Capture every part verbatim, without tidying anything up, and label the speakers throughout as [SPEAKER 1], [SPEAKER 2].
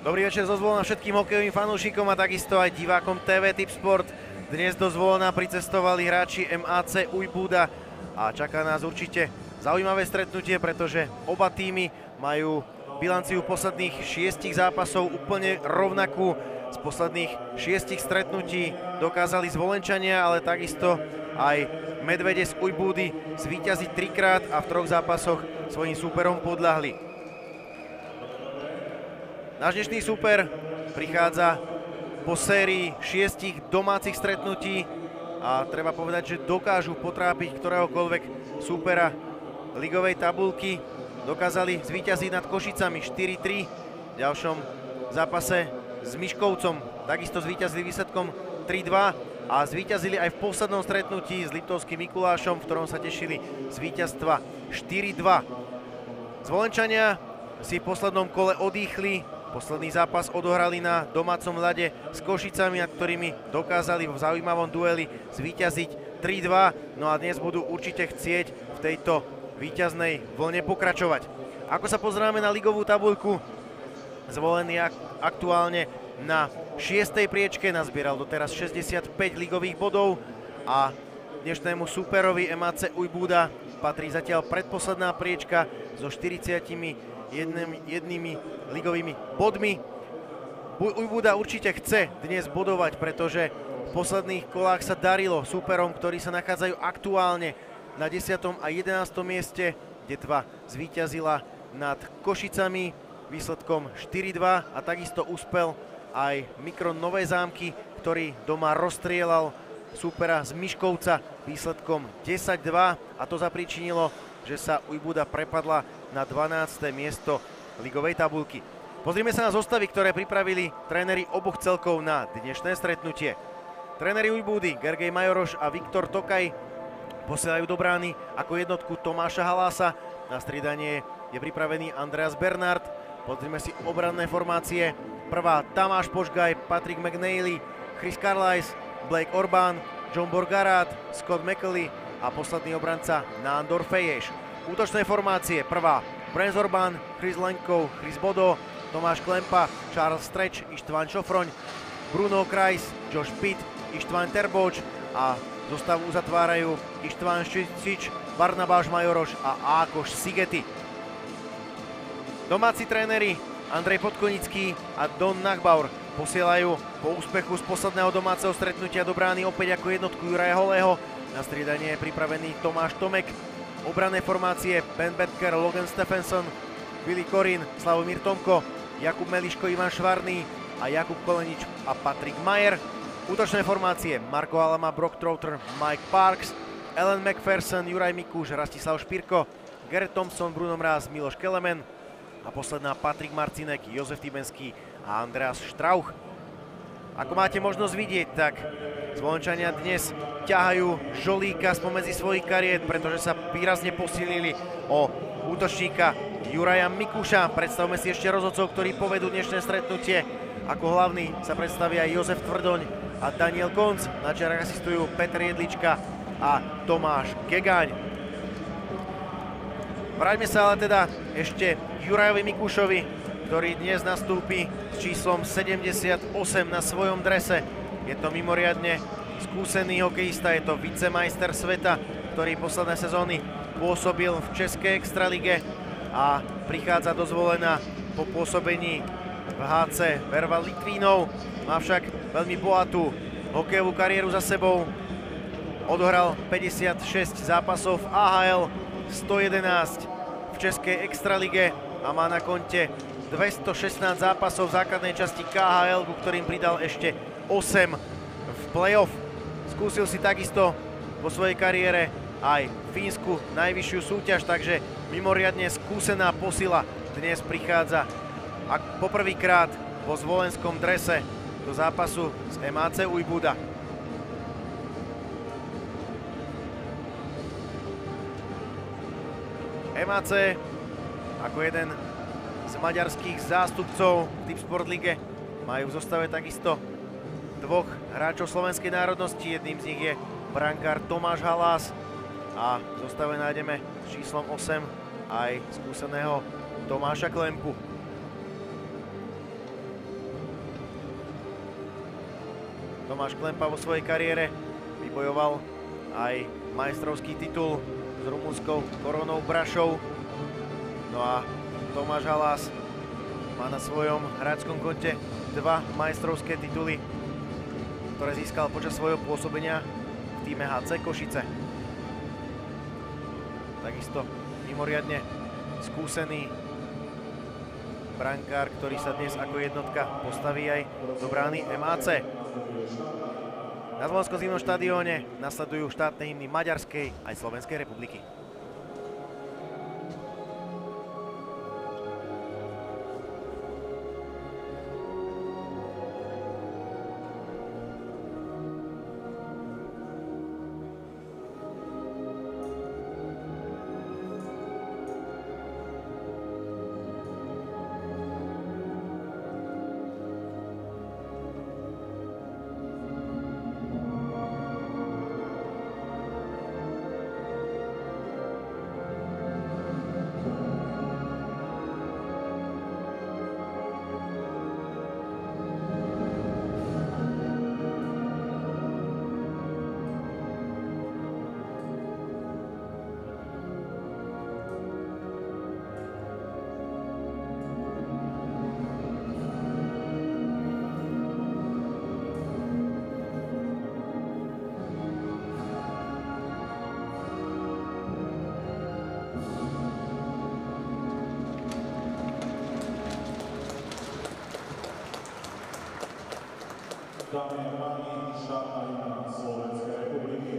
[SPEAKER 1] Dobrý večer zo Zvolena všetkým hokejovým fanúšikom a takisto aj divákom té vé Tipsport. Dnes do Zvolena pricestovali hráči em á cé Ujbuda a čaká nás určite zaujímavé stretnutie, pretože oba týmy majú bilanciu posledných šiestich zápasov úplne rovnakú. Z posledných šiestich stretnutí dokázali Zvolenčania, ale takisto aj Medvede z Ujbudy zvíťaziť trikrát a v troch zápasoch svojim súperom podľahli. Náš dnešný súper prichádza po sérii šiestich domácich stretnutí a treba povedať, že dokážu potrápiť ktoréhokoľvek súpera ligovej tabulky. Dokázali zvíťaziť nad Košicami štyri tri, v ďalšom zápase s Miškovcom takisto zvíťazili výsledkom tri dva a zvíťazili aj v poslednom stretnutí s Liptovským Mikulášom, v ktorom sa tešili z víťazstva štyri dva. Zvolenčania si v poslednom kole odýchli. Posledný zápas odohrali na domácom ľade s Košicami, nad ktorými dokázali v zaujímavom dueli zvíťaziť tri dva. No a dnes budú určite chcieť v tejto víťaznej vlne pokračovať. Ako sa pozrieme na ligovú tabuľku, Zvolen je aktuálne na šiestej priečke, nazbieral doteraz šesťdesiatpäť ligových bodov a dnešnému súperovi em á cé Ujbuda patrí zatiaľ predposledná priečka so štyridsiatimi jednými ligovými bodmi. Ujbuda určite chce dnes bodovať, pretože v posledných kolách sa darilo súperom, ktorí sa nachádzajú aktuálne na desiatom a jedenástom mieste. Detva zvíťazila nad Košicami výsledkom štyri dva a takisto uspel aj Mikron Nové Zámky, ktorý doma rozstrielal súpera z Miškovca výsledkom desať dva a to zapričinilo, že sa Ujbuda prepadla na dvanáste miesto ligovej tabuľky. Pozrime sa na zostavy, ktoré pripravili tréneri oboch celkov na dnešné stretnutie. Tréneri Ujbudy Gergej Majoroš a Viktor Tokaj posielajú do brány ako jednotku Tomáša Halása. Na striedanie je pripravený Andreas Bernard. Pozrime si obranné formácie. Prvá Tamáš Požgaj, Patrick McNeely, Chris Carlisle, Blake Orbán, John Borgarat, Scott McCauley a posledný obranca Nándor Feješ. Útočné formácie. Prvá Brent Orbán, Chris Lenkov, Chris Bodo, Tomáš Klempa, Charles Stretch, Ištván Šofroň, Bruno Krajs, Josh Pitt, Ištván Terboč a zostavu uzatvárajú Ištván Šič, Barnabáš Majoroš a Ákoš Sigety. Domáci tréneri Andrej Podkonický a Don Nachbaur posielajú po úspechu z posledného domáceho stretnutia do brány opäť ako jednotku Juraja Holého. Na striedanie je pripravený Tomáš Tomek. Obranné formácie Ben Betker, Logan Stephenson, Billy Korin, Slavomír Tomko, Jakub Meliško, Ivan Švarný a Jakub Kolenič a Patrik Majer. Útočné formácie Marko Alama, Brock Trouter, Mike Parks, Ellen McPherson, Juraj Mikúš, Rastislav Špirko, Gerrit Thompson, Bruno Mráz, Miloš Kelemen a posledná Patrik Marcinek, Jozef Tibenský a Andreas Štrauch. Ako máte možnosť vidieť, tak Zvolenčania dnes ťahajú žolíka spomedzi svojich kariet, pretože sa výrazne posilnili o útočníka Juraja Mikúša. Predstavme si ešte rozhodcov, ktorí povedú dnešné stretnutie. Ako hlavný sa predstavia Jozef Tvrdoň a Daniel Konc. Na čiarach asistujú Petr Jedlička a Tomáš Gegaň. Vráťme sa ale teda ešte Jurajovi Mikúšovi, ktorý dnes nastúpi s číslom sedemdesiatosem na svojom drese. Je to mimoriadne skúsený hokejista, je to vicemajster sveta, ktorý posledné sezóny pôsobil v Českej extralige a prichádza do Zvolena po pôsobení v há cé Verva Litvínov. Má však veľmi bohatú hokejovú kariéru za sebou. Odohral päťdesiatšesť zápasov v á há el, stojedenásť v Českej extralige a má na konte dvestošestnásť zápasov v základnej časti ká há el, ku ktorým pridal ešte osem v play-off. Skúsil si takisto vo svojej kariére aj fínsku najvyššiu súťaž, takže mimoriadne skúsená posila dnes prichádza a poprvýkrát vo zvolenskom drese do zápasu s em á cé Ujbuda. em á cé ako jeden z maďarských zástupcov v Tipsport lige majú v zostave takisto dvoch hráčov slovenskej národnosti. Jedným z nich je brankár Tomáš Halás a v zostave nájdeme s číslom osem, aj skúseného Tomáša Klempu. Tomáš Klempa vo svojej kariére vybojoval aj majstrovský titul s rumunskou Koronou Brašov. No a Tomáš Halás má na svojom hráčskom konte dva majstrovské tituly, ktoré získal počas svojho pôsobenia v tíme há cé Košice. Takisto mimoriadne skúsený brankár, ktorý sa dnes ako jednotka postaví aj do brány em á cé. Na Zvolenskom zimnom štadióne nasledujú štátne hymny Maďarskej aj Slovenskej republiky.
[SPEAKER 2] Dámy a páni, štátna hymna Slovenskej republiky.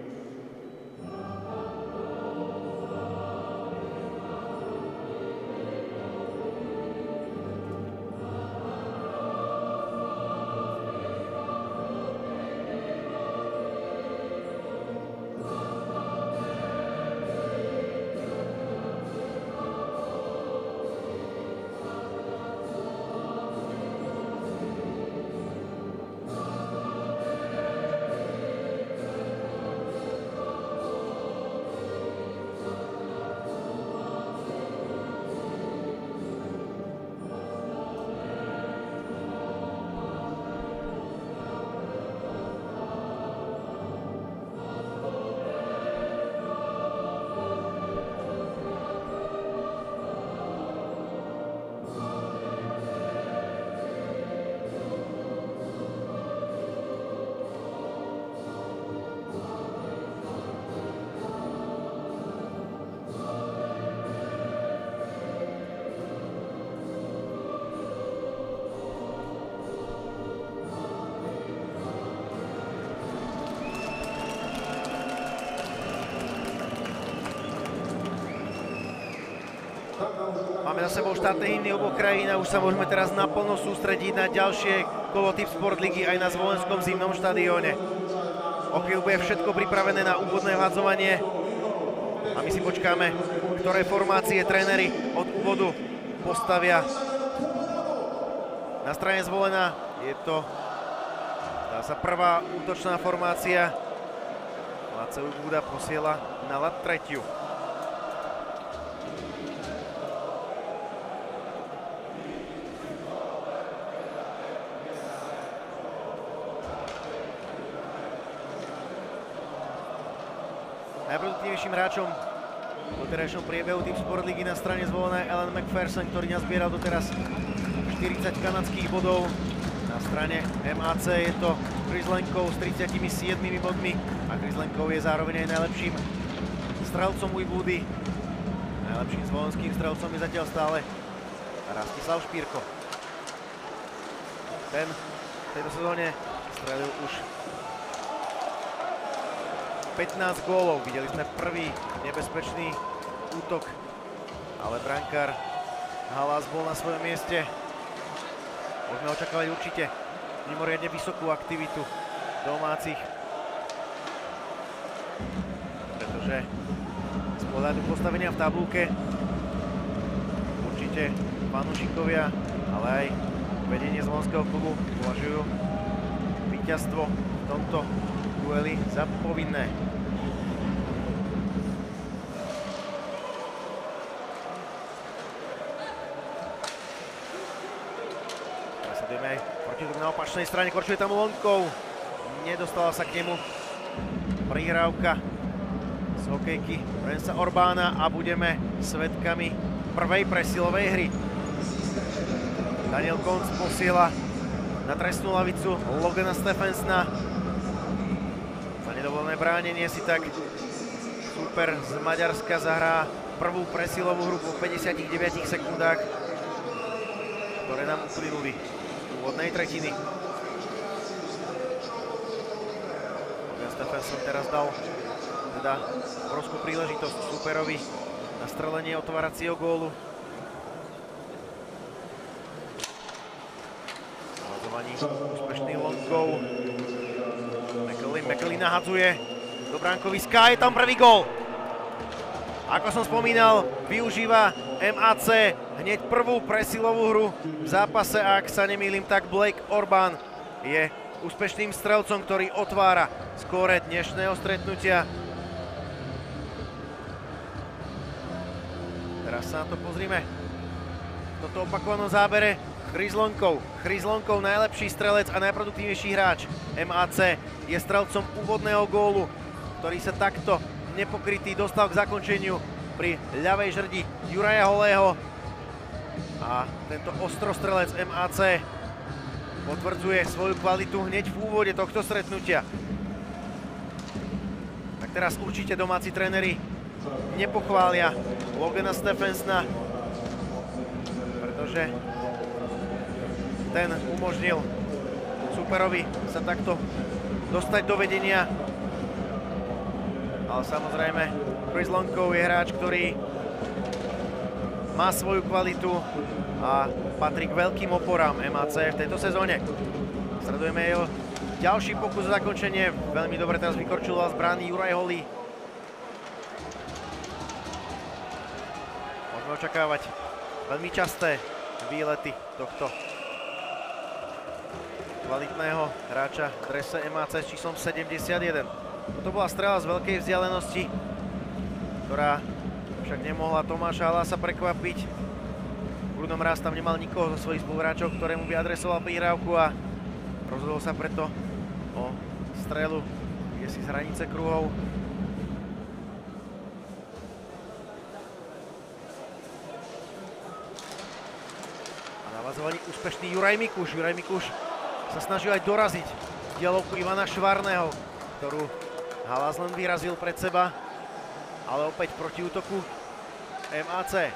[SPEAKER 1] Máme za sebou štátne hymny oboch krajín a už sa môžeme teraz naplno sústrediť na ďalšie kolo Tip Sport ligy aj na Zvolenskom zimnom štadióne. O chvíľu bude všetko pripravené na úvodné vhadzovanie a my si počkáme, ktoré formácie tréneri od úvodu postavia. Na strane Zvolena je to, dá sa, prvá útočná formácia. Laco Buda posiela na ľad tretiu. Najproduktívnejším hráčom v doterajšom priebehu Tip Sport ligy na strane Zvolena je Alan McPherson, ktorý nazbieral doteraz štyridsať kanadských bodov. Na strane em á cé je to Chris Lenkov s tridsiatimi siedmimi bodmi a Chris Lenkov je zároveň aj najlepším strelcom Ujbudy. Najlepším zvolenským strelcom je zatiaľ stále Rastislav Špírko. Ten v tejto sezóne strelil už pätnásť gólov. Videli sme prvý nebezpečný útok, ale brankár Halás bol na svojom mieste. Môžeme očakávať určite mimoriadne vysokú aktivitu domácich, pretože z pohľadu postavenia v tabulke určite fanúšikovia, ale aj vedenie Zvolenského klubu považujú víťazstvo v tomto dueli za povinné. Nasledujeme aj protiútok na opačnej strane, korčuje tam Lonkov. nedostala sa k nemu prihrávka z hokejky Rensa Orbána a budeme svedkami prvej presilovej hry. Daniel Konc posiela na trestnú lavicu Logana Stephensona. Za nedovolené bránenie si tak super z Maďarska zahrá prvú presilovú hru po päťdesiatich deviatich sekundách, ktoré nám uplynuli z úvodnej tretiny. Logan Stephenson teraz dal teda obrovskú príležitosť superovi na strelenie otváracieho gólu. Úspešný long goal. McElin, McElin nahadzuje do bránkoviska, je tam prvý gól. Ako som spomínal, využíva em á cé hneď prvú presilovú hru v zápase a ak sa nemýlim, tak Blake Orban je úspešným strelcom, ktorý otvára skóre dnešného stretnutia. Teraz sa na to pozrime. V tomto opakovanom zábere Chris Lonkov. Chris Lonkov, najlepší strelec a najproduktívnejší hráč em á cé, je strelcom úvodného gólu, ktorý sa takto nepokrytý dostal k zakončeniu pri ľavej žrdi Juraja Holého. A tento ostrostrelec em á cé potvrdzuje svoju kvalitu hneď v úvode tohto stretnutia. Tak teraz určite domáci tréneri nepochvália Logana Stephensona, pretože ten umožnil superovi sa takto dostať do vedenia. Ale samozrejme, Chris Lonkov je hráč, ktorý má svoju kvalitu a patrí k veľkým oporám em á cé v tejto sezóne. Sledujeme jeho ďalší pokus o zakončenie. Veľmi dobre teraz vykorčuloval z brány Juraj Holý. Môžeme očakávať veľmi časté výlety tohto kvalitného hráča v drese em á cé s číslom sedemdesiatjeden. To bola strela z veľkej vzdialenosti, ktorá však nemohla Tomáša Halasa prekvapiť. Bruno Mráz tam nemal nikoho zo svojich spoluhráčov, ktorému by adresoval prihrávku a rozhodol sa preto o strelu kde si z hranice kruhov. A na vazovaní úspešný Juraj Mikuš. Juraj Mikuš sa snažil aj doraziť dialovku Ivana Švarného, ktorú Halas len vyrazil pred seba, ale opäť proti útoku em á cé.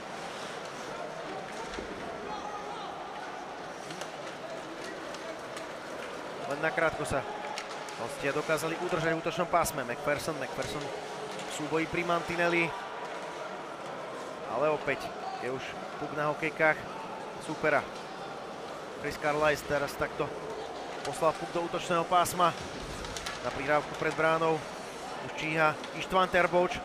[SPEAKER 1] Len nakrátko sa hostia dokázali udržať v útočnom pásme. McPherson, McPherson v súboji pri mantineli, ale opäť je už puk na hokejkách supera. Chris Carlisle teraz takto poslal puk do útočného pásma. Na prihrávku pred bránou už číha Ištván Terboč.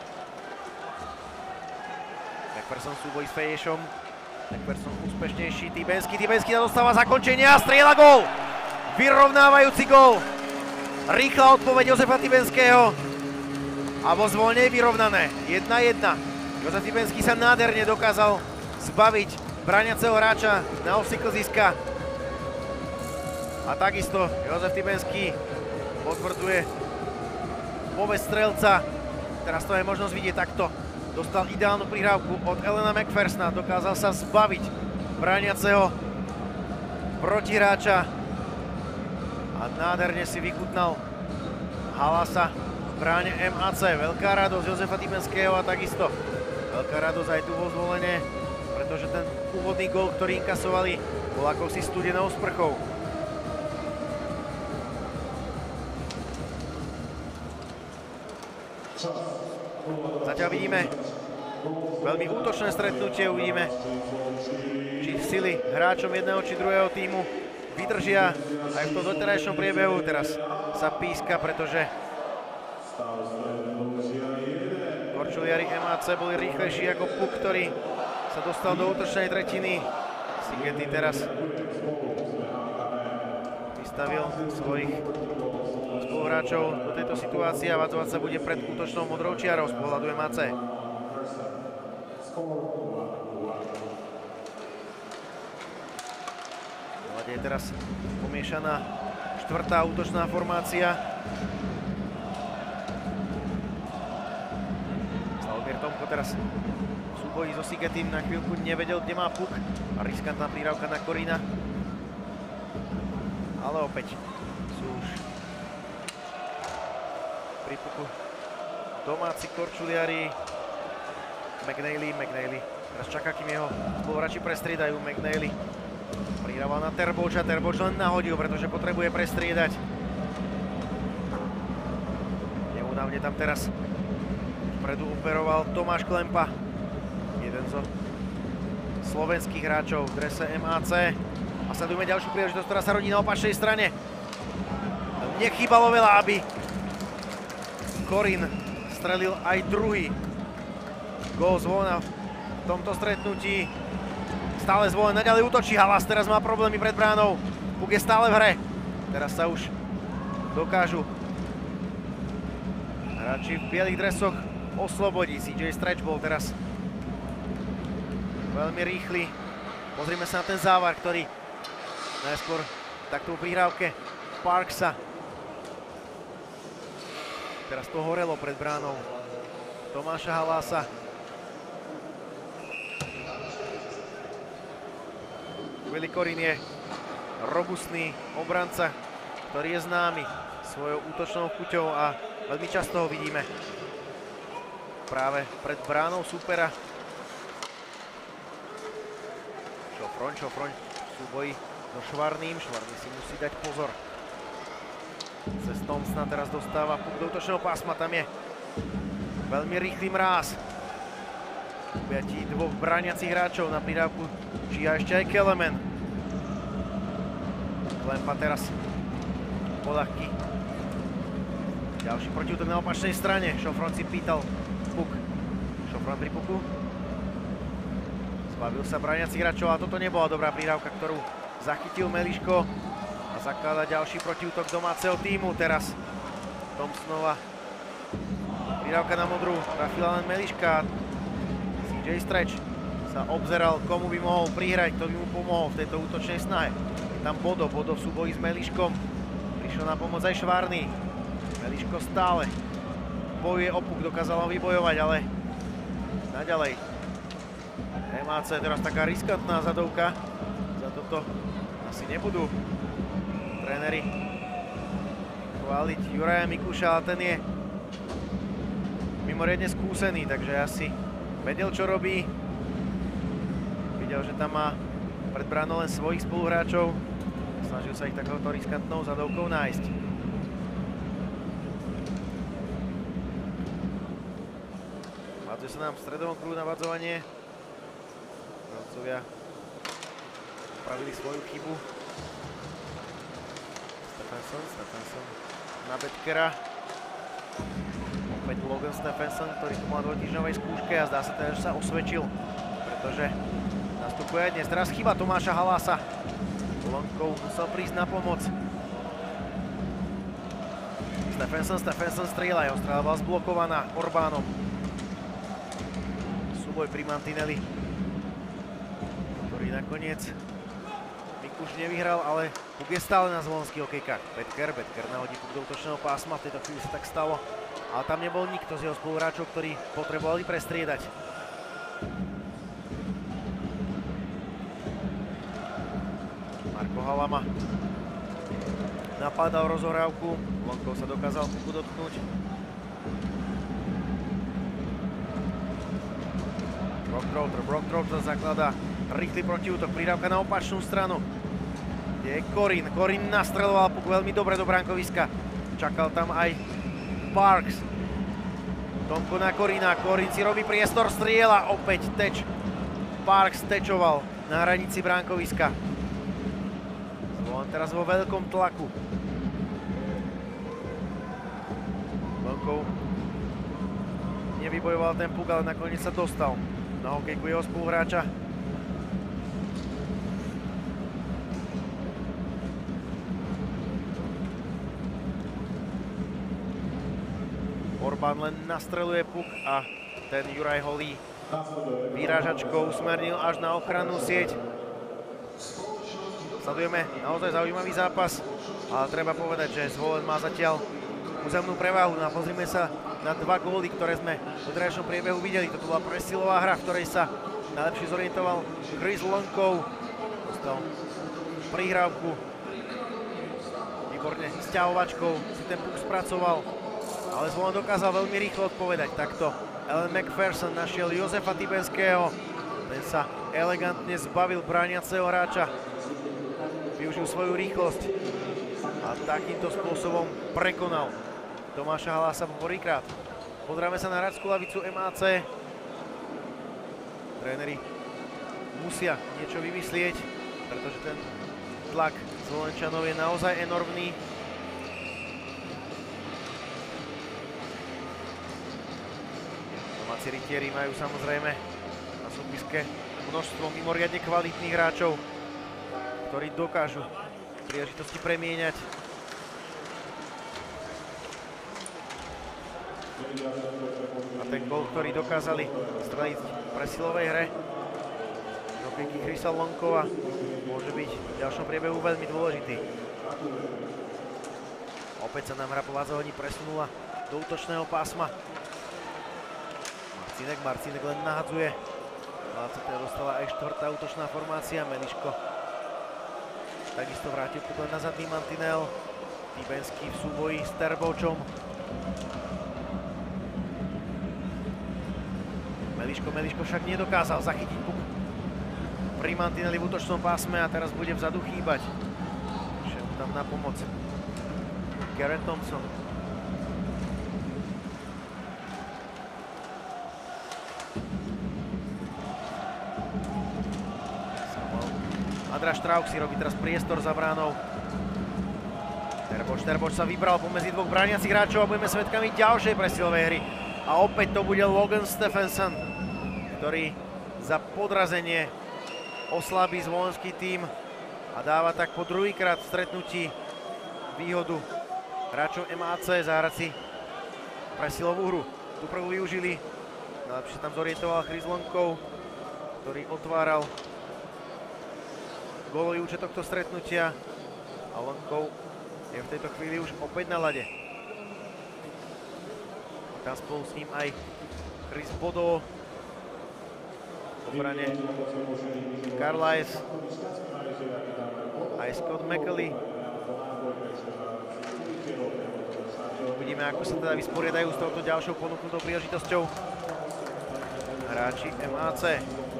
[SPEAKER 1] McPherson v súboji s Feješom. McPherson úspešnejší. Tybenský, Tybenský dostáva zakončenie a strieľa gól! Vyrovnávajúci gól! Rýchla odpoveď Jozefa Tybenského. A vo zvoľne je vyrovnané. jedna jedna. Jozef Tybenský sa nádherne dokázal zbaviť brániaceho hráča na osi klziska. A takisto Jozef Tybenský potvrdzuje povesť strelca. Teraz to je možnosť vidieť takto. Dostal ideálnu prihrávku od Elena McPhersona. Dokázal sa zbaviť brániaceho protihráča. A nádherne si vychutnal Halasa v bráne em á cé. Veľká radosť Jozefa Tybenského a takisto veľká radosť aj tu vo Zvolene, pretože ten úvodný gól, ktorý inkasovali, bol akousi studenou sprchou. Zatiaľ vidíme veľmi útočné stretnutie, uvidíme, či sily hráčom jedného či druhého tímu vydržia aj v tom doterajšom priebehu. Teraz sa píska, pretože korčuliari em á cé boli rýchlejší ako puk, ktorý sa dostal do útočnej tretiny. Sigeti teraz vystavil svojich spoluhráčov do tejto situácie a vadzovať sa bude pred útočnou modrou čiarou z pohľadu em á cé. ľade je teraz pomiešaná štvrtá útočná formácia. Slavomír Tomko teraz v súboji so Sigetým na chvíľku nevedel, kde má puk. A riskantná prírávka na Korina. Ale opäť sú už pri puku domáci korčuliari. McNeely, McNeely. Teraz čaká, kým jeho spoluhráči prestriedajú. McNeely prihrával na Terboča. Terboč len nahodil, pretože potrebuje prestriedať. Neúnavne tam teraz vpredu operoval Tomáš Klempa. Jeden zo slovenských hráčov v drese em á cé. A sledujeme ďalšiu príležitosť, ktorá sa rodí na opačnej strane. Nechýbalo veľa, aby Korin strelil aj druhý gól zvona v tomto stretnutí. Stále Zvolen naďalej útočí. Halas teraz má problémy pred bránou. Puk je stále v hre. Teraz sa už dokážu hráči v bielých dresoch oslobodiť. cé jé Stretch bol teraz veľmi rýchly. Pozrime sa na ten závar, ktorý najskôr takto v prihrávke Parksa. Teraz to horelo pred bránou Tomáša Halasa. Willi Korin je robustný obranca, ktorý je známy svojou útočnou chuťou a veľmi často ho vidíme práve pred bránou súpera. Šofroň, Šofroň v súboji so Švarným. Švarný si musí dať pozor. Cez Thompsona teraz dostáva puk do útočného pásma. Tam je veľmi rýchly mráz. Objatí dvoch brániacich hráčov na pridávku, či a ešte aj Kelemen. Klempa teraz poľahky. Ďalší protiútok na opačnej strane. Šofron si pýtal puk. Šofron pri puku. Zbavil sa brániacich hráčov a toto nebola dobrá pridávka, ktorú zachytil Meliško. A zakladá ďalší protiútok domáceho tímu. Teraz Thompsonova pridávka na modrú. Trafila len Meliška. cé jé Stretch sa obzeral, komu by mohol prihrať, kto by mu pomohol v tejto útočnej snahe. Je tam Bodo, Bodo v súboji s Meliškom. Prišiel na pomoc aj Švarný. Meliško stále bojuje o puk, dokázal ho vybojovať, ale naďalej. em á cé teraz taká riskantná zadovka. Za toto asi nebudú tréneri chváliť Juraja Mikuša, ale ten je mimoriadne skúsený, takže asi vedel, čo robí. Videl, že tam má pred bránou len svojich spoluhráčov. Snažil sa ich takouto riskantnou zadovkou nájsť. Vadzuje sa nám v stredovom kruhu na vadzovanie. Vadzovia spravili svoju chybu. Stephenson, Stephenson na Betkera. Opäť Logan Stephenson, ktorý tu mal dvojtýždňovej skúške a zdá sa teda, že sa osvedčil, pretože nastupuje dnes. Teraz chyba Tomáša Halasa. Lonkov musel prísť na pomoc. Stephenson, Stephenson strieľa, jeho strieľa bola zblokovaná Orbánom. Súboj pri mantineli, ktorý nakoniec Mikuš nevyhral, ale puk je stále na zvonských hokejkách. Betker, Betker nahodí puk do útočného pásma, v tejto chvíli sa tak stalo. Ale tam nebol nikto z jeho spoluhráčov, ktorí potrebovali prestriedať. Marko Halama napadal rozohrávku. Lonkov sa dokázal puku dotknúť. Brock Trother, Brock Trother zakladá rýchly protiútok. Pridávka na opačnú stranu. Je Korin. Korin nastreľoval puk veľmi dobre do bránkoviska. Čakal tam aj Parks. Tomko na Korina. Korin si robí priestor, strieľa. Opäť teč. Parks tečoval na hranici bránkoviska. Zvolen teraz vo veľkom tlaku. Lonkov nevybojoval ten puk, ale nakoniec sa dostal na hokejku jeho spoluhráča. Orbán len nastreluje puk a ten Juraj Holý vyrážačkou usmernil až na ochrannú sieť. Sledujeme naozaj zaujímavý zápas, ale treba povedať, že Zvolen má zatiaľ územnú prevahu. No a pozrime sa na dva góly, ktoré sme v doterajšom priebehu videli. Toto bola presilová hra, v ktorej sa najlepšie zorientoval Chris Lonkov. Dostal prihrávku, výborne sťahovačkou si ten puk spracoval, ale Zvolen dokázal veľmi rýchlo odpovedať. Takto Alan McPherson našiel Jozefa Tibenského, ten sa elegantne zbavil brániaceho hráča, využil svoju rýchlosť a takýmto spôsobom prekonal Tomáša Halasa po prvýkrát. Pozrieme sa na hráčskú lavicu em á cé. Tréneri musia niečo vymyslieť, pretože ten tlak Zvolenčanov je naozaj enormný. Domáci rytieri majú samozrejme na súpiske množstvo mimoriadne kvalitných hráčov, ktorí dokážu príležitosti premieňať. A ten gól, ktorý dokázali streliť v presilovej hre do okienky Chrisa Lonkova, môže byť v ďalšom priebehu veľmi dôležitý. Opäť sa nám hra po Vázovani presunula do útočného pásma. Marcinek, Marcinek len nahadzuje. dvadsiatej dostala aj štvrtá útočná formácia. Meliško takisto vrátil puk len na zadný mantinel. Tibenský v súboji s Terbočom. Meliško, Meliško však nedokázal zachytiť puk pri mantineli v útočnom pásme a teraz bude vzadu chýbať. Všem tam na pomoc Garrett Thompson. András Štrauk si robí teraz priestor za bránou. Terboč, Terboč sa vybral pomedzi dvoch brániacich hráčov a budeme svedkami ďalšej presilovej hry. A opäť to bude Logan Stephenson, ktorý za podrazenie oslabí zvolenský tím a dáva tak po druhýkrát v stretnutí výhodu hráčov em á cé zahrať si presilovú hru. Tu prvú využili, najlepšie tam zorientoval Chris Lonkov, ktorý otváral gólový účet tohto stretnutia a Lonkov je v tejto chvíli už opäť na ľade. Tam spolu s ním aj Chris Bodo, v obrane Carlisle, aj Scott McAuley. Uvidíme, ako sa teda vysporiadajú s touto ďalšou ponúknutou príležitosťou hráči em á cé.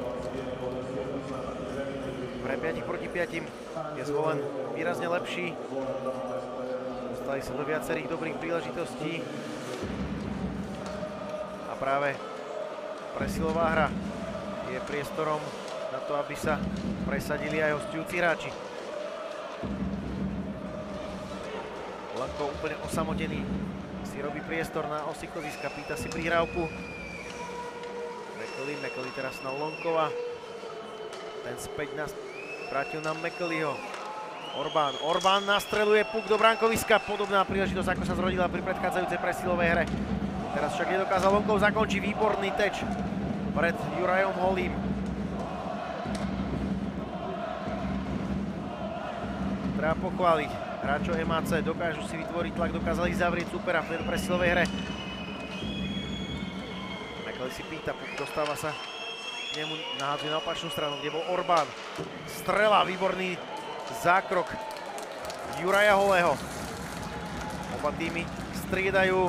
[SPEAKER 1] Pre päť proti päť je Zvolen výrazne lepší. Dostali sa do viacerých dobrých príležitostí. A práve presilová hra je priestorom na to, aby sa presadili aj hostujúci hráči. Lanko úplne osamotený si robí priestor na osi koziska, pýta si prihrávku. McAuley, McAuley teraz na Lonkova. Ten späť nás vrátil na McAuleyho. Orbán, Orbán nastreluje puk do bránkoviska. Podobná príležitosť, ako sa zrodila pri predchádzajúcej presilovej hre. Teraz však nedokázal Lonkov zakončiť. Výborný teč pred Jurajom Holým. Treba pochváliť hráčov em á cé. Dokážu si vytvoriť tlak, dokázali zavrieť supera v tejto presilovej hre. McAuley si pýta, puk dostáva sa k nemu, nahádzuje na opačnú stranu, kde bol Orbán. Strela, výborný zákrok Juraja Holého. Oba týmy striedajú.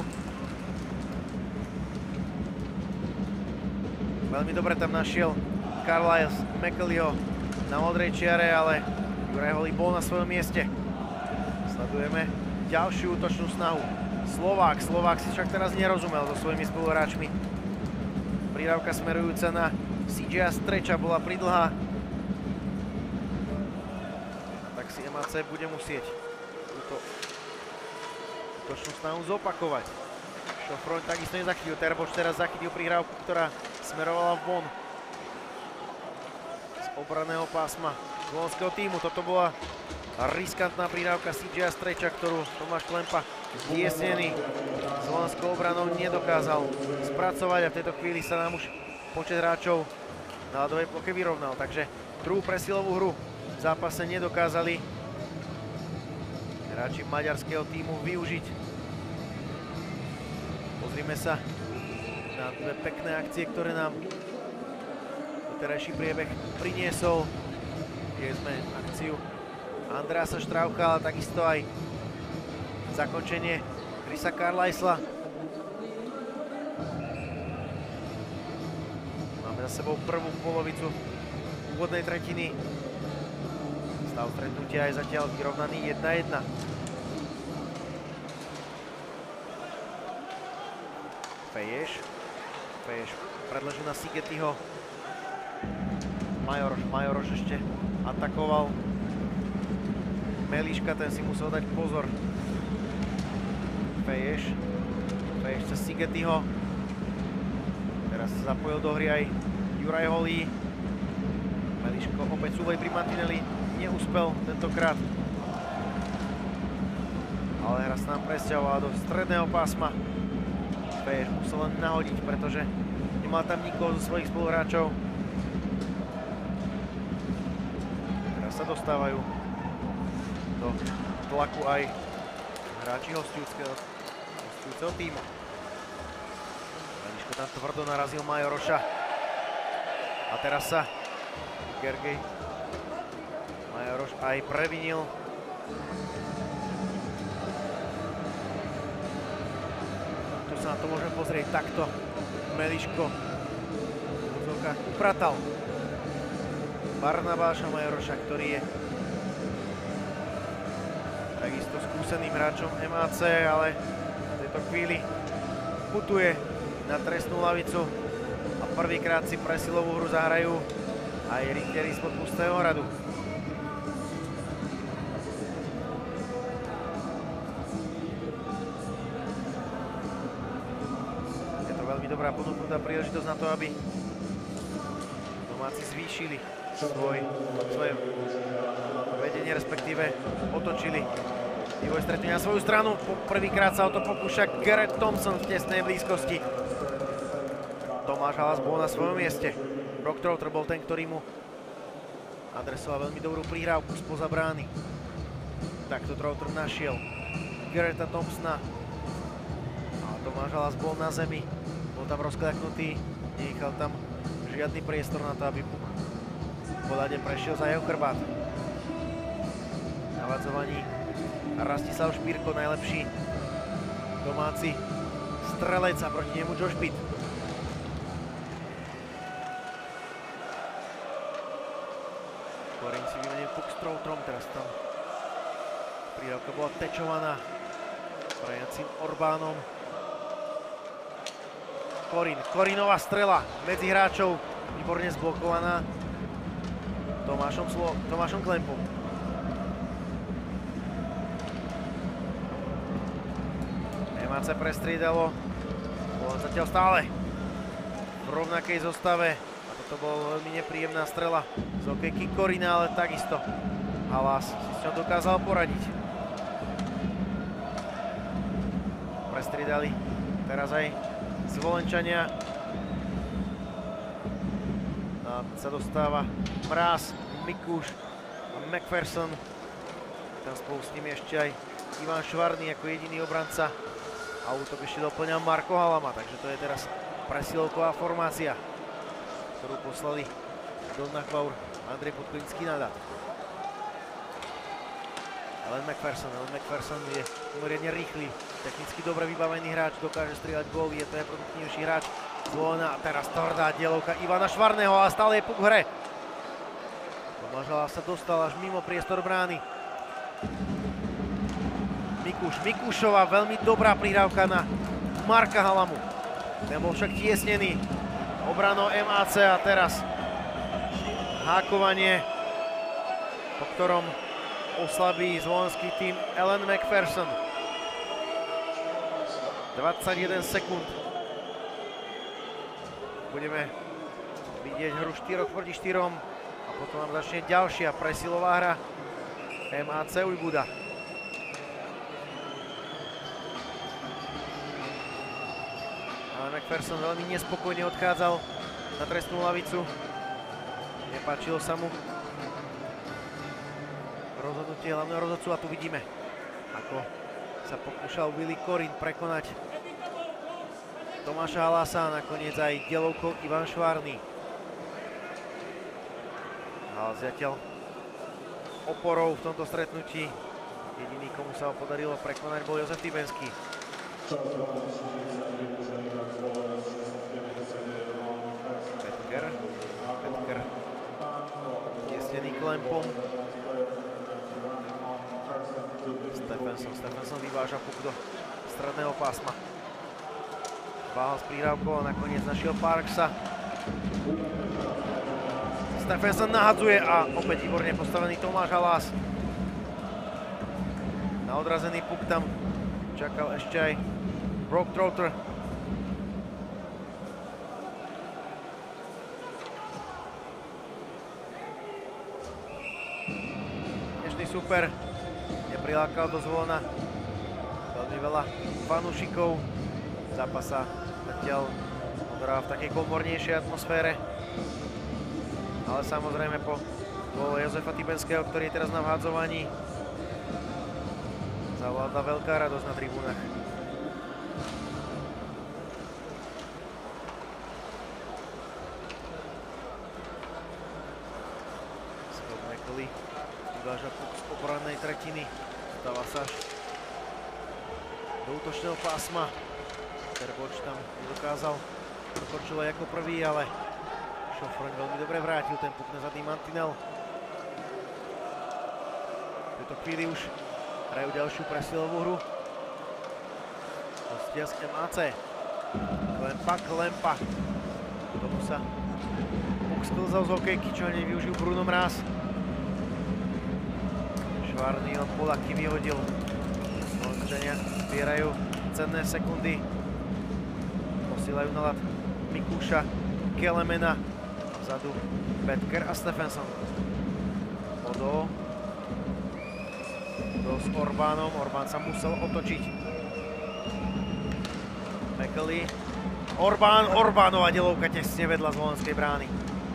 [SPEAKER 1] Veľmi dobre tam našiel Carlisle McAuleyho na modrej čiare, ale Juraj Holý bol na svojom mieste. Sledujeme ďalšiu útočnú snahu. Slovák, Slovák si však teraz nerozumel so svojimi spoluhráčmi. Prihrávka smerujúca na cé jé Streča bola pridlhá. Tak si em á cé bude musieť túto útočnú snahu zopakovať. Šofroň takisto nezachytil. Terboč teraz zachytil prihrávku, ktorá smerovala von z obraného pásma zvolenského týmu. Toto bola riskantná prihrávka cé jé Streča, ktorú Tomáš Klempa tiesnený zvolenskou obranou nedokázal spracovať a v tejto chvíli sa nám už počet hráčov na ľadovej ploche vyrovnal. Takže druhú presilovú hru zápase nedokázali hráči maďarského tímu využiť. Pozrime sa na dve pekné akcie, ktoré nám doterajší priebeh priniesol. Videli sme akciu Andreasa Štráucha, ale takisto aj zakončenie Chrisa Carlisla. Máme za sebou prvú polovicu úvodnej tretiny. Stav stretnutia je zatiaľ vyrovnaný jedna jedna. Feješ. Feješ predleží na Sigetyho. Majoroš, Majoroš ešte atakoval Meliška, ten si musel dať pozor. Feješ. Feješ cez Sigetyho. Teraz sa zapojil do hry aj Juraj Holý. Meliško opäť súboj pri mantineli. Neúspel tentokrát. Ale hra sa nám presťahovala do stredného pásma. Feješ musel len nahodiť, pretože nemal tam nikoho zo svojich spoluhráčov. Teraz sa dostávajú do tlaku aj hráči hostujúceho tímu. Meliško tam tvrdo narazil Majoroša. A teraz sa Gergej Majoroš aj previnil. Tu sa na to môžeme pozrieť takto. Meliško upratal Barnabáša Majoroša, ktorý je takisto skúseným hráčom em á cé, ale v tejto chvíli putuje na trestnú lavicu a prvýkrát si pre silovú hru zahrajú aj ringeri spod Pustého hradu. Je to veľmi dobrá ponúknutá príležitosť na to, aby domáci zvýšili svoj, svoje vedenie, respektíve otočili vývoj stretnutia na svoju stranu. Prvýkrát sa o to pokúša Garrett Thompson v tesnej blízkosti. Tomáš Halas bol na svojom mieste. Brock Trowter bol ten, ktorý mu adresoval veľmi dobrú prihrávku spoza brány. Takto Trowter našiel Garretta Thompsona. A Tomáš Halas bol na zemi. Bol tam rozkľaknutý. Nenechal tam žiadny priestor na to, aby puk v podade prešiel za jeho chrbát. Navadzovaní Rastislav Špírko, najlepší domáci strelec, a proti nemu Josh Pitt. Korin si vymenil puk s Trowterom, teraz tam prihrávka bola tečovaná braniacím Orbánom. Korin, Korinová strela medzi hráčov, výborne zblokovaná Tomášom, Slo, Tomášom Klempom. em á cé prestriedalo, bolo zatiaľ stále v rovnakej zostave a toto bola veľmi nepríjemná strela z okejky Korina, ale takisto Halas si s ňou dokázal poradiť. Prestriedali teraz aj Zvolenčania. A sa dostáva Mráz, Mikuš a McPherson. Tam spolu s nimi ešte aj Ivan Švarný ako jediný obranca. A útok ešte doplňa Marko Halama, takže to je teraz presilovková formácia, ktorú poslali Don Nachbaur, Andrej Podkolinský na ľad. Ellen McPherson, Ellen McPherson je mimoriadne rýchly, technicky dobre vybavený hráč, dokáže strieľať góly, je to najproduktívnejší hráč Zvolena. A teraz tvrdá dielovka Ivana Švarného a stále je puk v hre. Tomáš Halas sa dostal až mimo priestor brány. Mikuš, Mikušová, veľmi dobrá prihrávka na Marka Halamu. Ten bol však tiesnený obranou em á cé a teraz hákovanie, po ktorom oslabí zvolenský tým Ellen McPherson. dvadsaťjeden sekúnd. Budeme vidieť hru štyri proti štyrom a potom nám začne ďalšia presilová hra em á cé Ujbuda. Ale McPherson veľmi nespokojne odchádzal na trestnú lavicu. Nepáčilo sa mu rozhodnutie hlavného rozhodcu a tu vidíme, ako sa pokúšal Willy Korin prekonať Tomáša Halasa a nakoniec aj delovkou Ivan Švárny. Ale zatiaľ oporou v tomto stretnutí jediný, komu sa ho podarilo prekonať, bol Jozef Tybenský. Petker. Petker tiesnený klempom. Stephenson. Stephenson vyváža puk do stredného pásma. Váhal s prihrávkou a nakoniec našiel Parksa. Stephenson nahadzuje a opäť výborne postavený Tomáš Halas. Na odrazený puk tam čakal ešte aj Brock Trotter. Dnešný super neprilákal do Zvolena veľmi veľa fanúšikov. Zápas sa zatiaľ odohráva v takej komornejšej atmosfére. Ale samozrejme po gole Jozefa Tybenského, ktorý je teraz na vhádzovaní, zavládla veľká radosť na tribúnach. Scott McCauley vyváža puk z obrannej tretiny. Stáva sa až do útočného pásma. Terboč tam nedokázal dokončiť aj ako prvý, ale Šofroň veľmi dobre vrátil ten puk na zadný mantinel. V tejto chvíli už hrajú ďalšiu presilovú hru. Hostia z em á cé. Klempa, Klempa. Tomu sa puk sklzal z hokejky, čo nevyužil Bruno Mráz. Švárny od Polaky vyhodil. Slovenčania zbierajú cenné sekundy. Posílajú na ľad Mikuša, Kelemena. Vzadu Petker a Stephenson. Odo. Odo s Orbánom. Orbán sa musel otočiť. McCauley. Orbán. Orbánova delovka tesne vedľa zvolenskej brány.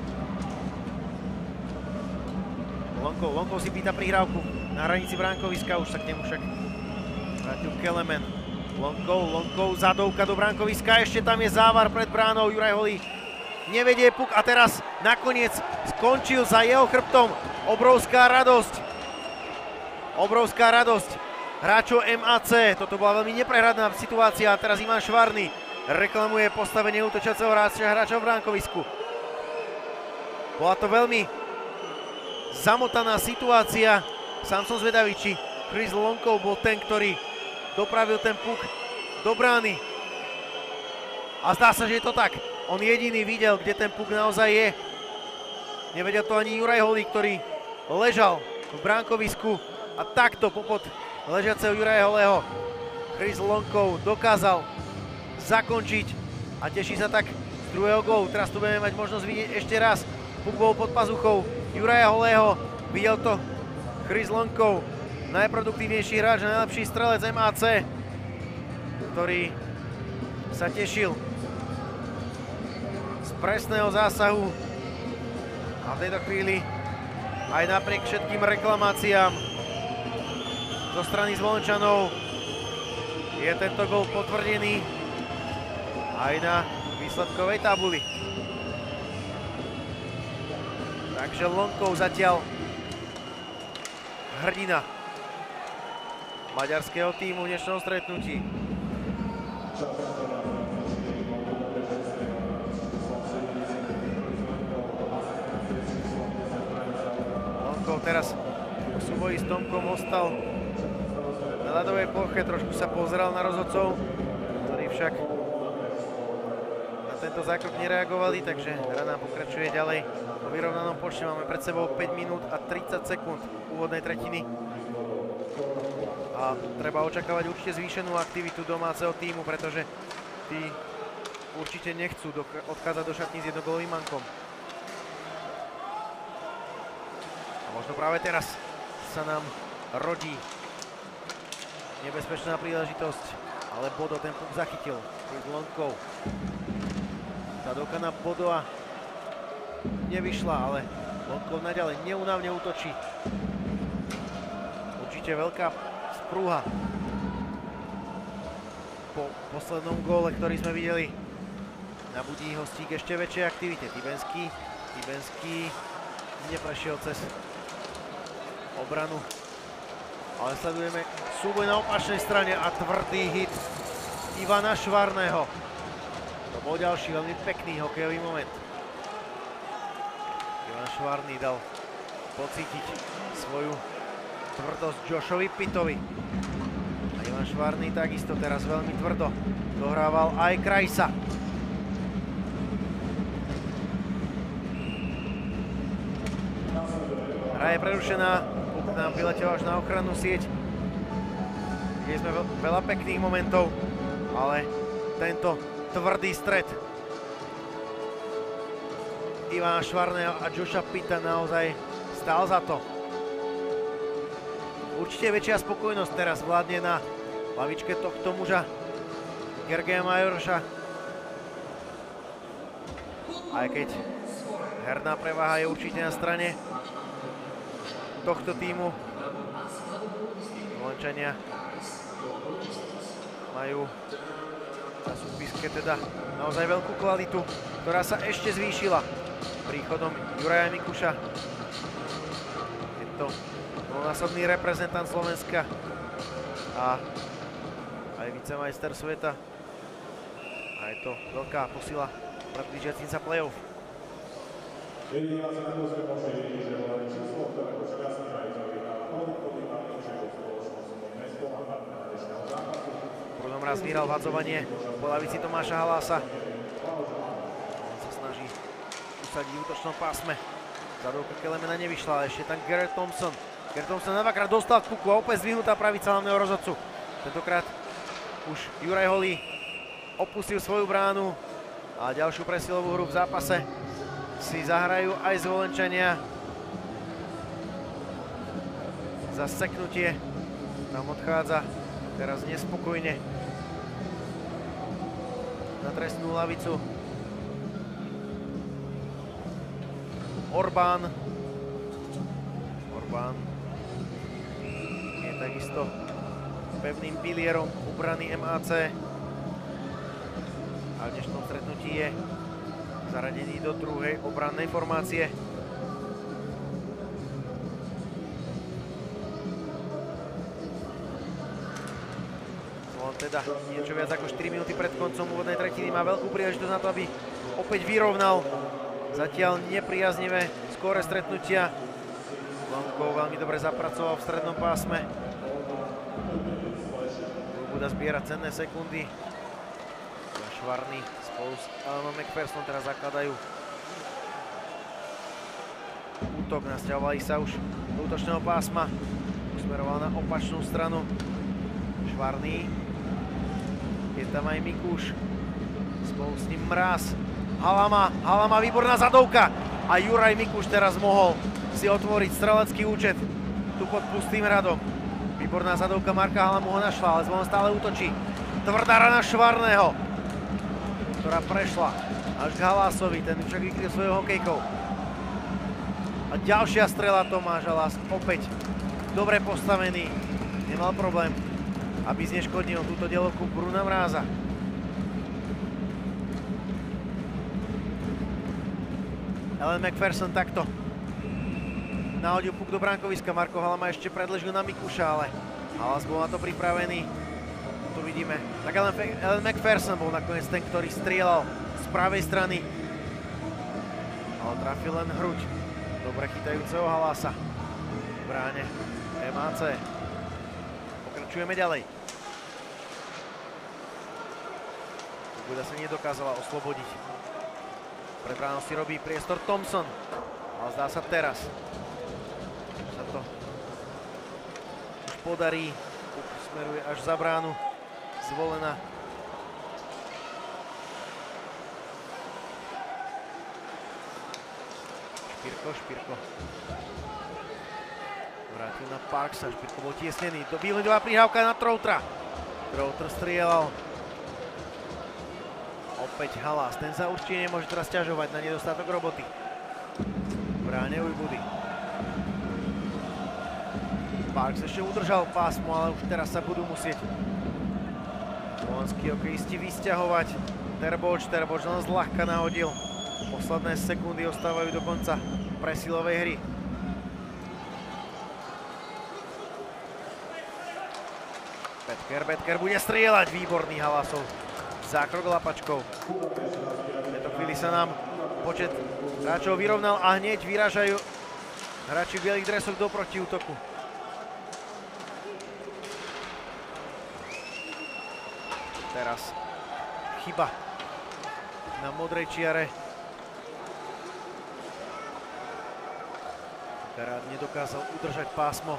[SPEAKER 1] Lonkov. Lonkov si pýta prihrávku na hranici bránkoviska. Už sa k nemu však vrátil Kelemen. Lonkov. Lonkov. Zadovka do bránkoviska. Ešte tam je závar pred bránou. Juraj Holý nevedie puk a teraz nakoniec skončil za jeho chrbtom. Obrovská radosť. Obrovská radosť hráčov em á cé. Toto bola veľmi neprehľadná situácia. A teraz Ivan Švárny reklamuje postavenie útočiaceho hráča, hráča v bránkovisku. Bola to veľmi zamotaná situácia. Sám som zvedavý, či Chris Lonkov bol ten, ktorý dopravil ten puk do brány. A zdá sa, že je to tak. On jediný videl, kde ten puk naozaj je. Nevedel to ani Juraj Holý, ktorý ležal v bránkovisku a takto popod ležiaceho Juraja Holého Chris Lonkov dokázal zakončiť a teší sa tak z druhého gólu. Teraz tu budeme mať možnosť vidieť ešte raz. Puk bol pod pazuchou Juraja Holého. Videl to Chris Lonkov, najproduktívnejší hráč, najlepší strelec em á cé, ktorý sa tešil z presného zásahu a v tejto chvíli aj napriek všetkým reklamáciám zo strany Zvolenčanov je tento gól potvrdený aj na výsledkovej tabuli. Takže Lonkov zatiaľ hrdina maďarského tímu v dnešnom stretnutí. Lonkov teraz v súboji s Tomkom ostal na ľadovej ploche, trošku sa pozeral na rozhodcov, ktorí však na tento zákrok nereagovali, takže hra nám pokračuje ďalej. Po vyrovnanom počte máme pred sebou päť minút a tridsať sekúnd úvodnej tretiny. A treba očakávať určite zvýšenú aktivitu domáceho tímu, pretože tí určite nechcú odchádzať do šatní s jednogólovým mankom. A možno práve teraz sa nám rodí nebezpečná príležitosť, ale Bodo ten puk zachytil. Chris Lonkov. Zadovka na Bodoa nevyšla, ale Lonkov naďalej neúnavne útočí. určite veľká sprúha po poslednom góle, ktorý sme videli. Nabudí hostí k ešte väčšej aktivite. Tybenský, Tybenský neprešiel cez obranu, ale sledujeme súboj na opačnej strane a tvrdý hit Ivana Švarného. To bol ďalší veľmi pekný hokejový moment. Ivan Švarný dal pocítiť svoju tvrdosť Joshovi Pittovi. A Ivan Švarný takisto teraz veľmi tvrdo dohrával aj Krajsa. Hra je prerušená, puk nám vyletel až na ochrannú sieť. Videli sme veľa pekných momentov, ale tento tvrdý stret Ivana Švarného a Josha Pitta naozaj stál za to. Určite väčšia spokojnosť teraz vládne na lavičke tohto muža, Gergeja Majoroša. Aj keď herná preváha je určite na strane tohto týmu. Lončania majú na súpiske teda naozaj veľkú kvalitu, ktorá sa ešte zvýšila príchodom Juraja Mikuša. Je to dvojnásobný reprezentant Slovenska a aj vicemajster sveta. A je to veľká posila pre blížiacim sa play-off. Prudom raz vyhral vhadzovanie po lavici Tomáša Halása. On sa snaží usadiť v útočnom pásme. Zadovka Kelemena nevyšla, ale ešte tam Garrett Thompson. Garrett Thompson na dvakrát dostal k puku a opäť zdvihnutá pravica hlavného rozhodcu. Tentokrát už Juraj Holý opustil svoju bránu a ďalšiu presilovú hru v zápase si zahrajú aj Zvolenčania. Zaseknutie tam odchádza teraz nespokojne na trestnú lavicu Orbán. Orbán je takisto pevným pilierom obrany em á cé a v dnešnom stretnutí je zaradený do druhej obrannej formácie. Zlon teda niečo viac ako štyri minúty pred koncom úvodnej tretiny má veľkú príležitosť na to, aby opäť vyrovnal zatiaľ nepriaznivé skóre stretnutia. Zlonko veľmi dobre zapracoval v strednom pásme. Bude zbierať cenné sekundy. Švarný spolu s Alanom McPhersonom teraz zakladajú útok. Nasťahovali sa už do útočného pásma. Usmeroval na opačnú stranu Švarný. Je tam aj Mikuš. Spolu s ním Mráz. Halama, Halama, výborná zadovka. A Juraj Mikuš teraz mohol si otvoriť strelecký účet tu pod pustým radom. Výborná zadovka Marka Halamu ho našla, ale Zvolon stále útočí. Tvrdá rana Švarného, ktorá prešla až k Halásovi, ten však vykryl svojou hokejkou. A ďalšia strela Tomáš Halás, opäť dobre postavený, nemal problém, aby zneškodnil túto delovku Bruna Mráza. Alan McPherson takto nahodil puk do bránkoviska, Marko Halama ešte predležil na Mikuša, ale Halás bol na to pripravený. Tu vidíme, tak Alan McPherson bol nakoniec ten, ktorý strieľal z pravej strany, ale trafil len hruď dobre chytajúceho Halása v bráne em á cé. Pokračujeme ďalej. Buda sa nedokázala oslobodiť. Pre bránou si robí priestor Thompson, ale zdá sa teraz sa to už podarí. Smeruje až za bránu Zvolena. Špirko, Špirko. Vrátil na Parksa, Špirko bol tiesnený. Výhľadová prihrávka na Troutra. Trouter strieľal. Opäť Halás, ten sa určite nemôže teraz ťažovať na nedostatok roboty. Bráne Ujbudy. Parks ešte udržal pásmo, ale už teraz sa budú musieť slovenskí hokejisti vysťahovať. Terboč, Terboč len zľahka nahodil. Posledné sekundy ostávajú do konca presilovej hry. Betker, Betker bude strieľať. Výborný Halasov. Zákrok lapačkou. V tejto chvíli sa nám počet hráčov vyrovnal a hneď vyrážajú hráči v bielých dresoch do protiútoku. Teraz chyba na modrej čiare. Karát nedokázal udržať pásmo.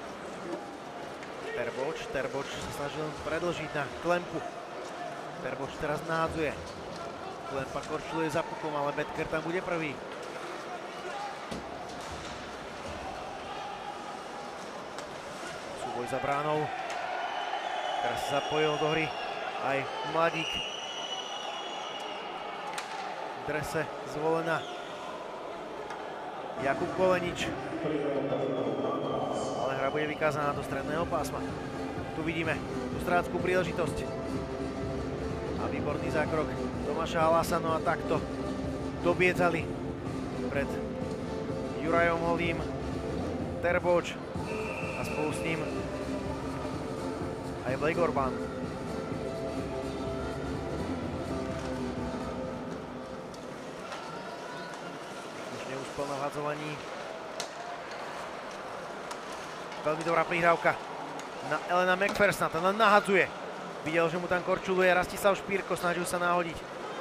[SPEAKER 1] Terboč, Terboč sa snažil predĺžiť na Klempu. Terboč teraz nahádzuje. Klempa korčuluje za pukom, ale Betker tam bude prvý. Súboj za bránou. Teraz sa zapojil do hry aj Mladík. V drese zvolená Jakub Kolenič. Ale hra bude vykázaná do stredného pásma. Tu vidíme tú stráckú príležitosť. A výborný zákrok Tomáša Halasa. No a takto dobiedzali pred Jurajom Holým Terboč a spolu s ním aj Blake Orban. Na vhadzovaní. Veľmi dobrá prihrávka na Elena McPhersona, ten len nahadzuje. Videl, že mu tam korčuluje Rastislav Špírko, snažil sa nahodiť.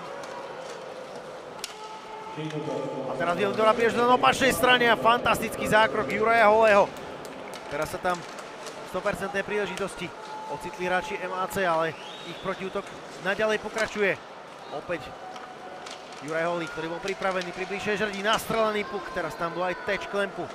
[SPEAKER 1] A teraz veľmi dobrá príležitosť na opačnej strane a fantastický zákrok Juraja Holého. Teraz sa tam sto percent príležitosti ocitli hráči em á cé, ale ich protiútok naďalej pokračuje. Opäť Juraj Holý, ktorý bol pripravený pri bližšej žrdi, nastrelený puk, teraz tam bol aj teč Klempu.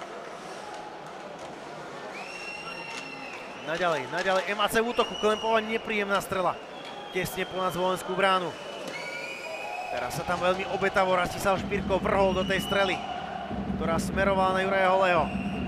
[SPEAKER 1] Naďalej, naďalej em á cé v útoku, Klempova nepríjemná strela, tesne ponad Zvolenskú bránu. Teraz sa tam veľmi obetavo Rastislav Špírko vrhol do tej strely, ktorá smerovala na Juraja Holého.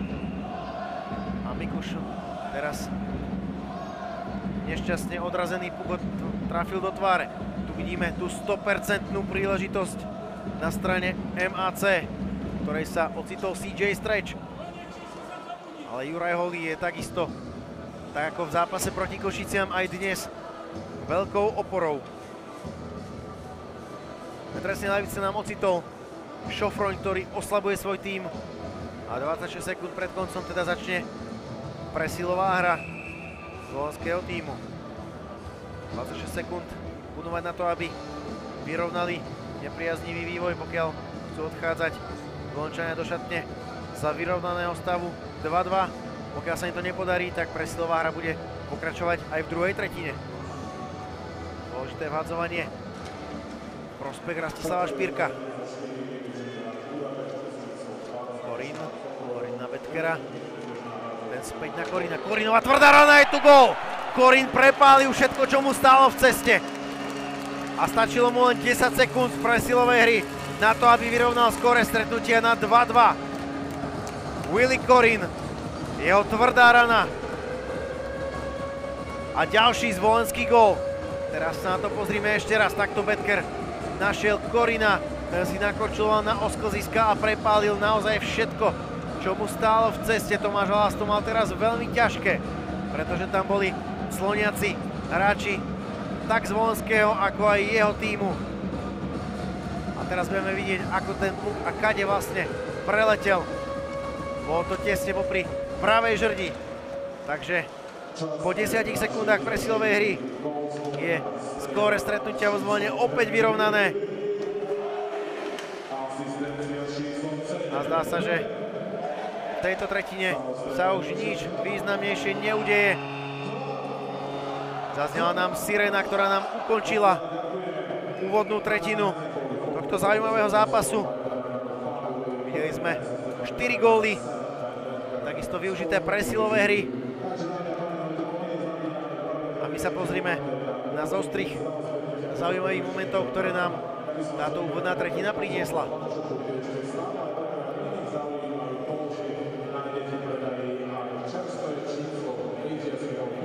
[SPEAKER 1] A Mikuš teraz nešťastne odrazený puk trafil do tváre. Vidíme tú sto percent príležitosť na strane em á cé, v ktorej sa ocitol cé jé Stretch. Ale Juraj Holý je takisto, tak ako v zápase proti Košiciam aj dnes, veľkou oporou. Na trestnej lavici nám ocitol Šofroň, ktorý oslabuje svoj tím. A dvadsaťšesť sekúnd pred koncom teda začne presilová hra slovenského tímu. dvadsaťšesť sekúnd budú mať na to, aby vyrovnali nepriaznivý vývoj, pokiaľ chcú odchádzať Zvolenčania do šatne za vyrovnaného stavu dva dva. Pokiaľ sa im to nepodarí, tak presilová hra bude pokračovať aj v druhej tretine. Dôležité vhadzovanie. Prospech Rastislava Špírka. Korín, Korín na Betkera. Ten späť na Korína. Korínová tvrdá rana, je tu gól! Korín prepálil všetko, čo mu stálo v ceste. A stačilo mu len desať sekúnd z presilovej hry na to, aby vyrovnal skóre stretnutia na dva dva. Willy Korín, jeho tvrdá rana. A ďalší zvolenský gól. Teraz sa na to pozrime ešte raz. Takto Betker našiel Korína, ten si nakorčuloval na osklziska a prepálil naozaj všetko, čo mu stálo v ceste. Tomáš Halas to mal teraz veľmi ťažké, pretože tam boli sloniaci hráči tak Zvolenského, ako aj jeho tímu. A teraz budeme vidieť, ako ten puk a kade vlastne preletel. Bolo to tesne popri pravej žrdi. Takže po desiatich sekundách presilovej hry je skóre stretnutia vo Zvolene opäť vyrovnané. A zdá sa, že v tejto tretine sa už nič významnejšie neudeje. Zaznela nám sirena, ktorá nám ukončila úvodnú tretinu tohto zaujímavého zápasu. Videli sme štyri góly, takisto využité presilové hry. A my sa pozrime na zostrih zaujímavých momentov, ktoré nám táto úvodná tretina priniesla.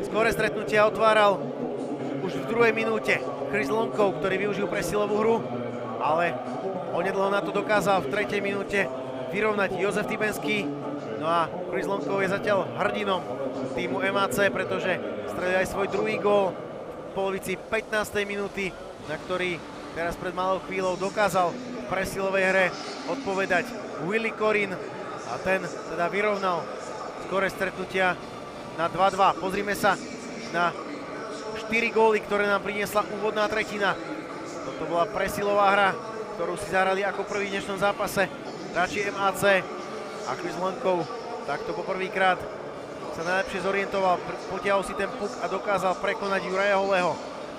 [SPEAKER 1] Skóre stretnutia otváral už v druhej minúte Chris Lonkov, ktorý využil presilovú hru, ale onedlho na to dokázal v tretej minúte vyrovnať Jozef Tybenský. No a Chris Lonkov je zatiaľ hrdinom týmu em á cé, pretože strelil aj svoj druhý gól v polovici pätnástej minúty, na ktorý teraz pred malou chvíľou dokázal v presilovej hre odpovedať Willy Korin a ten teda vyrovnal skóre stretnutia na dva dva. Pozrime sa na štyri góly, ktoré nám priniesla úvodná tretina. Toto bola presilová hra, ktorú si zahrali ako prvý v dnešnom zápase hráči em á cé a Chris Lonkov takto poprvýkrát sa najlepšie zorientoval, potiahol si ten puk a dokázal prekonať Juraja Holého.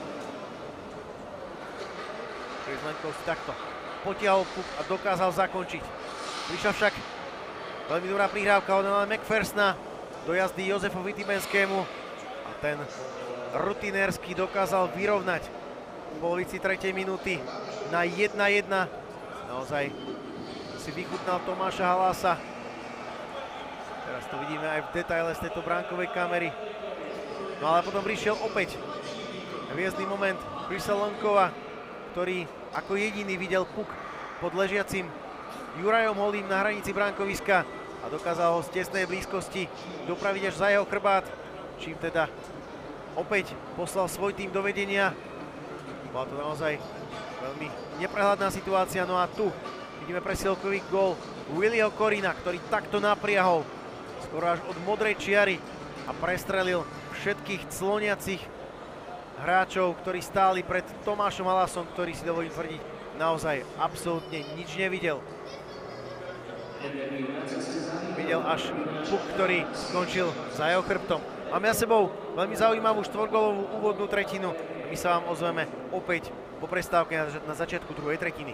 [SPEAKER 1] Chris Lonkov si takto potiahol puk a dokázal zakončiť. Prišla však veľmi dobrá prihrávka od Alana McPhersona do jazdy Jozefovi Tybenskému a ten rutinérsky dokázal vyrovnať v polovici tretej minúty na jedna jedna. Naozaj si vychutnal Tomáša Halása. Teraz to vidíme aj v detaile z tejto bránkovej kamery. No ale potom prišiel opäť hviezdny moment Chrisa Lonkova, ktorý ako jediný videl puk pod ležiacim Jurajom Holým na hranici bránkoviska a dokázal ho z tesnej blízkosti dopraviť až za jeho chrbát, čím teda opäť poslal svoj tým do vedenia. Bola to naozaj veľmi neprehľadná situácia. No a tu vidíme presielkový gól Willyho Korina, ktorý takto napriahol skoro až od modrej čiary a prestrelil všetkých cloniacich hráčov, ktorí stáli pred Tomášom Halásom, ktorý, si dovolím tvrdiť, naozaj absolútne nič nevidel. Videl až puk, ktorý skončil za jeho chrbtom. Máme za sebou veľmi zaujímavú štvorgólovú úvodnú tretinu. My sa vám ozveme opäť po prestávke na začiatku druhej tretiny.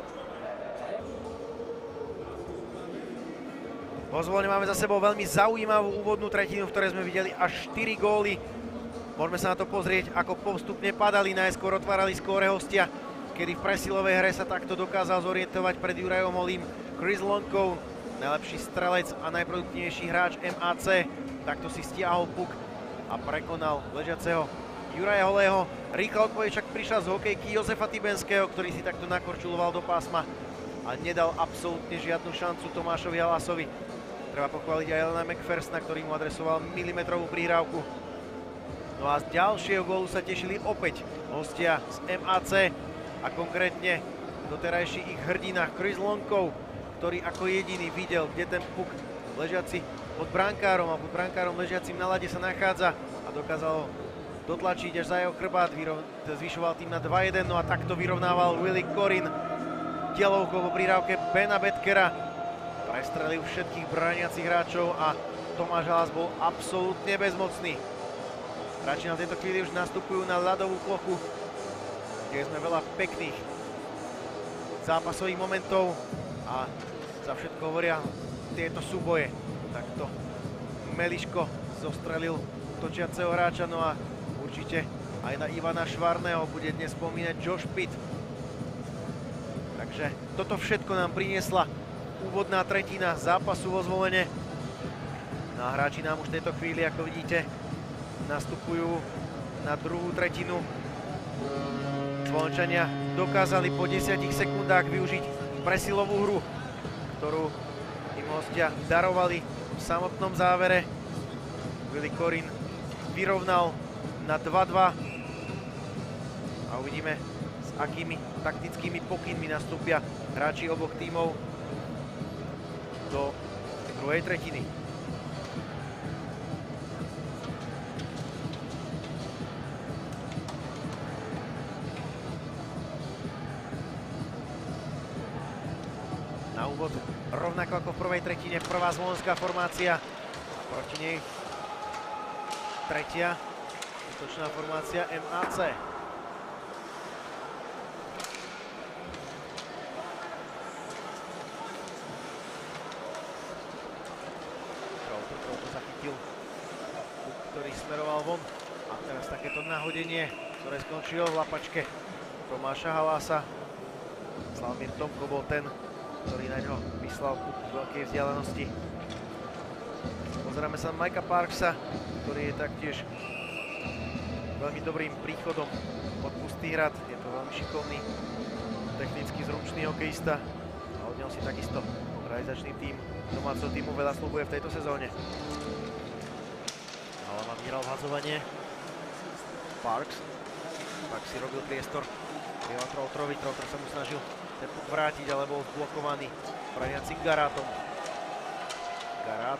[SPEAKER 1] Vo Zvolene máme za sebou veľmi zaujímavú úvodnú tretinu, v ktorej sme videli až štyri góly. Môžeme sa na to pozrieť, ako postupne padali. Najskôr otvárali skóre hostia, kedy v presilovej hre sa takto dokázal zorientovať pred Jurajom Holým Chris Lonkov, najlepší strelec a najproduktívnejší hráč em á cé. Takto si stiahol puk a prekonal ležiaceho Juraja Holého. Rýchla odpoveď však prišla z hokejky Jozefa Tybenského, ktorý si takto nakorčuloval do pásma a nedal absolútne žiadnu šancu Tomášovi Halásovi. Treba pochváliť aj Alana McPhersona, ktorý mu adresoval milimetrovú prihrávku. No a z ďalšieho gólu sa tešili opäť hostia z em á cé a konkrétne doterajší ich hrdina Chris Lonkov, ktorý ako jediný videl, kde ten puk ležiaci pod brankárom a pod brankárom ležiacim na ľade sa nachádza a dokázal ho dotlačiť až za jeho chrbát, zvyšoval tým na dva jeden, no a takto vyrovnával Willy Korin telovkou po prihrávke Bena Betkera. Prestrelil všetkých brániacich hráčov a Tomáš Halás bol absolútne bezmocný. Hráči na tejto chvíli už nastupujú na ľadovú plochu, kde sme veľa pekných zápasových momentov a za všetko hovoria tieto súboje. Takto Meliško zostrelil točiaceho hráča, no a určite aj na Ivana Švarného bude dnes spomínať Josh Pitt. Takže toto všetko nám priniesla úvodná tretina zápasu vo Zvolene. No a hráči nám už v tejto chvíli, ako vidíte, nastupujú na druhú tretinu. Zvolenčania dokázali po desiatich sekundách využiť presilovú hru, ktorú im hostia darovali v samotnom závere. Willy Korin vyrovnal na dva dva a uvidíme, s akými taktickými pokynmi nastúpia hráči oboch tímov do druhej tretiny. Na úvod, rovnako ako v prvej tretine, prvá zvolenská formácia, proti nej tretia útočná formácia em á cé. Trochu zachytil, ktorý smeroval von. A teraz takéto nahodenie, ktoré skončilo v lapačke Tomáša Halása. Slavomír Tomko bol ten, ktorý na ňo vyslal puk z veľkej vzdialenosti. Pozeráme sa na Mikea Parksa, ktorý je taktiež veľmi dobrým príchodom pod pustý hrad. Je to veľmi šikovný, technicky zručný hokejista a od neho si takisto realizačný tím domáceho týmu veľa slúbuje v tejto sezóne. Ale má vhadzovanie. Parks. Parks si robil priestor. Prieval Troutrovi, Troutor sa mu snažil ten puk vrátiť, ale bol zblokovaný braniaci Garátom. Garát.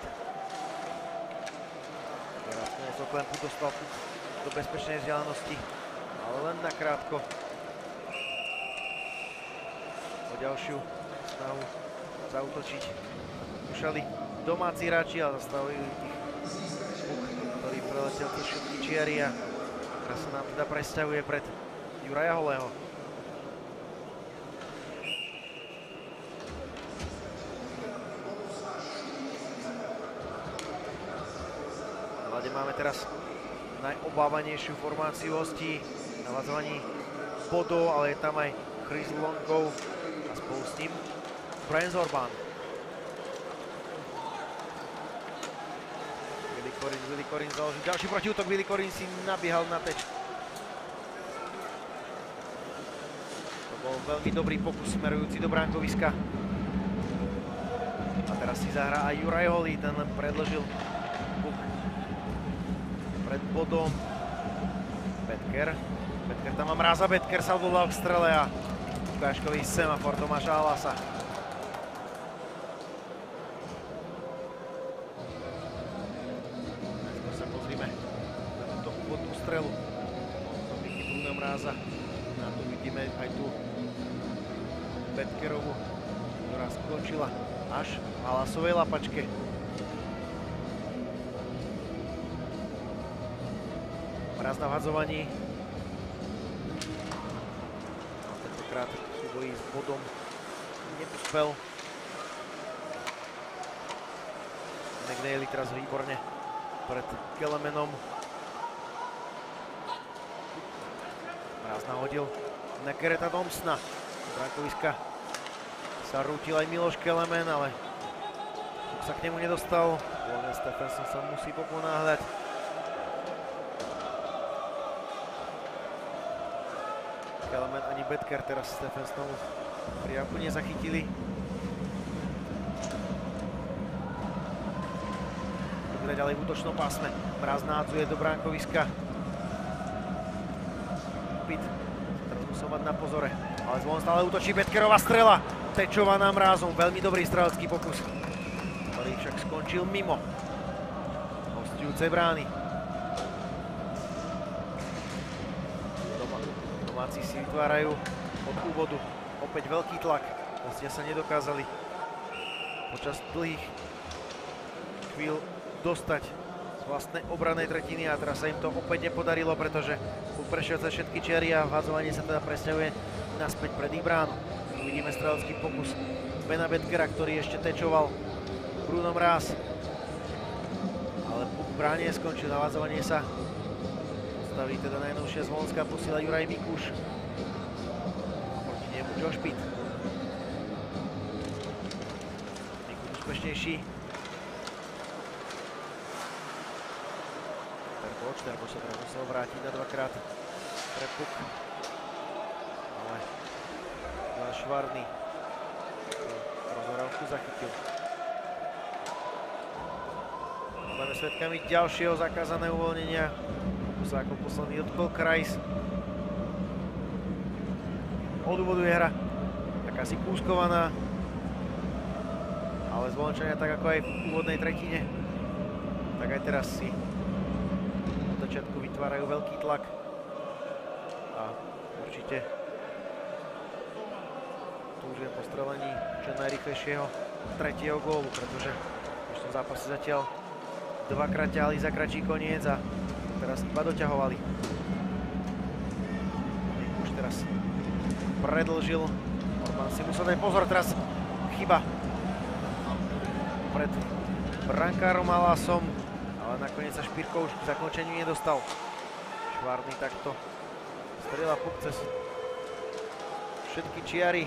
[SPEAKER 1] Garát z oklempu dostal puk do bezpečnej vzdialenosti, ale len nakrátko. O ďalšiu snahu zaútočiť skúšali domáci hráči, ale zastavili tých puk, ktorý preletel cez všetky čiary a teraz sa nám teda presťahuje pred Juraja Holého. Na ľade máme teraz najobávanejšiu formáciu hostí na vadzovaní bodov, ale je tam aj Chris Longov a spolu s ním Brian Zorban. Willi Korin, Willi Korin založil ďalší protiútok, Willi Korin si nabiehal na teč. To bol veľmi dobrý pokus smerujúci do bránkoviska. A teraz si zahrá aj Juraj Holý, ten len predložil puk pred bodom. Betker. Betker tam má mráza, Betker sa odvolal k strele a ukážkový semafor Tomáša Halasa. Skôr sa pozrime na túto úvodnú strelu. To vidí Bruno Mráza. Na tu vidíme aj tú Betkerovu, ktorá skončila až v Halasovej lapačke. Mráz na vhadzovaní. Tentokrát súbojí s bodom neúspel. McNeely teraz výborne pred Kelemenom. Mráz nahodil na Garretta Thompsona. Do bránkoviska sa rútil aj Miloš Kelemen, ale sa k nemu nedostal. William Stephenson sa musí poponáhľať. Kelemen ani Betker teraz Stephensonovu priamku nezachytili. Dobre ďalej v útočnom pásme. Mráz nádzuje do bránkoviska. Pitt teraz musel mať na pozore. Ale zvon stále útočí Betkerová strela. Tečovaná Mrázom. Veľmi dobrý strelecký pokus, ktorý však skončil mimo hostujúcej brány. Domáci si vytvárajú od úvodu opäť veľký tlak. Hostia sa nedokázali počas dlhých chvíľ dostať z vlastnej obranej tretiny a teraz sa im to opäť nepodarilo, pretože prešiel cez všetky čiary a vhadzovanie sa teda presťahuje naspäť pred ich bránu. Vidíme strelecký pokus Bena Betkera, ktorý ešte tečoval Bruno Mráz. Ale puk v bráne skončil, na vhadzovanie sa staví teda najnovšia zvonská posila Juraj Mikuš. A proti nemu Josh Pitt. Mikuš úspešnejší. Terboč, Terboč sa teraz musel vrátiť na dvakrát pre puk. Ale Jan Švarný rozhorávku zachytil. Budeme svedkami ďalšieho zakázaného uvoľnenia. Tu sa ako posledný dotkol Krajs. Od úvodu je hra taká si kúskovaná, ale Zvončania tak ako aj v úvodnej tretine, tak aj teraz si od začiatku vytvárajú veľký tlak a určite túžia po strelení čo najrýchlejšieho tretieho gólu, pretože v dnešnom zápase zatiaľ dvakrát ťahali za kračí koniec a teraz iba doťahovali. Už teraz predĺžil. Orbán si musel dať pozor, teraz chyba pred brankárom Halasom, ale nakoniec sa Špírko už k zakončeniu nedostal. Švárny takto strieľa puk cez všetky čiary.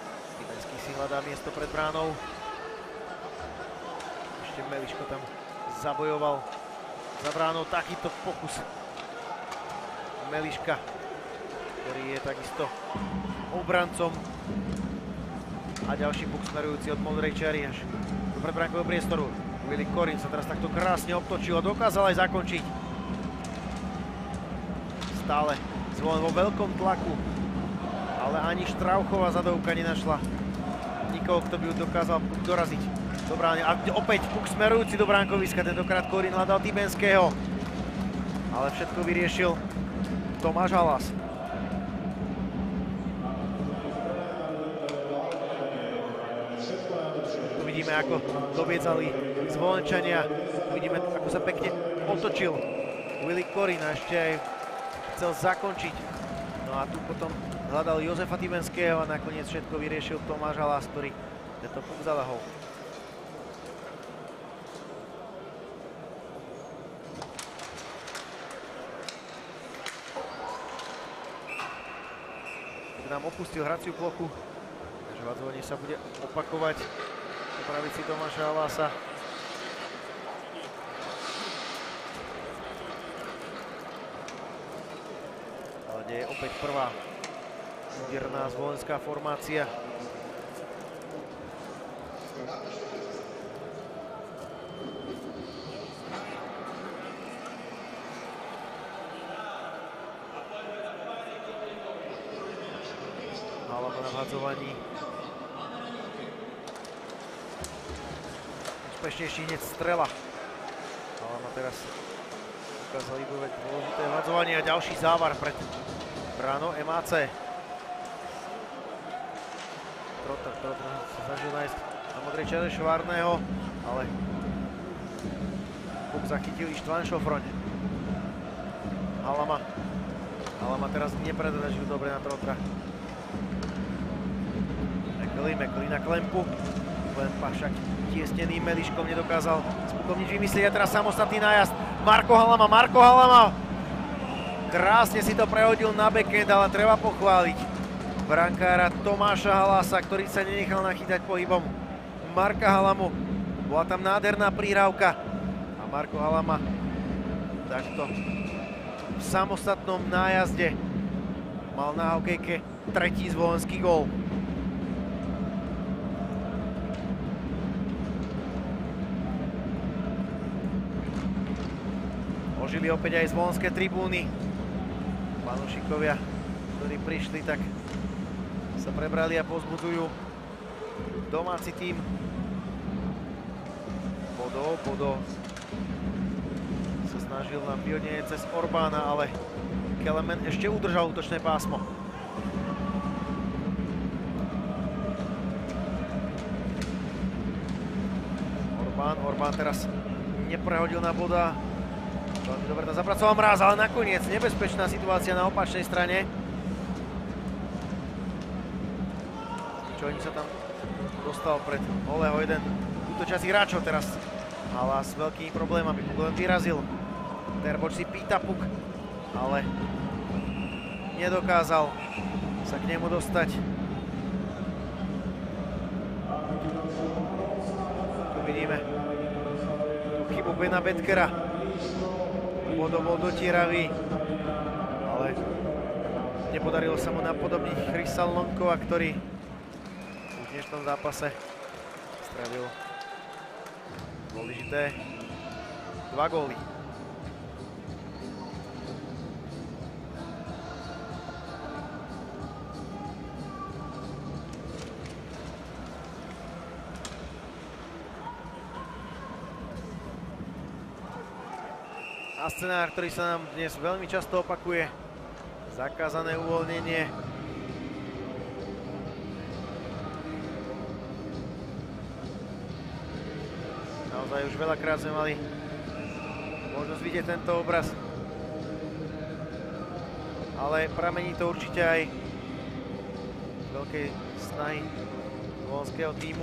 [SPEAKER 1] Kybenský si hľadá miesto pred bránou. Ešte Meliško tam zabojoval za bránou takýto pokus Meliška, ktorý je takisto obrancom. A ďalší puk smerujúci od modrej čiary až do predbránkového priestoru. Willi Korin sa teraz takto krásne obtočil a dokázal aj zakončiť. Stále Zvolen vo veľkom tlaku, ale ani Štrauchová zadovka nenašla nikoho, kto by ju dokázal doraziť do brány. A opäť puk smerujúci do bránkoviska, tentokrát Korin hľadal Tybenského, ale všetko vyriešil Tomáš Halas. Tu vidíme, ako dobiedzali Zvolenčania, vidíme, ako sa pekne otočil Willi Korin a ešte aj chcel zakončiť. No a tu potom hľadal Jozefa Tybenského a nakoniec všetko vyriešil Tomáš Halas, ktorý tento puk zalahol. Keď nám opustil hraciu plochu, takže vadzovanie sa bude opakovať po pravici Tomáša Halasa. Je opäť prvá úderná zvolenská formácia. Halama na vhadzovaní. Úspešnejší hneď strela. Halama teraz dokázal vybojovať dôležité vhadzovanie a ďalší závar pred bránou em á cé. Trotter, Trotter sa snažil nájsť na modrej čiare Švárneho, ale puk zachytil Ištván Šofroň. Halama. Halama teraz nepredražil dobre na Trottera. Mekli, Mekli na Klempu. Klempa však tiesneným Meliškom nedokázal s pukom nič vymyslieť a teraz samostatný nájazd. Marko Halama, Marko Halama! Krásne si to prehodil na backend, ale treba pochváliť brankára Tomáša Halasa, ktorý sa nenechal nachytať pohybom Marka Halamu. Bola tam nádherná prihrávka a Marko Halama takto v samostatnom nájazde mal na hokejke tretí zvolenský gól. Ožili opäť aj zvolenské tribúny. Fanúšikovia, ktorí prišli, tak sa prebrali a pozbudzujú domáci tím. Bodo, Bodo sa snažil na pionenie cez Orbána, ale Kelemen ešte udržal útočné pásmo. Orbán, Orbán teraz neprehodil na Boda. Veľmi dobre tam zapracoval Mráz, ale nakoniec nebezpečná situácia na opačnej strane. Čo oni sa tam dostal pred holého jeden útočiaci hráčov teraz. Halas s veľkými problémami, puk len vyrazil. Terboč si pýta puk, ale nedokázal sa k nemu dostať. Tu vidíme tú chybu Bena Betkera. Bodo bol dotieravý, ale nepodarilo sa mu napodobniť Chrisa Lonkova, ktorý v dnešnom zápase strelil dôležité dva góly. A scenár, ktorý sa nám dnes veľmi často opakuje. Zakázané uvoľnenie. Naozaj už veľakrát sme mali možnosť vidieť tento obraz. Ale pramení to určite aj z veľkej snahy zvolenského tímu.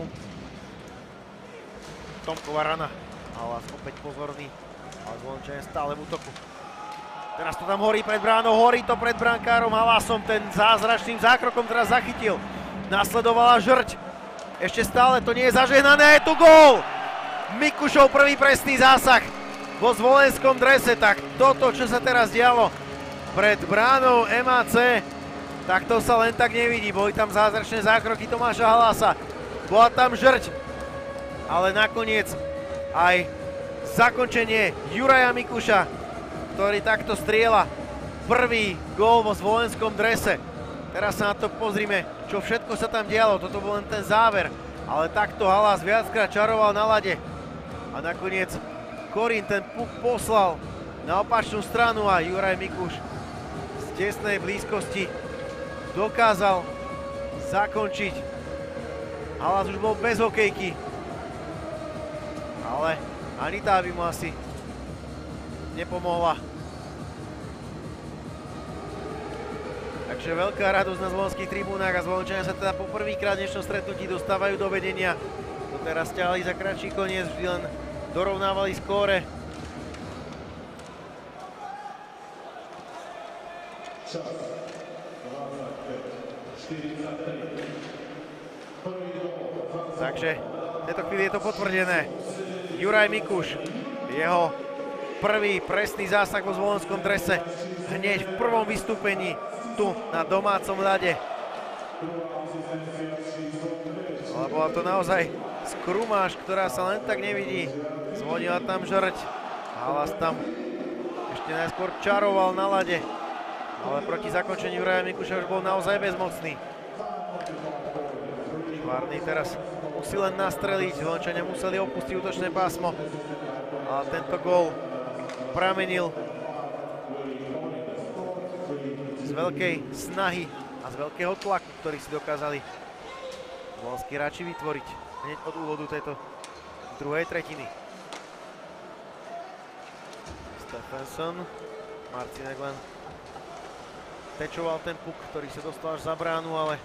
[SPEAKER 1] Tomková rana. Halas opäť pozorný. Ale Zvolenčania stále v útoku. Teraz to tam horí pred bránou, horí to pred brankárom Halasom. Ten zázračným zákrokom teraz zachytil. Nasledovala žrť. Ešte stále to nie je zažehnané, je tu gól! Mikušov prvý presný zásah vo zvolenskom drese. Tak toto, čo sa teraz dialo pred bránou em á cé, tak to sa len tak nevidí. Boli tam zázračné zákroky Tomáša Halasa. Bola tam žrť, ale nakoniec aj zakončenie Juraja Mikuša, ktorý takto strieľa prvý gól vo zvolenskom drese. Teraz sa na to pozrime, čo všetko sa tam dialo. Toto bol len ten záver, ale takto Halas viackrát čaroval na ľade. A nakoniec Korín ten puk poslal na opačnú stranu a Juraj Mikuš z tesnej blízkosti dokázal zakončiť. Halas už bol bez hokejky, ale ani tá by mu asi nepomohla. Takže veľká radosť na zvolenských tribúnach a Zvolenčania sa teda po prvýkrát v dnešnom stretnutí dostávajú do vedenia. Doteraz ťahali za kratší koniec, vždy len dorovnávali skóre. Takže v tejto chvíli je to potvrdené. Juraj Mikuš, jeho prvý presný zásah vo zvolenskom drese hneď v prvom vystúpení tu na domácom ľade. Ale bola to naozaj skrumáž, ktorá sa len tak nevidí. Zvonila tam žrť. Halas tam ešte najskôr čaroval na ľade. Ale proti zakončeniu Juraja Mikuša už bol naozaj bezmocný. Švárny teraz musí len nastreliť. Zvolenčania museli opustiť útočné pásmo. Ale tento gól pramenil z veľkej snahy a z veľkého tlaku, ktorý si dokázali zvolenskí hráči vytvoriť hneď od úvodu tejto druhej tretiny. Stephenson, Marcinek len tečoval ten puk, ktorý sa dostal až za bránu, ale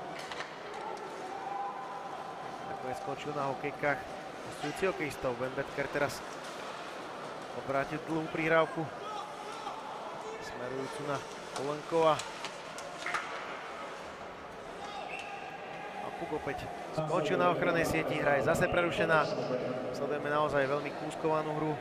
[SPEAKER 1] nakoniec skončil na hokejkách hostujúci hokejistov. Ben Betker teraz obrátil dlhú prihrávku smerujúcu na Olenkova. A puk opäť skončil na ochrannej sieti, hra je zase prerušená. Sledujeme naozaj veľmi kúskovanú hru.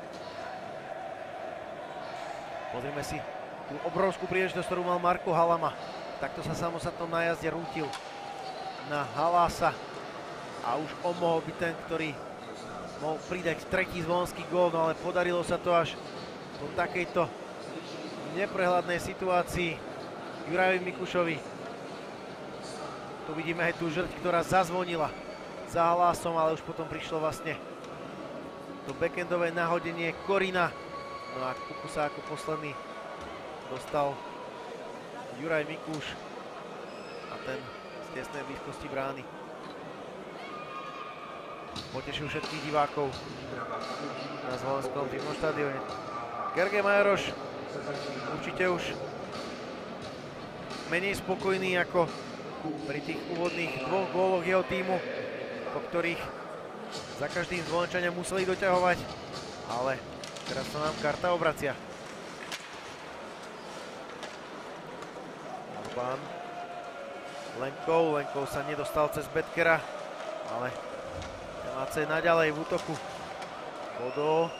[SPEAKER 1] Pozrime si tú obrovskú príležitosť, ktorú mal Marko Halama. Takto sa samostatnom na jazde rútil na Halasa. A už on mohol byť ten, ktorý mohol pridať tretí zvolenský gól, no ale podarilo sa to až po takejto neprehľadnej situácii Jurajovi Mikušovi. Tu vidíme aj tú žrť, ktorá zazvonila za Halasom, ale už potom prišlo vlastne to backendové nahodenie Korina. No a k puku sa ako posledný dostal Juraj Mikuš a ten z tesnej blízkosti brány potešil všetkých divákov na Zvolenskom zimnom štadióne. Gergely Majaroš určite už menej spokojný ako pri tých úvodných dvoch góloch jeho tímu, po ktorých za každým Zvolenčania museli doťahovať, ale teraz sa nám karta obracia. Orbán, Lenkov, Lenkov sa nedostal cez Betkera, ale em á cé naďalej v útoku. Bodo.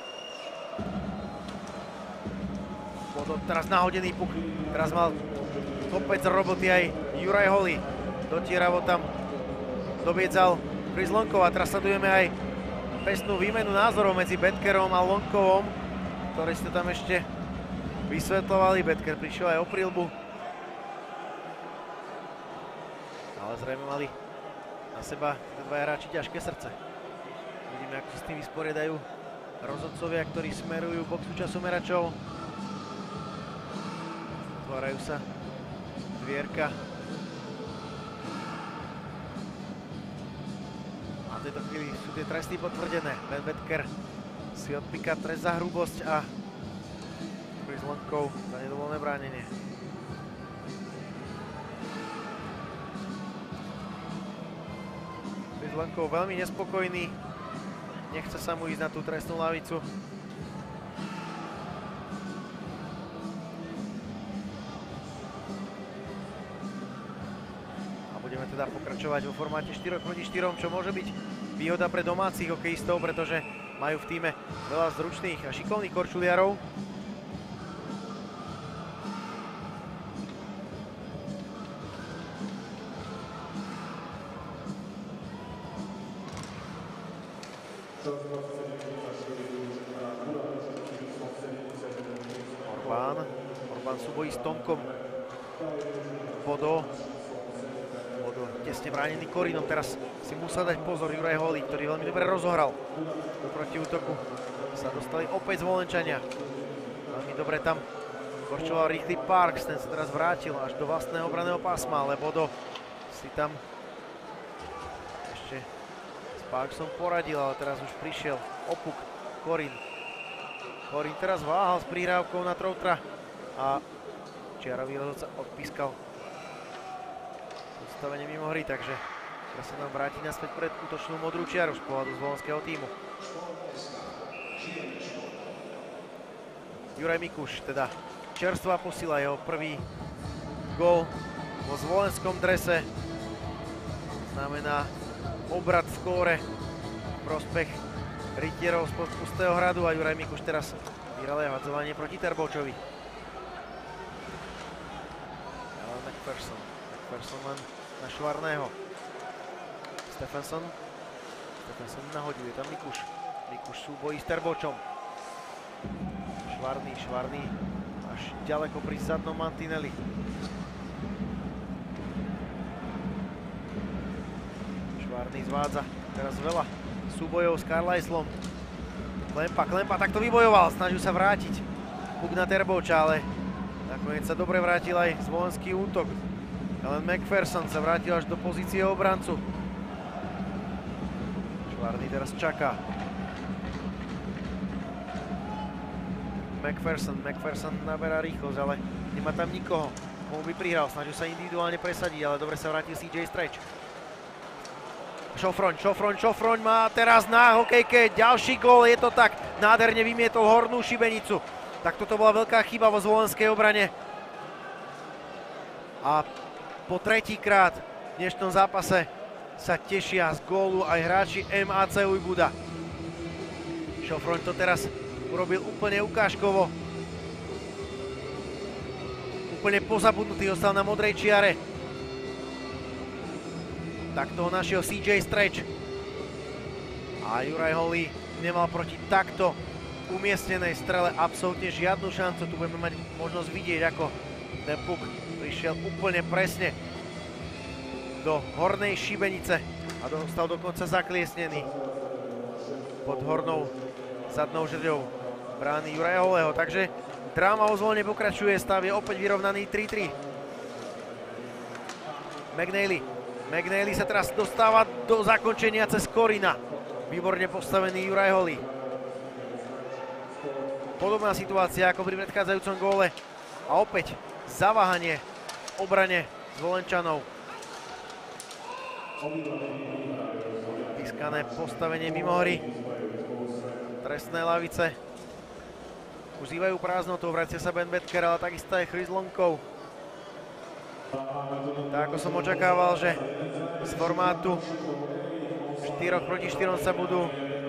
[SPEAKER 1] Bodo teraz nahodený puk. Teraz mal kopec roboty aj Juraj Holý. Dotieravo tam dobiedzal Chris Lonkov a teraz sledujeme aj pesnú výmenu názorov medzi Betkerom a Lonkovom, ktorí si to tam ešte vysvetľovali. Betker prišiel aj o príľbu, ale zrejme mali na seba dva hráči ťažké srdce. Vidíme, ako sa s tým vysporiadajú rozhodcovia, ktorí smerujú boxu časomeračov. Otvárajú sa dvierka. A v tejto chvíli sú tie tresty potvrdené. Ben Betker si odpíka trest za hrubosť a Chris Lonkov za nedovolené bránenie. Chris Lonkov veľmi nespokojný. Nechce sa mu ísť na tú trestnú lavicu. A budeme teda pokračovať vo formáte štyri proti štyrom, čo môže byť výhoda pre domácich hokejistov, pretože majú v tíme veľa zručných a šikovných korčuliarov. Orbán. Orbán súbojí s Tomkom. Bodo. Bodo tesne bránený Korinom. Teraz si musel dať pozor Juraj Holý, ktorý veľmi dobre rozohral. Do protiútoku sa dostali opäť Zvolenčania. Veľmi dobre tam korčoval rýchly Parks. Ten sa teraz vrátil až do vlastného obranného pásma, ale Bodo si tam ešte s Parksom poradil, ale teraz už prišiel Opuk, Korin. Korin teraz váhal s prihrávkou na Troutra a čiarový rozhodca odpískal postavenie mimo hry, takže teraz sa nám vráti naspäť pred útočnú modrú čiaru z pohľadu zvolenského tímu. Juraj Mikuš, teda čerstvá posila, jeho prvý gól vo zvolenskom drese. Znamená obrat v skóre v prospech rytierov z Pustého hradu a Juraj Mikuš teraz vyralé hadzovanie proti Terbočovi. Ale McPherson. McPherson len na Švarného. Stephenson. Stephenson nahodil, je tam Mikuš. Mikuš súbojí s Terbočom. Švarný, Švarný až ďaleko pri zadnom mantineli. Švarný zvádza teraz veľa súbojov s Carlisleom. Klempa, Klempa takto vybojoval, snažil sa vrátiť puk na Terboča, ale nakoniec sa dobre vrátil aj zvolenský útok. Ellen McPherson sa vrátil až do pozície obrancu. Švarný teraz čaká. McPherson, McPherson naberá rýchlosť, ale nemá tam nikoho, komu by prihral, snažil sa individuálne presadiť, ale dobre sa vrátil C J Stretch. Šofroň, Šofroň, Šofroň má teraz na hokejke ďalší gól, je to tak, nádherne vymietol hornú šibenicu. Tak toto bola veľká chyba vo zvolenskej obrane. A po tretíkrát v dnešnom zápase sa tešia z gólu aj hráči em á cé Ujbuda. Šofroň to teraz urobil úplne ukážkovo. Úplne pozabudnutý, ostal na modrej čiare. Takto ho našiel C J Stretch. A Juraj Holý nemal proti takto umiestnenej strele absolútne žiadnu šancu. Tu budeme mať možnosť vidieť, ako ten puk prišiel úplne presne do hornej šibenice a dostal dokonca zakliesnený pod hornou zadnou žrďou brány Juraja Holého. Takže dráma vo Zvolene pokračuje, stav je opäť vyrovnaný tri tri. McNeely. McNeely sa teraz dostáva do zakončenia cez Korina. Výborne postavený Juraj Holý. Podobná situácia ako pri predchádzajúcom góle. A opäť zaváhanie v obrane Zvolenčanov. Pískané postavenie mimo hry. Trestné lavice užívajú prázdnotu, vracia sa Ben Becker, ale takisto aj Chris Lonkov. Tak ako som očakával, že z formátu štyroch proti štyrom sa budú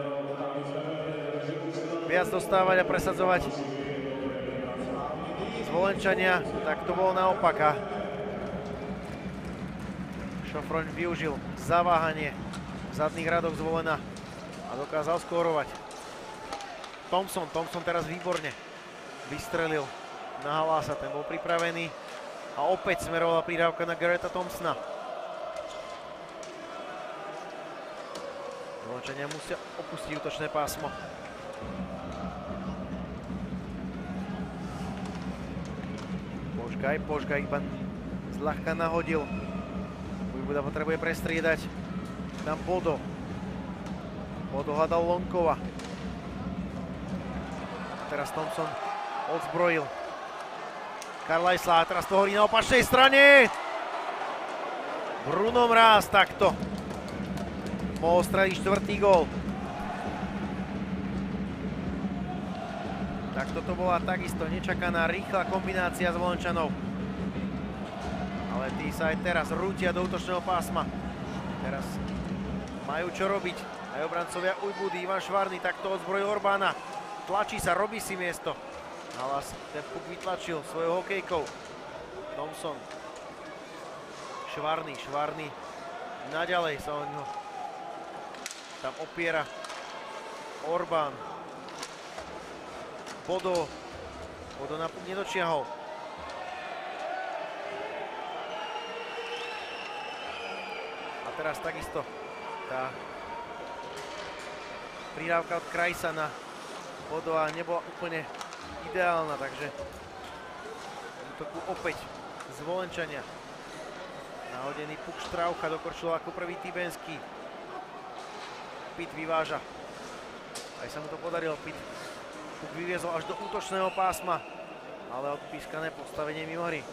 [SPEAKER 1] viac dostávať a presadzovať Zvolenčania, tak to bolo naopak a Šofroň využil zaváhanie v zadných radoch Zvolena a dokázal skórovať. Thompson, Thompson teraz výborne vystrelil na Halása, ten bol pripravený a opäť smerovala prihrávka na Garretta Thompsona. Zvolenčania musia opustiť útočné pásmo. Požgaj, Požgaj iba zľahka nahodil. Ujbuda potrebuje prestriedať. Tam Bodo. Bodo hľadal Lonkova. Teraz Thompson odzbrojil Carlisle a teraz to horí na opačnej strane. Bruno Mráz takto mohol streliť štvrtý gól. Tak toto bola takisto nečakaná rýchla kombinácia Zvolenčanov. Ale tí sa aj teraz rútia do útočného pásma. Teraz majú čo robiť. Aj obrancovia Ujbudy, Ivan Švarný takto odzbrojil Orbána. Tlačí sa, robí si miesto. Halas ten puk vytlačil svojou hokejkou. Thompson. Švarný, Švarný. Naďalej sa o ňo tam opiera Orbán. Bodo. Bodo na puk nedočiahol. A teraz takisto tá pridávka od Krajsa na Bodoa nebola úplne ideálna, takže útoku opäť Zvolenčania. Nahodený puk Štraucha dokorčil ako prvý Tibenský. Pitt vyváža. Aj sa mu to podarilo. Pitt puk vyviezol až do útočného pásma, ale odpískané postavenie mimo hry.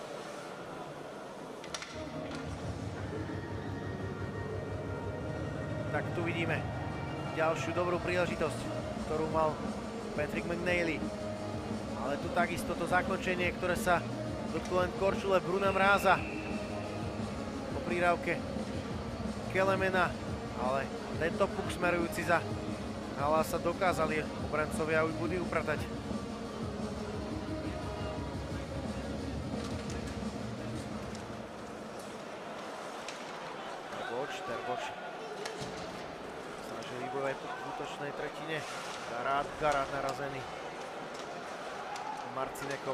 [SPEAKER 1] Tak tu vidíme ďalšiu dobrú príležitosť, ktorú mal Patrick McNeely. Ale tu takisto to zakončenie, ktoré sa dotklo len korčule Bruna Mráza. Po prírávke Kelemena, ale tento puk smerujúci za Halasa dokázali obrancovia Ujbudy upratať. Terboč, Terboč. Snažili bojovať v útočnej tretine. Garát, Garát narazený Marcinekom.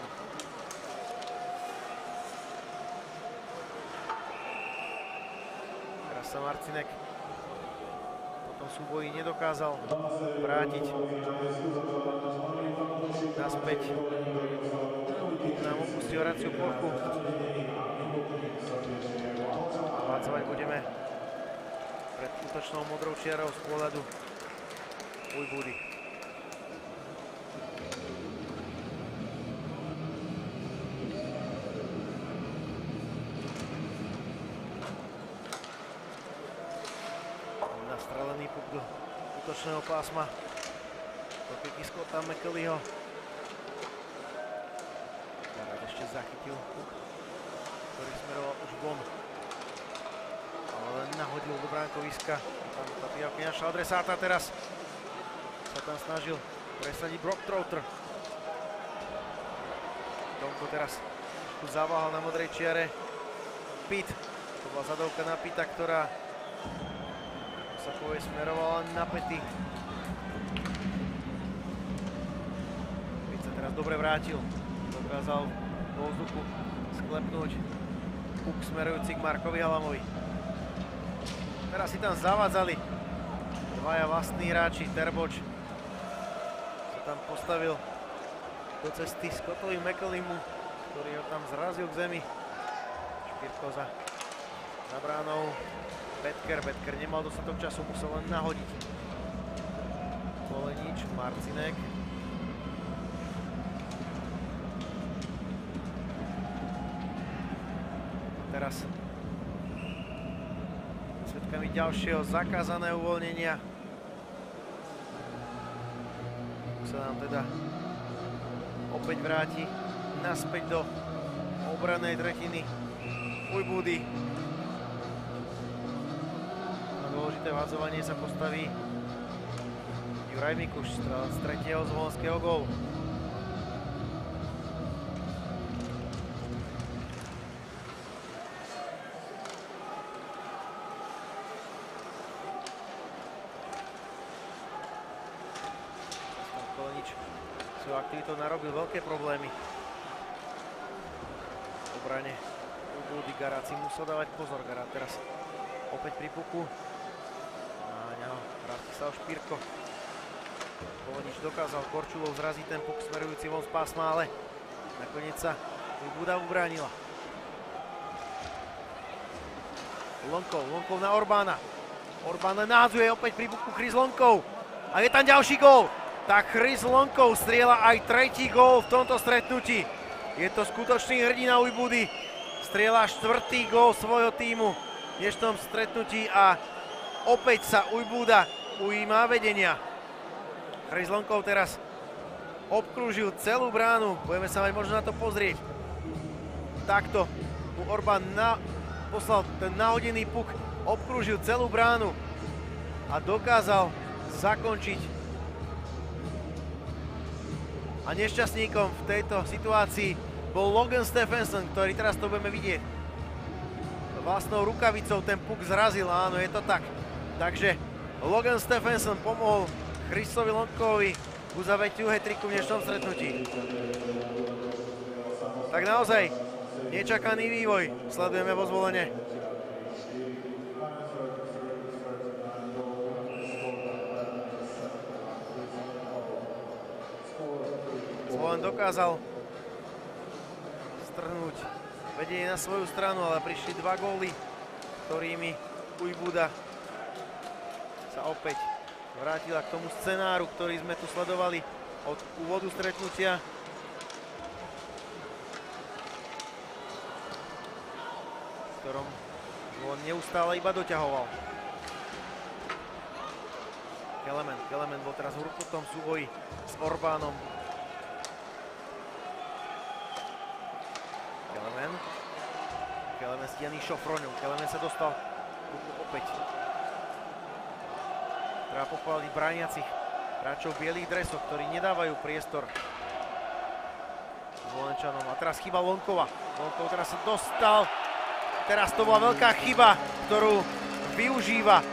[SPEAKER 1] Teraz sa Marcinek po tom súboji nedokázal vrátiť naspäť. Nám opustí Horaciu Polku. Vácovať budeme pred útočnou modrou čiarou z pohľadu Ujbudy. Nastrelený puk do útočného pásma. Do piky Scotta McKellyho. Garát ešte zachytil puk, ktorý smeroval už von. Ale len nahodil do bránkoviska. Tam tá prijavka nenašla adresáta teraz. Sa tam snažil presadiť Brock Trouter. Tomko teraz tu zaváhal na modrej čiare. Pitt. To bola zadovka na Pitta, ktorá sa povie smerovala na pety. Pitt sa teraz dobre vrátil. Dokázal vo vzduchu sklepnúť puk smerujúci k Markovi Halamovi. Teraz si tam zavádzali dvaja vlastní hráči. Terboč sa tam postavil do cesty Scottovi McKellymu, ktorý ho tam zrazil k zemi. Špirko za, za bránou. Betker, Betker nemal dostatok času, musel len nahodiť. Polenič, Marcinek. Teraz svedkami ďalšieho zakázaného uvoľnenia. Sa nám teda opäť vráti naspäť do obrannej tretiny Ujbudy. Na dôležité vhadzovanie sa postaví Juraj Mikuš z tretieho zvolenského gólu. Svojou aktivitou narobil veľké problémy v obrane Ujbudy. Garát si musel dávať pozor. Garát teraz opäť pri puku. Na ňaho Rastislav Špirko. Polenič dokázal korčulou zraziť ten puk smerujúci von z pásma, ale nakoniec sa Ujbuda ubránila. Lonkov, Lonkov na Orbána. Orbán nádzuje opäť pri puku Chris Lonkov. A je tam ďalší gól. Tak Chris Lonkov strieľa aj tretí gól v tomto stretnutí. Je to skutočný hrdina Ujbudy. Strieľa štvrtý gól svojho tímu v dnešnom stretnutí a opäť sa Ujbuda ujíma vedenia. Chris Lonkov teraz obkrúžil celú bránu. Budeme sa mať možno na to pozrieť. Takto mu Orbán na, poslal ten nahodený puk, obkrúžil celú bránu. a dokázal zakončiť. A nešťastníkom v tejto situácii bol Logan Stephenson, ktorý teraz to budeme vidieť. Vlastnou rukavicou ten puk zrazil, áno, je to tak. Takže Logan Stephenson pomohol Chrisovi Longkovi k uzavretiu hat-tricku v dnešnom stretnutí. Tak naozaj, nečakaný vývoj sledujeme vo Zvolene. Zvolen dokázal strhnúť vedenie na svoju stranu, ale prišli dva góly, ktorými Ujbuda sa opäť vrátila k tomu scenáru, ktorý sme tu sledovali od úvodu stretnutia. V ktorom Zvolen neustále iba doťahoval. Kelemen, Kelemen bol teraz v hurtnutom súboji s Orbánom. Kelemen. Kelemen stianý Šofroňom. Kelemen sa dostal opäť. Treba pochváliť brániacich hráčov v bielých dresoch, ktorí nedávajú priestor Zvolenčanom. A teraz chyba Lonkova. Lonkov teraz sa dostal. Teraz to bola veľká chyba, ktorú využíva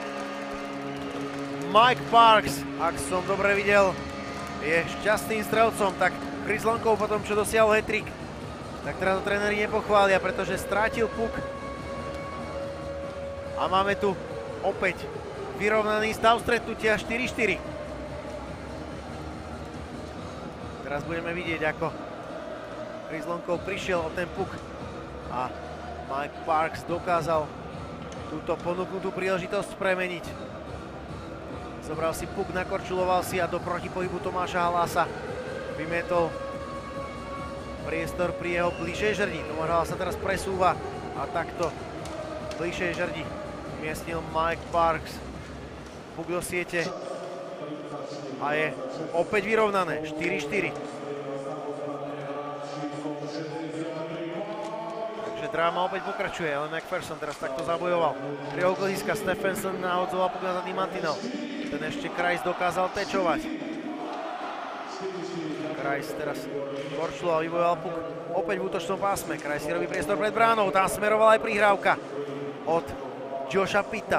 [SPEAKER 1] Mike Parks. Ak som dobre videl, je šťastným strelcom, tak Chris Lonkov potom, čo dosiahol hat-trick, tak teraz to tréneri nepochvália, pretože strátil puk. A máme tu opäť vyrovnaný stav stretnutia štyri štyri. Teraz budeme vidieť, ako Chris Lonkov prišiel o ten puk a Mike Parks dokázal túto ponúknutú príležitosť premeniť. Zobral si puk, nakorčuloval si a do protipohybu Tomáša Halasa vymetol priestor pri jeho bližšej žrdi. Tomáš Halas sa teraz presúva a takto bližšej žrdi umiestnil Mike Parks puk do siete a je opäť vyrovnané štyri štyri. Takže dráma opäť pokračuje, ale McPherson teraz takto zabojoval. Pri okoliska Stephenson nahodzoval puk na zadný mantinel. Ten ešte Krajs dokázal tečovať. Krajs teraz korčuloval, vybojoval puk opäť v útočnom pásme. Krajs si robí priestor pred bránou, tam smerovala aj prihrávka od Josha Pitta.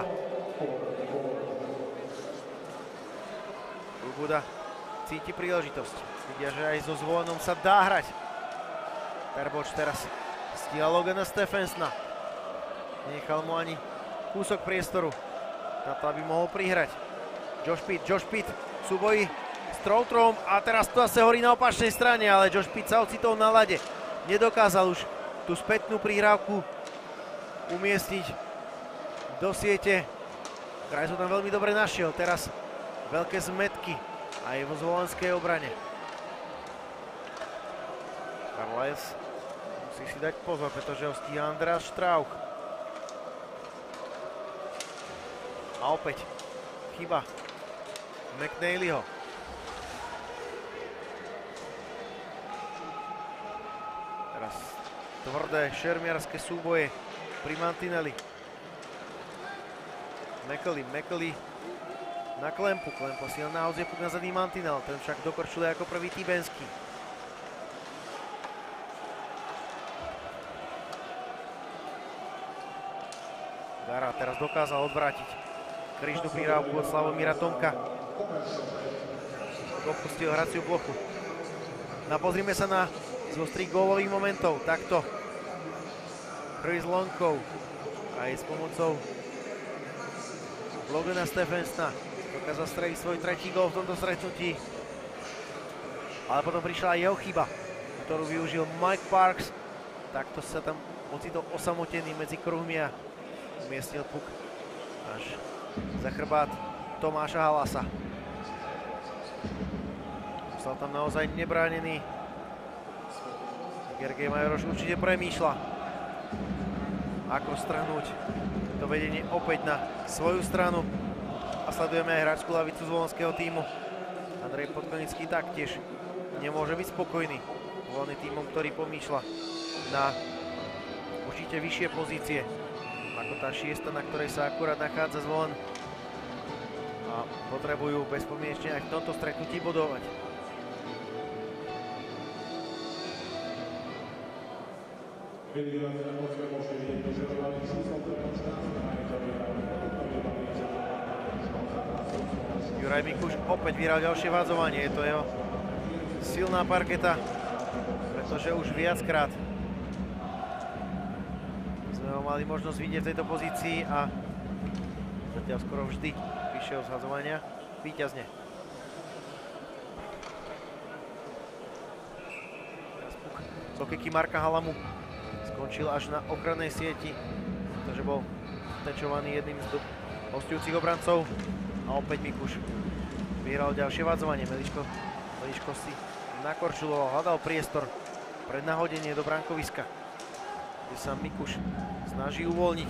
[SPEAKER 1] Ujbuda cíti príležitosť. Vidia, že aj so Zvolenom sa dá hrať. Terboč teraz stíha Logana Stephensona. Nenechal mu ani kúsok priestoru na to, aby mohol prihrať. Josh Pitt, Josh Pitt v súboji s Troutrom a teraz to zase horí na opačnej strane, ale Josh Pitt sa ocitol na ľade. Nedokázal už tú spätnú prihrávku umiestniť do siete. Krajs ho tam veľmi dobre našiel, teraz veľké zmetky aj vo zvolenskej obrane. Karlajs musí si dať pozor, pretože ho stíha Andreas Strauch. A opäť chyba McNeelyho. Teraz tvrdé šermiarské súboje pri mantineli. McKelly, McKelly na Klempu. Klempo si len nahodzie puk na zadný mantinel. Ten však dokorčuje ako prvý Tibenský. Gara teraz dokázal odvrátiť krížnu prihrávku od Slavomíra Tomka. Opustil hraciu plochu. No pozrime sa na zo strých gólových momentov. Takto Chris Lonkov aj s pomocou Logana Stephensona dokázal streliť svoj tretí gól v tomto stretnutí. Ale potom prišla aj jeho chyba, ktorú využil Mike Parks. Takto sa tam ocitol osamotený medzi kruhmi a umiestnil puk až za chrbát Tomáša Halasa. Ostal tam naozaj nebránený. Gergej Majoroš určite premýšľa, ako strhnúť to vedenie opäť na svoju stranu. A sledujeme aj hráčskú lavicu zvolenského tímu. Andrej Podkonický taktiež nemôže byť spokojný. Voľný tímom, ktorý pomýšľa na určite vyššie pozície ako tá šiesta, na ktorej sa akurát nachádza Zvolen. a potrebujú bezpodmienečne aj v tomto stretnutí bodovať. Juraj Mikuš opäť vyhral ďalšie vádzovanie, je to jeho silná parketa, pretože už viackrát sme ho mali možnosť vidieť v tejto pozícii a zatiaľ skoro vždy vyšiel z vádzovania víťazne. Z okeky Marka Halamu skončil až na ochrannej sieti, pretože bol tečovaný jedným z hostujúcich obrancov. A opäť Mikuš vyhral ďalšie vádzovanie. Meliško, Meliško si nakorčuloval, hľadal priestor pre nahodenie do bránkoviska, kde sa Mikuš snaží uvoľniť.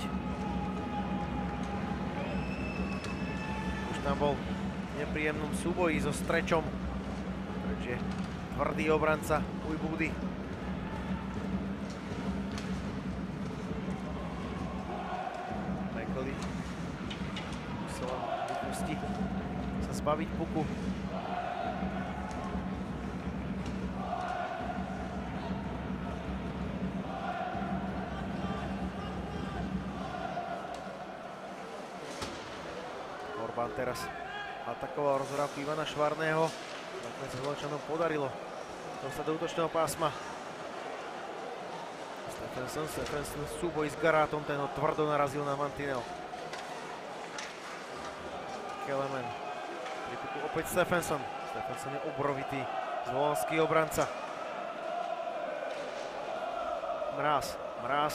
[SPEAKER 1] Už tam bol v nepríjemnom súboji so Strečom, pretože tvrdý obranca Ujbudy. Mekoli musel vypustiť sa zbaviť puku. Orbán teraz atakoval rozhrávku Ivana Švarného. Nakoniec sa Hločanom podarilo dostať do útočného pásma. Stephenson, Stephenson v súboji s Garátom, ten ho tvrdo narazil na mantinel. Kelemen. Pri puku opäť Stephenson. Stephenson je obrovitý zvolenský obranca. Mráz, Mráz.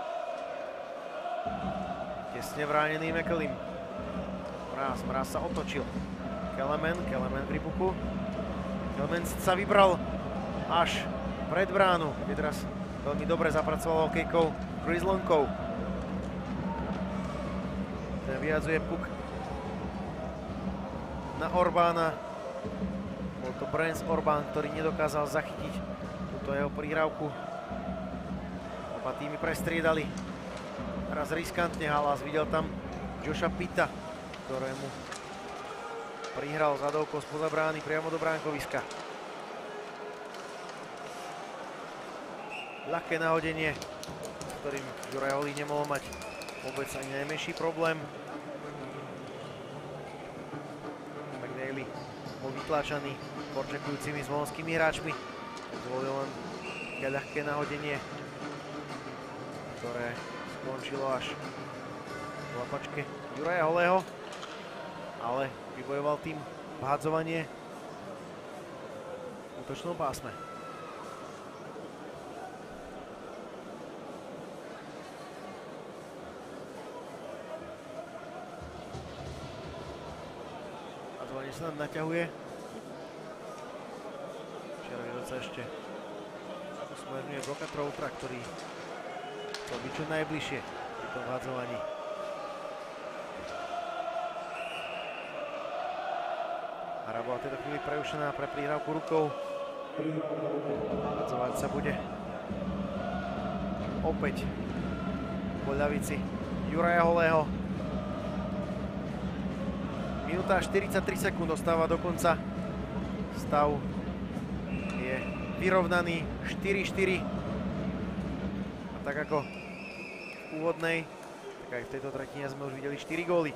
[SPEAKER 1] Tesne vránený Mekelim. Mráz, Mráz sa otočil. Kelemen, Kelemen pri puku. Kelemen sa vybral až pred bránu, kde teraz veľmi dobre zapracoval hokejkou Chris Lonkov. Ten vyjadzuje puk na Orbána. Bol to Brens Orbán, ktorý nedokázal zachytiť túto jeho prihrávku. Oba týmy prestriedali. Teraz riskantne Halas videl tam Josha Pitta, ktorému prihral zadovkou spoza brány priamo do bránkoviska. Ľahké nahodenie, s ktorým Juraj Holý nemohol mať vôbec ani najmenší problém. McNeely bol vytláčaný porčekujúcimi zvolenskými hráčmi. Zvolil len také ľahké nahodenie, ktoré skončilo až v lapačke Juraja Holého, ale vybojoval tým vhádzovanie v útočnom pásme. Vhádzovanie sa nám naťahuje. Červený sa ešte usmerňuje do Katroutra, ktorý chcel byť čo najbližšie pri tom vhádzovaní. Hra bola v tejto chvíli preušená pre prihrávku rukou. Vhádzovať sa bude opäť po ľavici Juraja Holého. Minúta štyridsaťtri sekúnd ostáva do konca. Stav je vyrovnaný štyri štyri. A tak ako v úvodnej, tak aj v tejto tretine sme už videli štyri góly.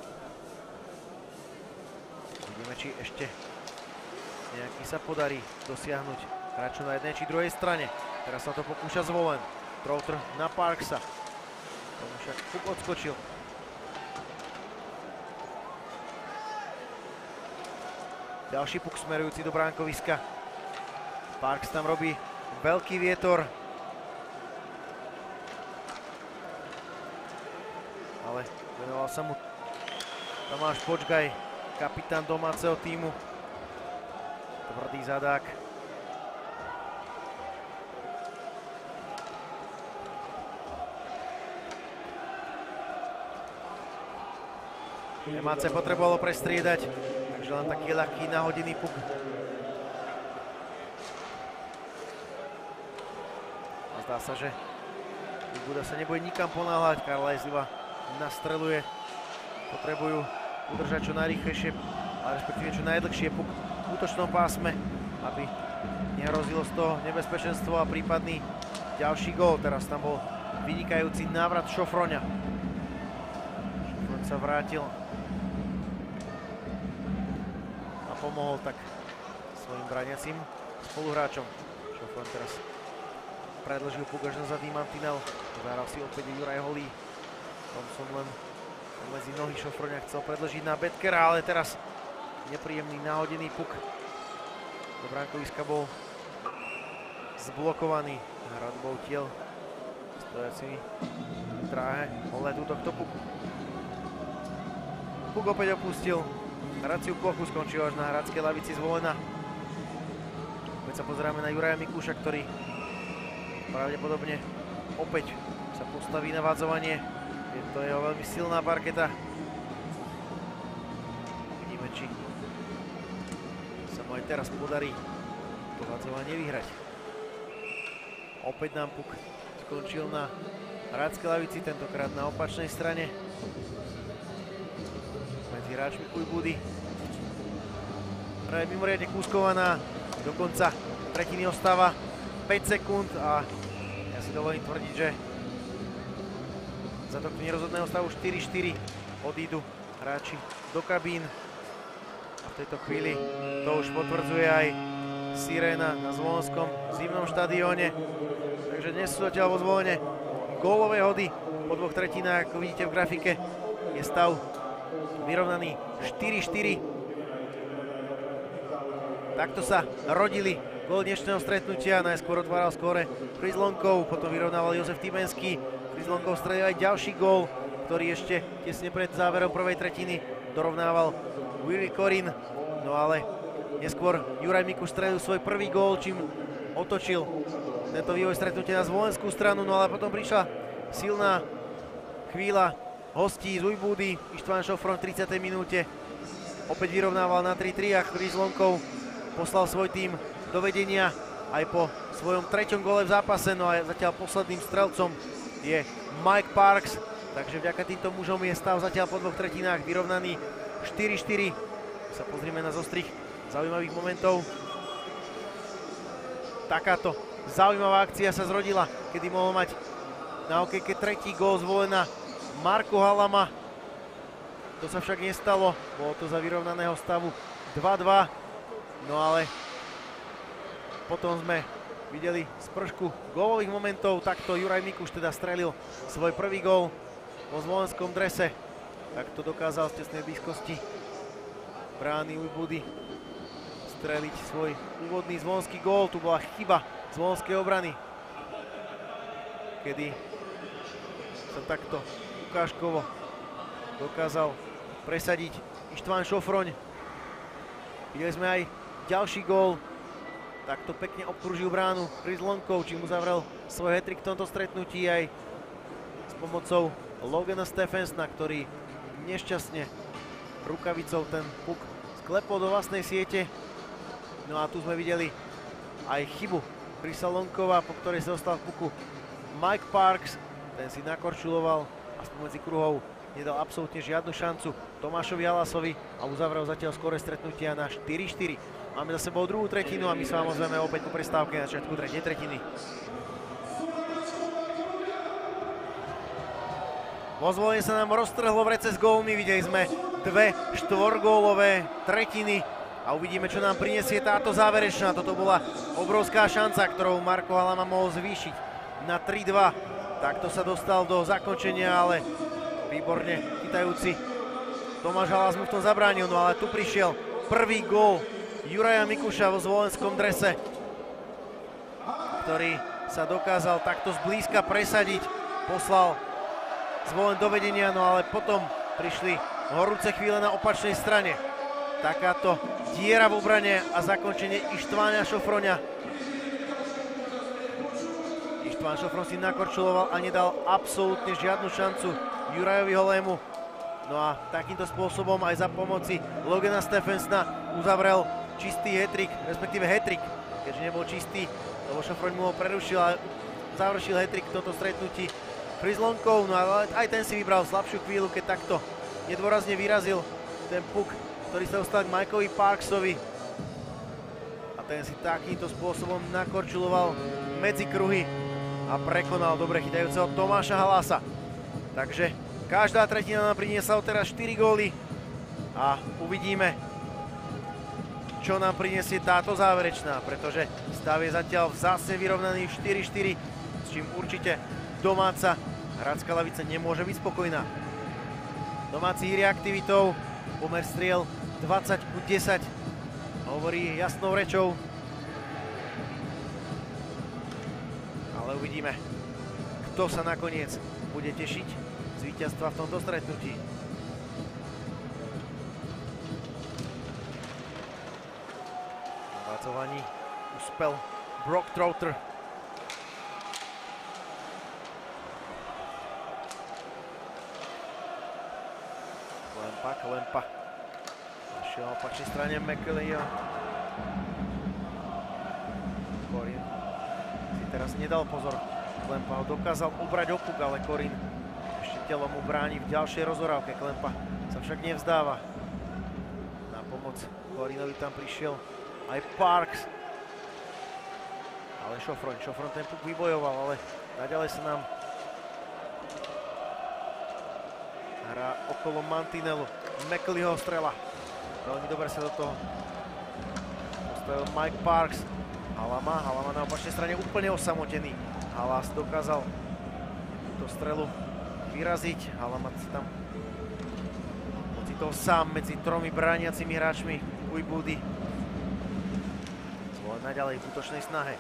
[SPEAKER 1] Vidíme, či ešte nejaký sa podarí dosiahnuť hráču na jednej či druhej strane. Teraz sa to pokúša Zvolen. Trouter na Parksa. Tomu však puk odskočil. Ďalší puk smerujúci do bránkoviska. Parks tam robí veľký vietor. Ale venoval sa mu Tomáš Počgaj, kapitán domáceho týmu. Tvrdý zadák. em á cé potrebovalo prestriedať, takže len taký ľahký nahodený puk. A zdá sa, že Buda sa nebude nikam ponáhľať. Karla Jezliva nastreluje. Potrebujú udržať čo najrýchlejšie, ale respektíve čo najdlhšie puk v útočnom pásme, aby nehrozilo z toho nebezpečenstvo a prípadný ďalší gól. Teraz tam bol vynikajúci návrat Šofroňa. Šofroň sa vrátil a pomohol tak svojim braniacim spoluhráčom. Šofroň teraz predĺžil puk až na zadný mantinel. Zahral si opäť Juraj Holý. Thompson len medzi nohy Šofroňa chcel predĺžiť na Betkera, ale teraz nepríjemný náhodený puk do bránkoviska bol zblokovaný. Hradbou tiel stojacimi v dráhe ohľadu tohto puku. Puk opäť opustil hraciu plochu, skončil až na hradskej lavici Zvolena. Opäť sa pozeráme na Juraja Mikuša, ktorý pravdepodobne opäť sa postaví na vádzovanie. Je to jeho veľmi silná parketa. Vidíme, či sa mu aj teraz podarí to vádzovanie vyhrať. Opäť nám puk skončil na hradskej lavici, tentokrát na opačnej strane. Medzi hráčmi Ujbudy. Hra je mimoriadne kúskovaná, do konca tretiny ostáva päť sekúnd a ja si dovolím tvrdiť, že za tohto nerozhodného stavu štyri štyri odídu hráči do kabín. A v tejto chvíli to už potvrdzuje aj siréna na Zvolenskom zimnom štadióne. Takže dnes sú zatiaľ vo Zvolene gólové hody po dvoch tretinách. Ako vidíte v grafike, je stav vyrovnaný štyri štyri. Takto sa rodili gól dnešného stretnutia. Najskôr otváral skóre Chris Lonkov, potom vyrovnával Jozef Tibenský. Chris Lonkov stredil aj ďalší gól, ktorý ešte tesne pred záverom prvej tretiny dorovnával Willy Korin. No ale neskôr Juraj Mikuš stredil svoj prvý gól, čím otočil tento vývoj stretnutia na zvolenskú stranu. No ale potom prišla silná chvíľa hostí z Ujbudy. Ištván Šofroň v tridsiatej minúte opäť vyrovnával na tri tri a Chris Lonkov poslal svoj tím do vedenia aj po svojom treťom gole v zápase. No a zatiaľ posledným strelcom je Mike Parks, takže vďaka týmto mužom je stav zatiaľ po dvoch tretinách vyrovnaný štyri štyri. Sa pozrieme na zostrih zaujímavých momentov. Takáto zaujímavá akcia sa zrodila, kedy mohol mať na hokejke tretí gól Zvolena Marko Halama. To sa však nestalo, bolo to za vyrovnaného stavu dva dva. No ale potom sme videli spršku gólových momentov. Takto Juraj Mikuš teda strelil svoj prvý gól vo zvolenskom drese. Takto dokázal z tesnej blízkosti brány Ujbudy streliť svoj úvodný zvolenský gól. Tu bola chyba zvolenskej obrany, kedy sa takto ukážkovo dokázal presadiť Ištván Šofroň. Videli sme aj ďalší gól. Takto pekne obkružil bránu Chris Lonkov, čím uzavrel svoj hat-trick v tomto stretnutí aj s pomocou Logana Stephensona, ktorý nešťastne rukavicou ten puk sklepol do vlastnej siete. No a tu sme videli aj chybu Chrisa Lonkova, po ktorej sa dostal v puku Mike Parks. Ten si nakorčuloval a spomedzi kruhov nedal absolútne žiadnu šancu Tomášovi Halasovi a uzavrel zatiaľ skore stretnutia na štyri štyri. Máme za sebou druhú tretinu a my sa vám ozveme opäť po prestávke na začiatku tretej tretiny. Vo Zvolene sa nám roztrhlo vrece s gólmi, videli sme dve štvorgólové tretiny a uvidíme, čo nám prinesie táto záverečná. Toto bola obrovská šanca, ktorou Marko Halama mohol zvýšiť na tri dva. Takto sa dostal do zakončenia, ale výborne chytajúci Tomáš Halas mu v tom zabránil. No ale tu prišiel prvý gól Juraja Mikuša vo zvolenskom drese, ktorý sa dokázal takto zblízka presadiť. Poslal Zvolen do vedenia, no ale potom prišli horúce chvíle na opačnej strane. Takáto diera v obrane a zakončenie Ištvána Šofroňa. Ištván Šofroň si nakorčuloval a nedal absolútne žiadnu šancu Jurajovi Holému. No a takýmto spôsobom aj za pomoci Logana Stephensona uzavrel čistý hat-trick, respektíve hat-trick, keďže nebol čistý, lebo Šofroň mu ho prerušil a završil hat-trick v tomto stretnutí Chris Lonkov. No ale aj ten si vybral slabšiu chvíľu, keď takto nedôrazne vyrazil ten puk, ktorý sa dostal k Mikeovi Parksovi. A ten si takýmto spôsobom nakorčuloval medzi kruhy a prekonal dobre chytajúceho Tomáša Halasa. Takže každá tretina nám priniesla teraz štyri góly a uvidíme, čo nám prinesie táto záverečná, pretože stav je zatiaľ vzácne vyrovnaný štyri štyri, s čím určite domáca Hradská Lavica nemôže byť spokojná. Domáci hýri aktivitou, pomer striel dvadsať ku desať, hovorí jasnou rečou. Ale uvidíme, kto sa nakoniec bude tešiť z víťazstva v tomto stretnutí. Na vácovaní uspel Brock Trouter. Klempa, Klempa. Našiel na opačnej strane McLeod. Korin si teraz nedal pozor. Klempa ho dokázal obrať o puk, ale Korin ešte telom mu bráni v ďalšej rozhorávke. Klempa sa však nevzdáva. Na pomoc Korinovi tam prišiel aj Parks. Ale Šofroň, Šofroň ten puk vybojoval, ale naďalej sa nám hrá okolo mantinelu. McLeodho strela. Veľmi dobre sa do toho postavil Mike Parks. Halama, Halama na opačnej strane úplne osamotený. Halas dokázal túto strelu vyraziť. Halama sa tam ocitol sám medzi tromi brániacimi hráčmi Ujbudy. Zvolen naďalej v útočnej snahe.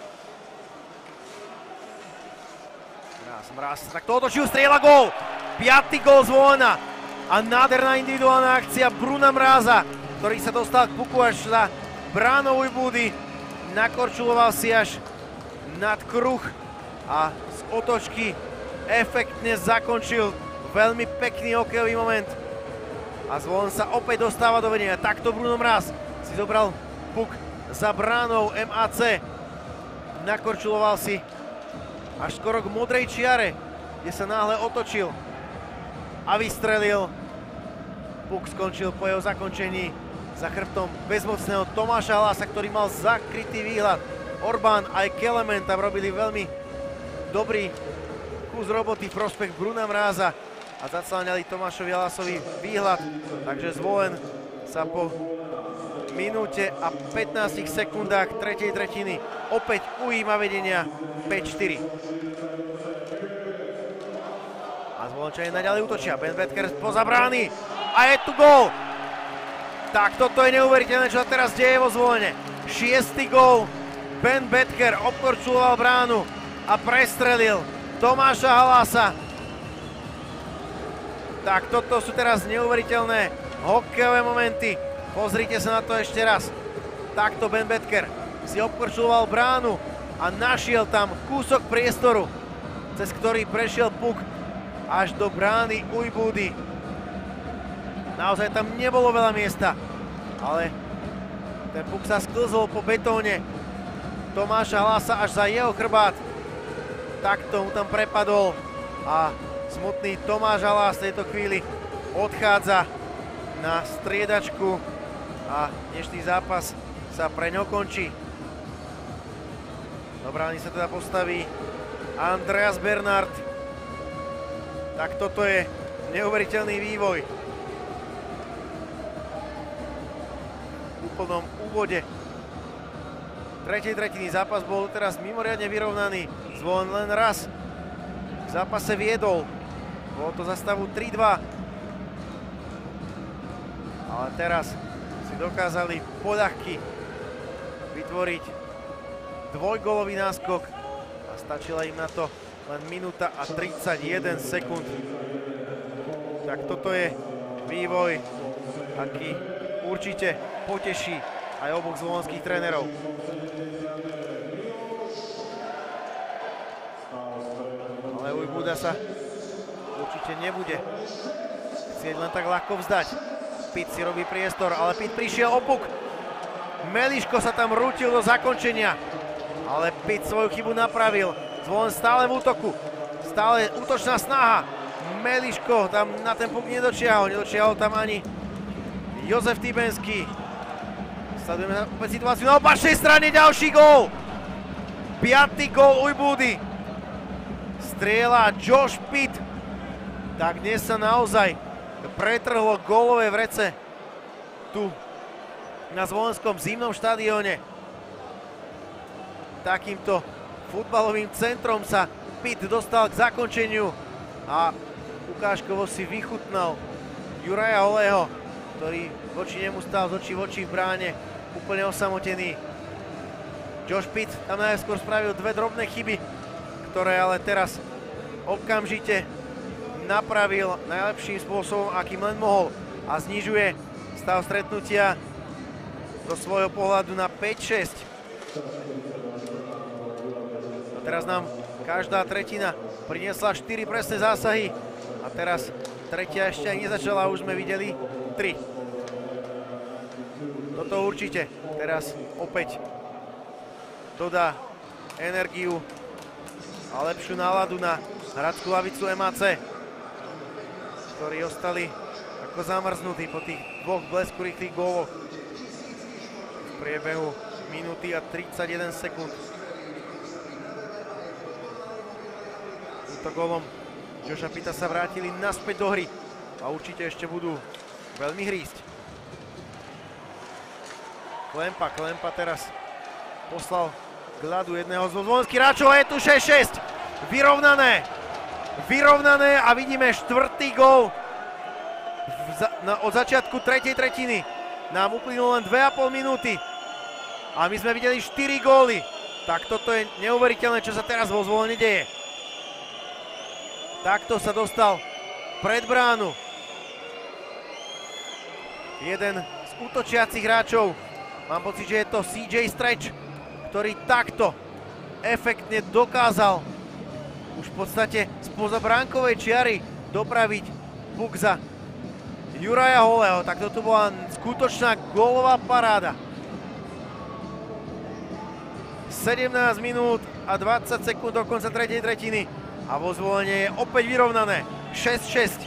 [SPEAKER 1] Mráz, Mráz sa takto otočil, strieľa gól! Piatý gól Zvolena a nádherná individuálna akcia Bruna Mráza, ktorý sa dostal k puku až za bránou Ujbudy. Nakorčuloval si až nad kruh a z otočky efektne zakončil veľmi pekný hokejový moment. A Zvolen sa opäť dostáva do vedenia. Takto Bruno Mráz si zobral puk za bránou em á cé. Nakorčuloval si až skoro k modrej čiare, kde sa náhle otočil a vystrelil. Puk skončil po jeho zakončení za chrbtom bezmocného Tomáša Halasa, ktorý mal zakrytý výhľad. Orbán aj Kelemen tam robili veľmi dobrý kus roboty v prospech Bruna Mráza a zacláňali Tomášovi Halasovi výhľad. Takže Zvolen sa po minúte a pätnástich sekundách tretej tretiny opäť ujíma vedenia päť štyri. A Zvolenčania naďalej útočia. Ben Bedker spoza brány a je tu gól! Tak toto je neuveriteľné, čo sa teraz deje vo Zvolene. Šiestý gól. Ben Bedker obkorčuloval bránu a prestrelil Tomáša Halasa. Tak toto sú teraz neuveriteľné hokejové momenty. Pozrite sa na to ešte raz. Takto Ben Bedker si obkorčuloval bránu a našiel tam kúsok priestoru, cez ktorý prešiel puk až do brány Ujbudy. Naozaj tam nebolo veľa miesta, ale ten puk sa sklzol po betóne Tomáša Halasa až za jeho chrbát. Takto mu tam prepadol a smutný Tomáš Halas v tejto chvíli odchádza na striedačku a dnešný zápas sa pre ňo končí. Do brány sa teda postaví Andreas Bernard. Tak toto je neuveriteľný vývoj. V úplnom úvode tretej tretiny zápas bol teraz mimoriadne vyrovnaný. Zvolen len raz v zápase viedol. Bolo to za stavu tri dva. Ale teraz si dokázali poľahky vytvoriť dvojgólový náskok a stačila im na to len minúta a tridsaťjeden sekúnd. Tak toto je vývoj, aký určite poteší aj oboch zvolenských trénerov. Ale Ujbuda sa určite nebude chcieť len tak ľahko vzdať. Pitt si robí priestor, ale Pitt prišiel o puk. Meliško sa tam rútil do zakončenia, ale Pitt svoju chybu napravil. Zvolen stále v útoku, stále útočná snaha. Meliško tam na ten puk nedočiahol, nedočiahol tam ani Jozef Tybenský. Sledujeme opäť situáciu na opačnej strane, ďalší gól. Piatý gól Ujbudy. Strieľa Josh Pitt. Tak dnes sa naozaj pretrhlo gólové vrece tu na Zvolenskom zimnom štadióne. Takýmto futbalovým centrom sa Pitt dostal k zakončeniu a ukážkovo si vychutnal Juraja Holého, ktorý voči nemu stál z očí v oči v bráne, úplne osamotený. Josh Pitt tam najskôr spravil dve drobné chyby, ktoré ale teraz okamžite napravil najlepším spôsobom, akým len mohol, a znižuje stav stretnutia do svojho pohľadu na päť šesť. A teraz nám každá tretina priniesla štyri presné zásahy a teraz tretia ešte aj nezačala, už sme videli tri. Toto určite teraz opäť dodá energiu a lepšiu náladu na hradskú lavicu em á cé, ktorí ostali ako zamrznutí po tých dvoch blesku rýchlych góloch v priebehu minúty a tridsaťjeden sekúnd. Týmto gólom Josha Pitta sa vrátili naspäť do hry a určite ešte budú veľmi hrísť. Klempa, Klempa teraz poslal k ľadu jedného z zvolenských hráčov a je tu šesť šesť. Vyrovnané. Vyrovnané a vidíme štvrtý gól od začiatku tretej tretiny. Nám uplynulo len dve a pol minúty a my sme videli štyri góly. Tak toto je neuveriteľné, čo sa teraz vo Zvolene deje. Takto sa dostal pred bránu jeden z útočiacich hráčov. Mám pocit, že je to cé jé Stretch, ktorý takto efektne dokázal už v podstate spoza bránkovej čiary dopraviť puk za Juraja Holého. Tak toto bola skutočná gólová paráda. sedemnásť minút a dvadsať sekúnd do konca tretej tretiny a vo Zvolene je opäť vyrovnané šesť šesť.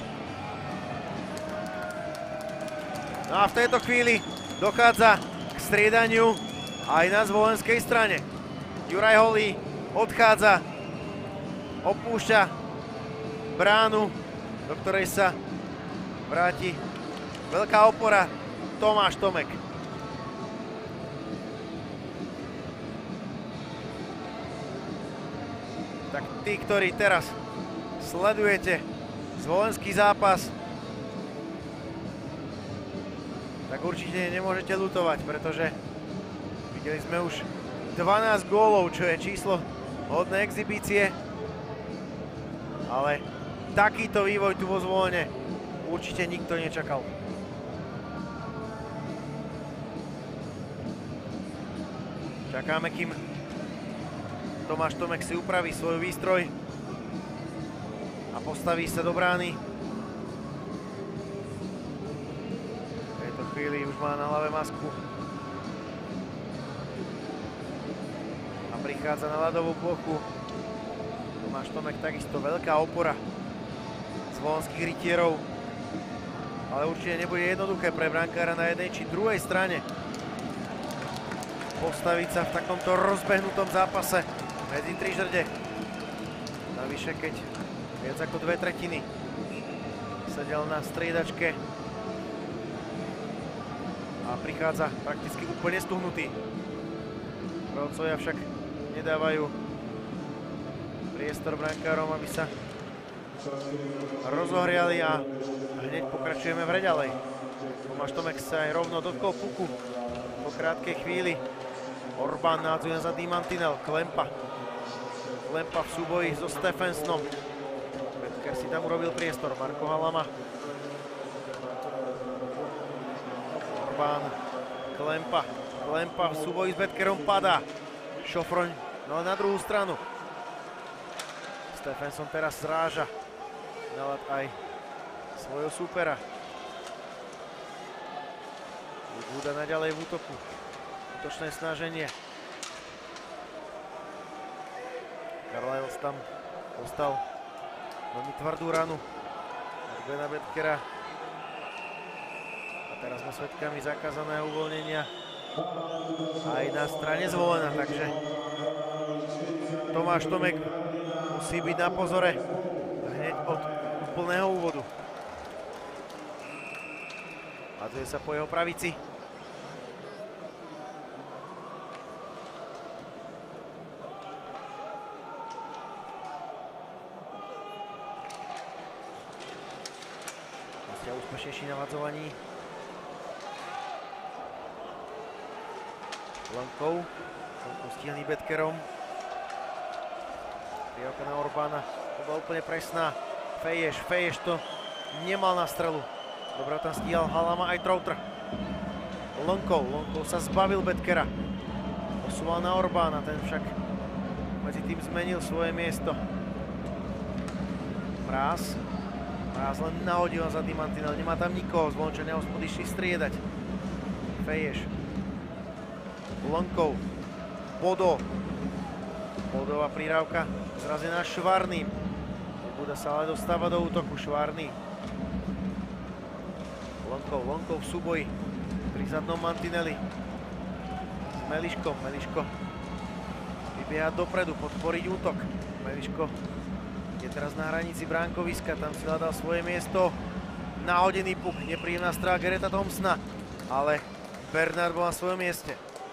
[SPEAKER 1] No a v tejto chvíli dochádza k striedaniu aj na zvolenskej strane. Juraj Holý odchádza, opúšťa bránu, do ktorej sa vráti veľká opora Tomáš Tomek. Tak tí, ktorí teraz sledujete zvolenský zápas, tak určite nemôžete ľutovať, pretože videli sme už dvanásť gólov, čo je číslo hodné exhibície, ale takýto vývoj tu vo Zvolene určite nikto nečakal. Čakáme, kým Tomáš Tomek si upraví svoj výstroj a postaví sa do brány. V tejto chvíli už má na hlave masku a prichádza na ľadovú plochu. Tomáš Tomek takisto veľká opora zvolenských rytierov, ale určite nebude jednoduché pre brankára na jednej či druhej strane postaviť sa v takomto rozbehnutom zápase medzi tri štvrte. Navyše, keď viac ako dve tretiny sedel na striedačke a prichádza prakticky úplne stuhnutý. Pravcovia však nedávajú priestor brankárom, aby sa rozohriali a hneď pokračujeme v hre ďalej. Tomáš Tomek sa aj rovno dotkol puku po krátkej chvíli. Orbán nádzuje za mantinel. Klempa. Klempa v súboji so Stephensonom. Betker si tam urobil priestor. Marko Halama. Orbán. Klempa. Klempa v súboji s Betkerom padá. Šofroň, no na druhú stranu. Stephenson teraz zráža na ľad aj svojho súpera. Buda naďalej v útoku. Útočné snaženie. Carlisle tam dostal veľmi tvrdú ranu od Bena Betkera. A Teraz sme svedkami zakázaného uvoľnenia aj na strane Zvolena, takže Tomáš Tomek musí byť na pozore hneď od úplného úvodu. Hadzuje sa po jeho pravici. Hostia úspešnejší na vadzovaní. Lankov, Lankov stíhaný Betkerom. Priavka na Orbána, to bola úplne presná. Feješ, Feješ to nemal na strelu. Dobre tam stíhal Halama aj Troutr. Lankov, Lankov sa zbavil Betkera. Posúval na Orbána, ten však medzi tým zmenil svoje miesto. Mráz. Mráz len nahodil na zadný mantinel, nemá tam nikoho, Zvolčania ho išli striedať. Feješ. Lankov, Bodo, Bodová prírávka zrazená Švarným. Bude sa ale dostávať do útoku Švarný. Lankov, Lankov v súboji pri zadnom mantineli s Meliškom. Meliško vybieha dopredu, podporiť útok. Meliško je teraz na hranici bránkoviska, tam si hľadal svoje miesto. Nahodený puk, nepríjemná strela Garretta Thompsona, ale Bernard bol na svojom mieste.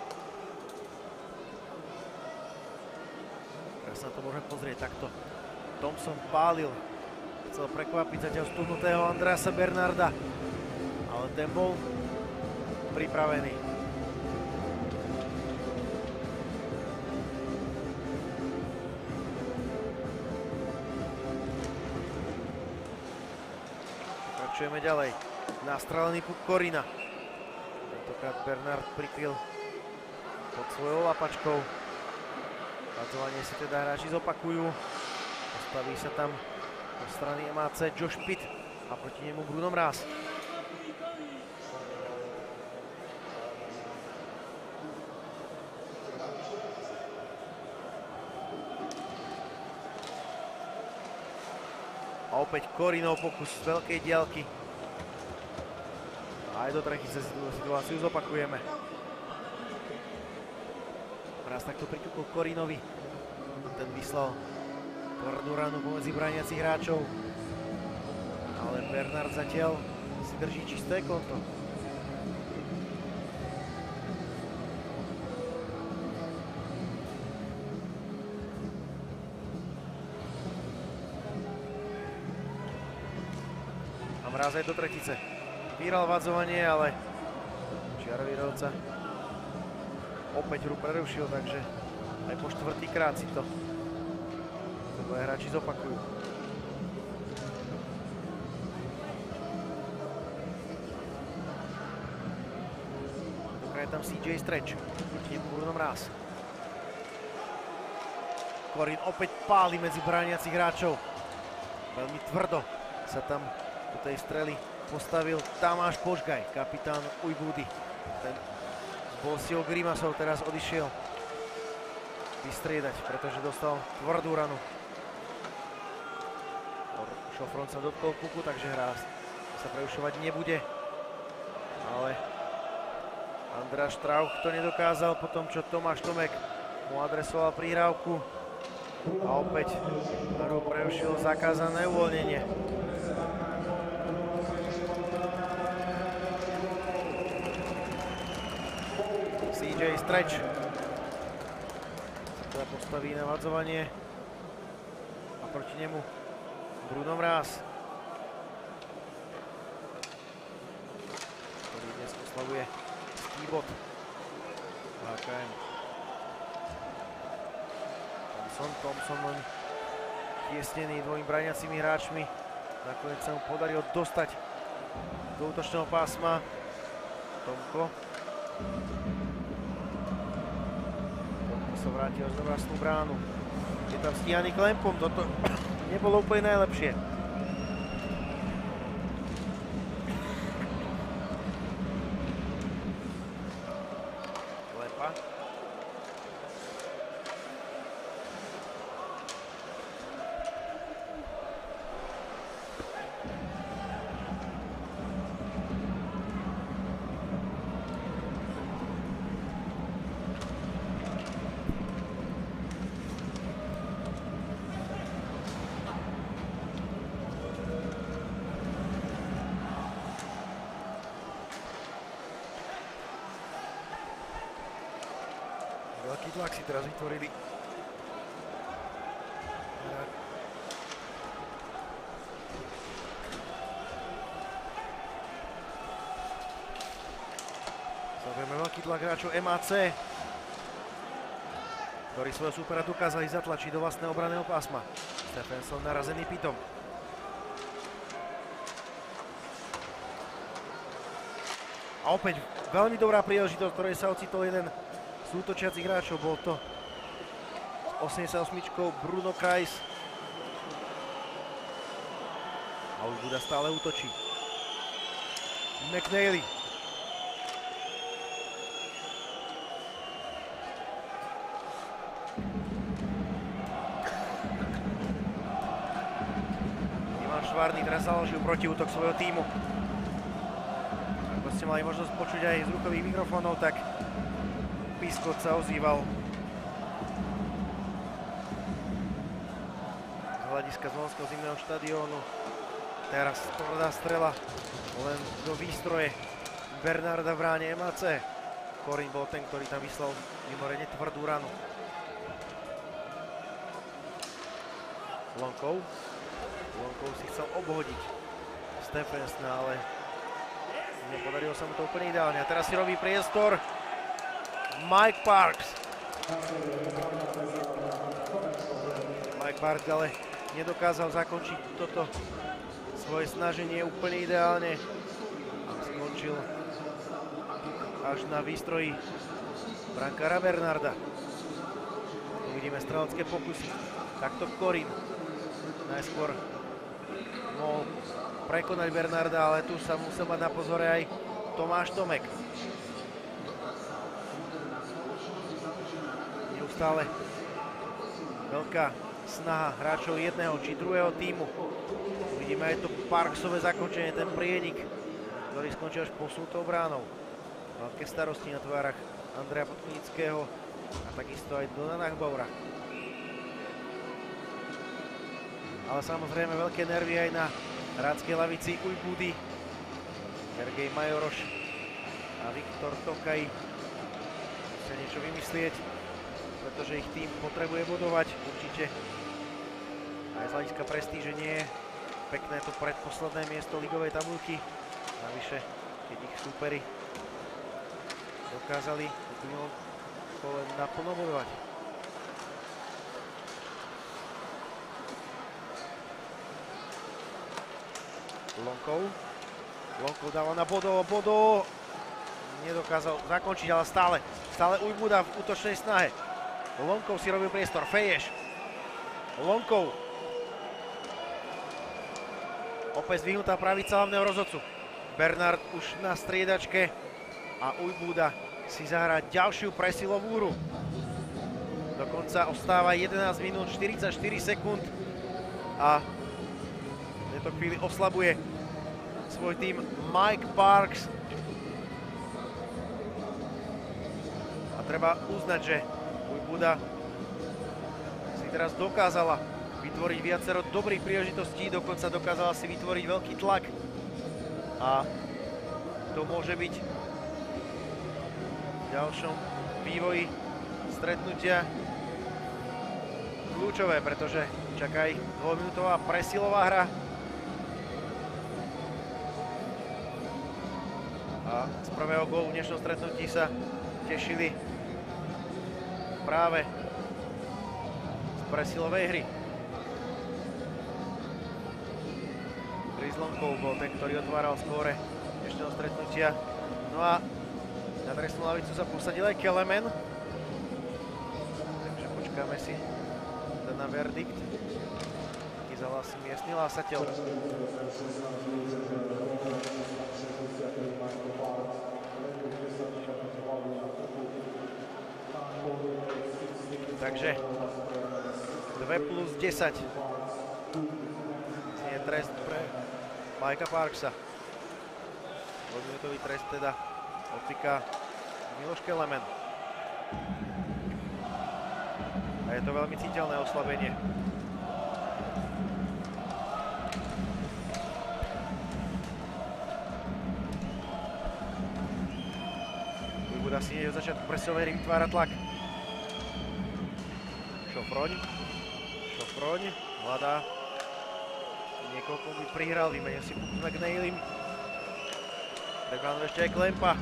[SPEAKER 1] Sa to môžeme pozrieť takto. Thompson pálil, chcel prekvapiť zatiaľ stuhnutého Andreasa Bernarda, ale ten bol pripravený. Pokračujeme ďalej. Nastrelený puk Korina. Tentokrát Bernard prikryl pod svojou lapačkou. Vadzovanie si teda hráči zopakujú. Postaví sa tam do strany em á cé Josh Pitt a proti nemu Bruno Mráz. A opäť Korinov pokus z veľkej diaľky. A aj do tretice situáciu zopakujeme. Raz takto priťukol Korinovi. Ten vyslal tvrdú ranu pomedzi brániacich hráčov. Ale Bernard zatiaľ si drží čisté konto. A Mráz aj do tretice. Vyhral vadzovanie, ale čiarovírovca opäť hru prerušil, takže aj po štvrtýkrát si to dvoje hráči zopakujú. Dokrát je tam C J Stretch, proti nemu Bruno Mráz. Korin opäť páli medzi brániacich hráčov. Veľmi tvrdo sa tam do tej strely postavil Tamáš Požgaj, kapitán Ujbudy. Ten bol s jeho grimasou, teraz odišiel vystriedať, pretože dostal tvrdú ranu. Šofron sa dotkol puku, takže hra sa preušovať nebude. Ale András Strauch to nedokázal po tom, čo Tomáš Tomek mu adresoval prihrávku. A opäť hru preušilo zakázané uvoľnenie. C J Stretch sa teda postaví na vadzovanie a proti nemu Bruno Mráz, ktorý dnes oslavuje skýbot há ká em. Thompson, Thompson len tiesnený dvojím brániacimi hráčmi. Nakoniec sa mu podarilo dostať do útočného pásma. Tomko. Tomko sa vrátil až do vlastnú bránu. Je tam stíhaný Klempom, toto nebolo úplne najlepšie. Klempa. Veľký tlak si teraz vytvorili. Sledujeme veľký tlak hráčov em á cé, ktorí svojho súpera dokázali zatlačiť do vlastného obranného pásma. Stephenson narazený Pitom. A opäť veľmi dobrá príležitosť, ktorej sa ocitol jeden z útočiacich hráčov. Bol to s osemdesiatosmičkou Bruno Kreis. A už Buda stále útočí. McNeely. Ivan Švárny teraz založil protiútok svojho tímu. Ste mali možnosť počuť aj z ruchových mikrofónov, tak pískot sa ozýval z hľadiska Zvolenského zimného štadiónu. Teraz tvrdá strela len do výstroje Bernarda v bráne em á cé. Korin bol ten, ktorý tam vyslal mimoriadne tvrdú ranu. Lonkov. Lonkov si chcel obhodiť Stephensona, ale nepodarilo sa mu to úplne ideálne. A teraz si robí priestor Mike Parks. Mike Parks ale nedokázal zakončiť toto svoje snaženie úplne ideálne. Skončil až na výstroji brankára Bernarda. Uvidíme strelecké pokusy. Takto Korin najskôr mohol prekonať Bernarda, ale tu sa musel mať na pozore aj Tomáš Tomek. Neustále veľká snaha hráčov jedného či druhého tímu. Vidíme aj to Parksové zakončenie, ten prienik, ktorý skončil až posunutou bránou. Veľké starosti na tvárach Andreja Podkonického a takisto aj Dona Nachbaura. Ale samozrejme veľké nervy aj na hráckej lavici Ujbudy, Sergej Majoroš a Viktor Tokaj. Musia niečo vymyslieť, pretože ich tým potrebuje bodovať. Určite aj z hľadiska prestíže nie je pekné to predposledné miesto ligovej tabuľky. Navyše, keď ich súperi dokázali to len naplno bodovať. Lonkov. Lonkov dáva na Bodo, Bodo nedokázal zakončiť, ale stále, stále Ujbuda v útočnej snahe. Lonkov si robil priestor, Feješ. Lonkov. Opäť zdvihnutá pravica hlavného rozhodcu. Bernard už na striedačke a Ujbuda si zahrá ďalšiu presilovú hru. Dokonca ostáva jedenásť minút štyridsaťštyri sekúnd a v tejto chvíli oslabuje svoj tým Mike Parks. A treba uznať, že Ujbuda si teraz dokázala vytvoriť viacero dobrých príležitostí, dokonca dokázala si vytvoriť veľký tlak. A to môže byť v ďalšom vývoji stretnutia kľúčové, pretože čaká ich dvojminútová presilová hra. A z prvého gólu v dnešnom stretnutí sa tešili práve z presilovej hry. Chris Lonkov bol ten, ktorý otváral skóre dnešného stretnutia. No a na trestnú lavicu sa posadil aj Kelemen. Takže počkáme si na verdikt. Taký zahlasí miestny hlásateľ. Takže dva plus desať je trest pre Mikea Parksa. Dvojminútový trest teda odpíka Miloš Kelemen. A je to veľmi citeľné oslabenie. Ujbuda si od začiatku presilovej hry vytvára tlak. Šofroň. Šofroň hľadá niekoľko by prihral, vymenil si puk s McNeilim. Pred bránou ešte aj Klempa.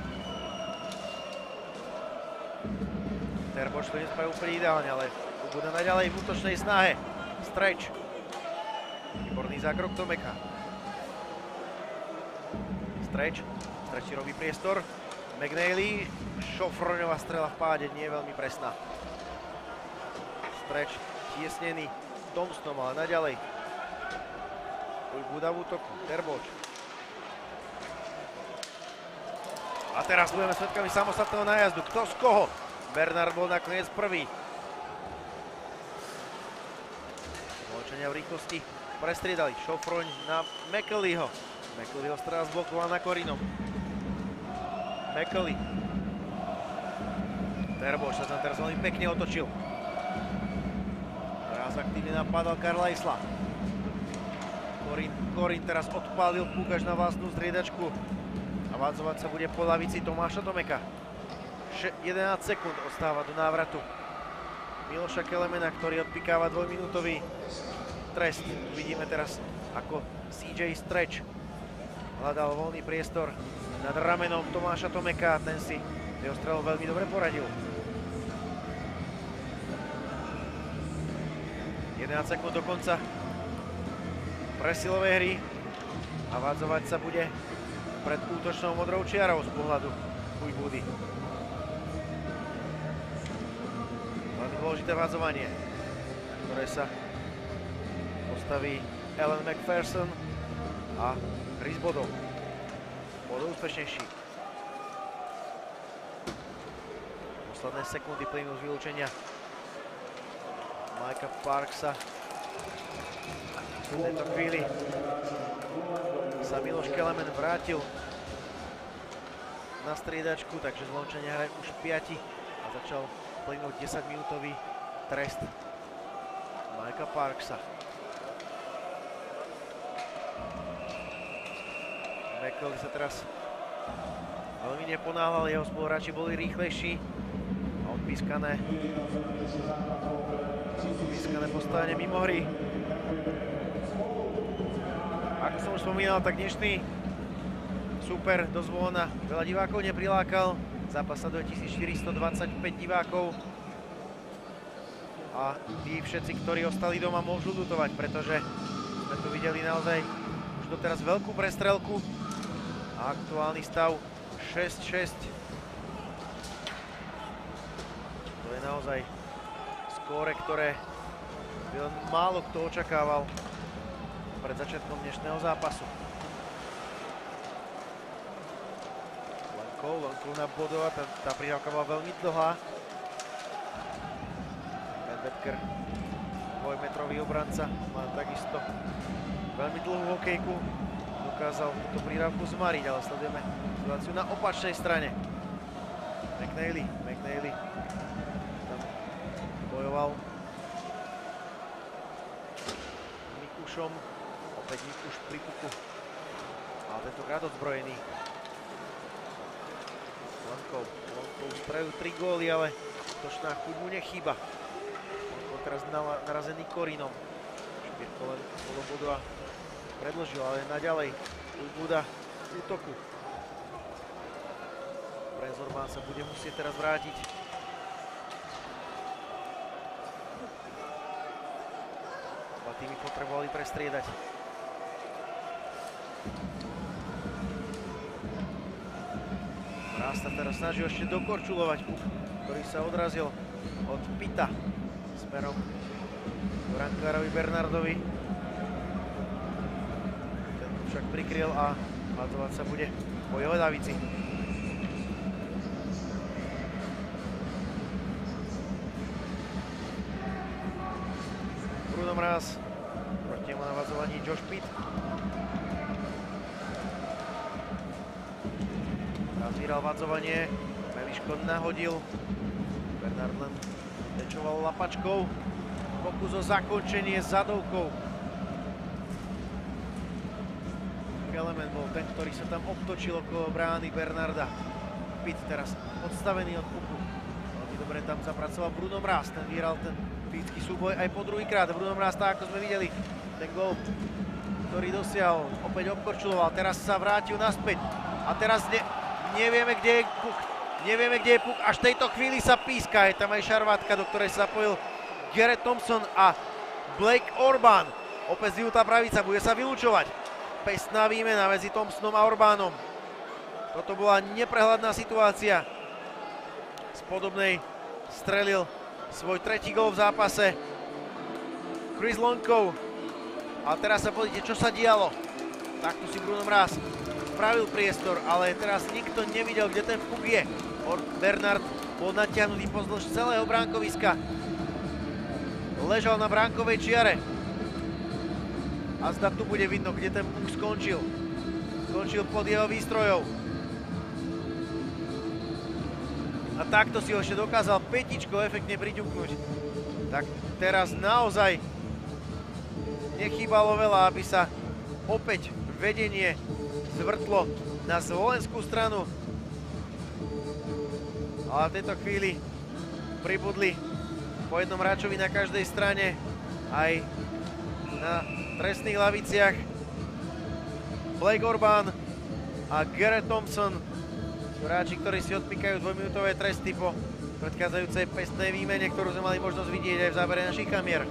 [SPEAKER 1] Terboč to nespraví úplne ideálne, ale bude naďalej v útočnej snahe. Stretch. Výborný zákrok Tomeka. Stretch. Stretch si robí priestor. McNeily. Šofroňová strela v páde, nie je veľmi presná. Stretch tiesnený Thompsonom, ale naďalej. Buda v útoku, Terboč. A teraz budeme svedkami samostatného nájazdu. Kto z koho? Bernard bol nakoniec prvý. Zvolčenia v rýchlosti prestriedali. Šofroň na McEllyho. McEllyho strela zblokoval na Korinom. McElly. Terboč sa tam teraz veľmi pekne otočil. Raz aktívne napadal Carlisla. Korin, Korin teraz odpálil puk až na vlastnú striedačku a vádzovať sa bude po lavici Tomáša Tomeka. jedenásť sekúnd ostáva do návratu Miloša Kelemena, ktorý odpikáva dvojminútový trest. Vidíme teraz, ako cé jé Stretch hľadal voľný priestor nad ramenom Tomáša Tomeka a ten si jeho strelu veľmi dobre poradil. jedenásť sekúnd do konca presilovej hry a vádzovať sa bude pred útočnou modrou čiarou z pohľadu Ujbudy. Veľmi dôležité vádzovanie, ktoré sa postaví Alan McPherson a Chris Bodov. Bodov úspešnejší. Posledné sekundy plynú z vylúčenia Mikea Parksa. V tejto chvíli sa Miloš Kelemen vrátil na striedačku, takže Zlomčania hrajú už piati a začal plynúť desaťminútový trest Mikea Parksa. McElly sa teraz veľmi neponáhľal, jeho spoluhráči boli rýchlejší a odpískané odpískané postavenie mimo hry. Ako som už spomínal, tak dnešný super do Zvona veľa divákov neprilákal. Zápas sleduje tisícštyristodvadsaťpäť divákov. A tí všetci, ktorí ostali doma, môžu ľutovať, pretože sme tu videli naozaj už doteraz veľkú prestrelku. A aktuálny stav šesť šesť. To je naozaj skóre, ktoré by len málo kto očakával pred začiatkom dnešného zápasu. Lankov, Lankov na Bodova, tá, tá prihrávka bola veľmi dlhá. Ben Becker, dvojmetrový obranca, má takisto veľmi dlhú hokejku. Dokázal túto prihrávku zmariť, ale sledujeme situáciu na opačnej strane. McNeily, McNeily tam bojoval Mikušom. Opäť Mikuš pri puku. A tentokrát odzbrojený. Lankov. Lankov spravil tri góly, ale točná chuť mu nechýba. Lankov teraz narazený Korinom. Špírko len bolo bodu a predložil, ale naďalej Ujbuda v útoku. Brenzorman sa bude musieť teraz vrátiť. Oba týmy potrebovali prestriedať. Mráz sa teraz snaží ešte dokorčulovať puk, ktorý sa odrazil od Pita smerom k brankárovi Bernardovi. Ten však prikryl a hľadzovať sa bude po jeho ľavici. Bruno Mráz, proti nemu na vadzovaní Josh Pitt. Zvíral vadzovanie, Meliško nahodil, Bernard len tečoval lapačkou, pokus o zakončenie zadovkou. Kelemen bol ten, ktorý sa tam obtočil okolo brány Bernarda. Pitt teraz odstavený od puku, ale Veľmi dobre tam zapracoval Bruno Mraz, ten vyhral ten fyzický súboj aj po druhýkrát. Bruno Mraz, tak ako sme videli, ten gól, ktorý dosiahol, opäť obkorčuloval, teraz sa vrátil naspäť a teraz ne, nevieme, kde je puk, nevieme, kde je puk, až v tejto chvíli sa píska, je tam aj šarvátka, do ktorej sa zapojil Garrett Thompson a Blake Orban. Opäť zdvihnutá pravica, bude sa vylúčovať. Pestná výmena medzi Thompsonom a Orbánom. Toto bola neprehľadná situácia. Z podobnej strelil svoj tretí gól v zápase Chris Lonkov. A teraz sa pozrite, čo sa dialo. Takto si Bruno Mraz spravil priestor, ale teraz nikto nevidel, kde ten puk je. Bernard bol natiahnutý pozdĺž celého bránkoviska. Ležal na bránkovej čiare. A zda tu bude vidno, kde ten puk skončil. Skončil pod jeho výstrojou. A takto si ho ešte dokázal petičko efektne priťuknúť. Tak teraz naozaj nechýbalo veľa, aby sa opäť vedenie zvrtlo na zvolenskú stranu. Ale v tejto chvíli pribudli po jednom hráčovi na každej strane aj na trestných laviciach Blake Orban a Garrett Thompson, hráči, ktorí si odpíkajú dvojminútové tresty po predchádzajúcej pestnej výmene, ktorú sme mali možnosť vidieť aj v zábere našich kamier.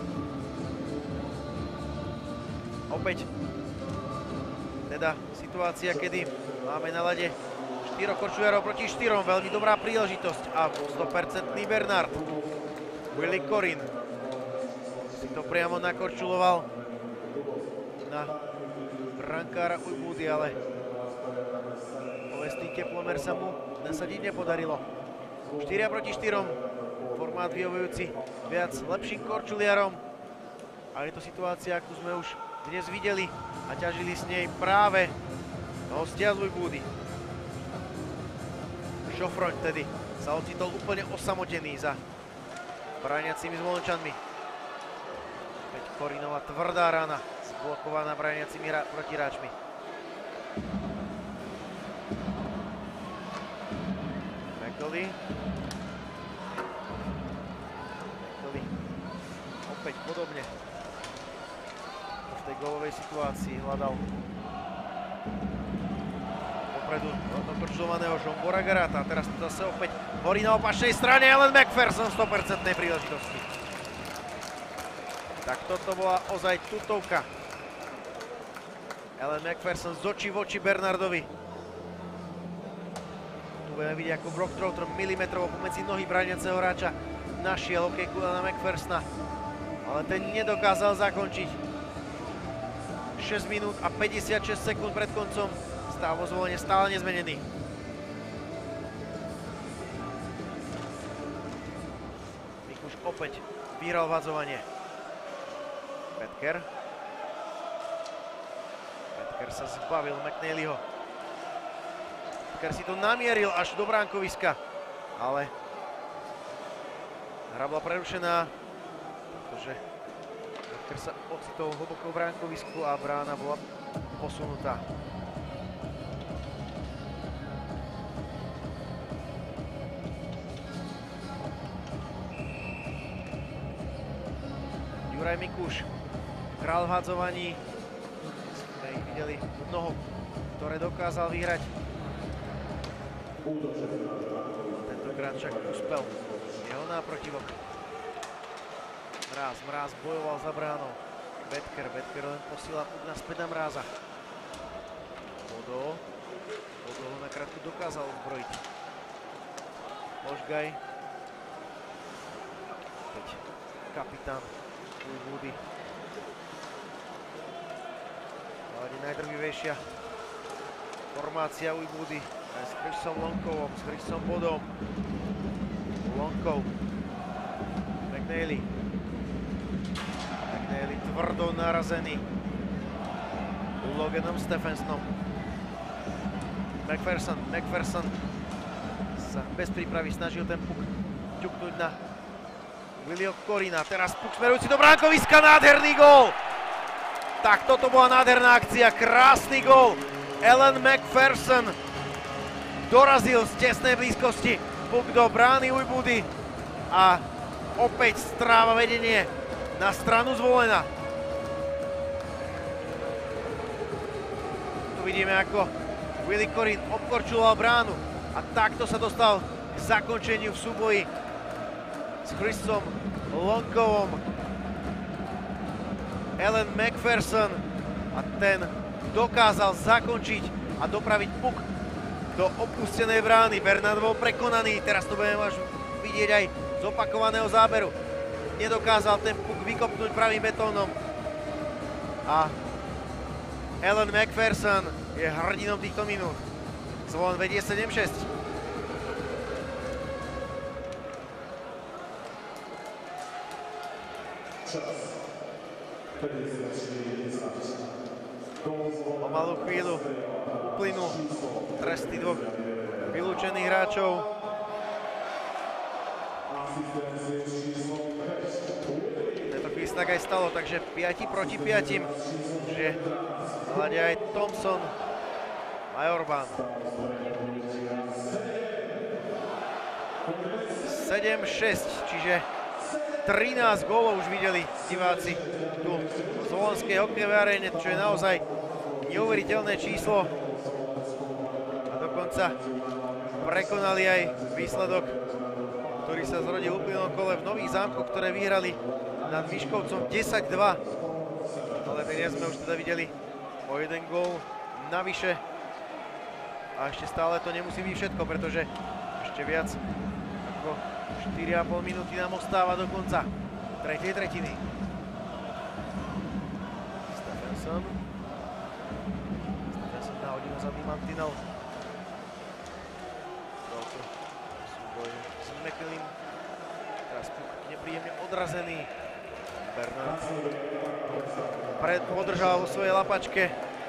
[SPEAKER 1] Opäť teda situácia, kedy máme na lade štyroch korčuliarov proti štyrom, veľmi dobrá príležitosť a sto percent Bernard. Willie Korin si to priamo nakorčuloval na brankára Ujbúdy, ale povestný teplomer sa mu nasadiť nepodarilo. štyria proti štyrom, formát vyhovujúci viac lepším korčuliarom. A je to situácia, akú sme už dnes videli a ťažili s nej práve hostia z Ujbúdy. Šofroň tedy sa ocitol úplne osamotený za brániacimi Zvolenčanmi. Opäť Korinová tvrdá rána, zblokovaná brániacimi protihráčmi. McDolly. McDolly. Opäť podobne. V tej gólovej situácii hľadal dopredu dokorčulovaného Žombora Garata. Teraz tu zase opäť horí na opačnej strane Alan McPherson v sto percent príležitosti. Tak toto bola ozaj tutovka. Alan McPherson z očí v oči Bernardovi. Tu budeme vidieť, ako Brock Trotter milimetrovo pomedzi nohy brániaceho hráča našiel okejku na McPhersona. Ale ten nedokázal zakončiť. šesť minút a päťdesiatšesť sekúnd pred koncom. Stav vo Zvolene stále nezmenený. Mikuš opäť vyhral vadzovanie. Petker. Petker sa zbavil McNeelyho. Petker si to namieril až do bránkoviska, ale hra bola prerušená, pretože Petker sa ocitol hlboko v bránkovisku a brána bola posunutá. Juraj Mikuš, král v hadzovaní. Sme ich videli mnoho, ktoré dokázal vyhrať. Tentokrát však uspel jeho náprotivok. Mráz, Mráz bojoval za bránou. Betker, Betker len posíla puk naspäť na Mráza. Bodo, Bodo ho nakrátko dokázal zbrojiť. Možgaj. Opäť kapitán Ujbúdy. Ale najdrvivejšia formácia Ujbúdy aj s Chrisom Lonkovom, s Chrisom Bodom. Lonkov. McNeely. McNeely tvrdo narazený Loganom Stephensonom. McPherson, McPherson sa bez prípravy snažil ten puk ťuknúť na Willieho Korina. Teraz puk smerujúci do bránkoviska, nádherný gól! Tak toto bola nádherná akcia, krásny gól. Alan McPherson dorazil z tesnej blízkosti puk do brány Ujbudy a opäť stráva vedenie na stranu Zvolena. Tu vidíme, ako Willy Korin obkorčuloval bránu a takto sa dostal k zakončeniu v súboji s Chrisom Lonkovom. Alan McPherson a ten dokázal zakončiť a dopraviť puk do opustenej brány. Bernard bol prekonaný, teraz to budeme až vidieť aj z opakovaného záberu. Nedokázal ten puk vykopnúť pravým betónom a Alan McPherson je hrdinom týchto minút. Zvolen vedie sedem šesť. O malú chvíľu uplynú tresty dvoch vylúčených hráčov. V tejto chvíli sa tak aj stalo, takže päť proti päť. Že hľadia aj Thompson a Orban. sedem šesť, čiže trinásť gólov už videli diváci tu v Zvolenskej hokejovej aréne, čo je naozaj neuveriteľné číslo. A dokonca prekonali aj výsledok, ktorý sa zrodil v uplynulom kole v Nových Zámkoch, ktoré vyhrali nad Vyškovcom desať dva. Ale dnes sme už teda videli o jeden gól navyše. A ešte stále to nemusí byť všetko, pretože ešte viac ako štyri a pol minúty nám ostáva do konca tretej tretiny. Stephenson. Stephenson nahodí ho zadný mantinel. Toľko súboj s McLean. Teraz nepríjemne odrazený. Bernard podržal vo svojej lapačke.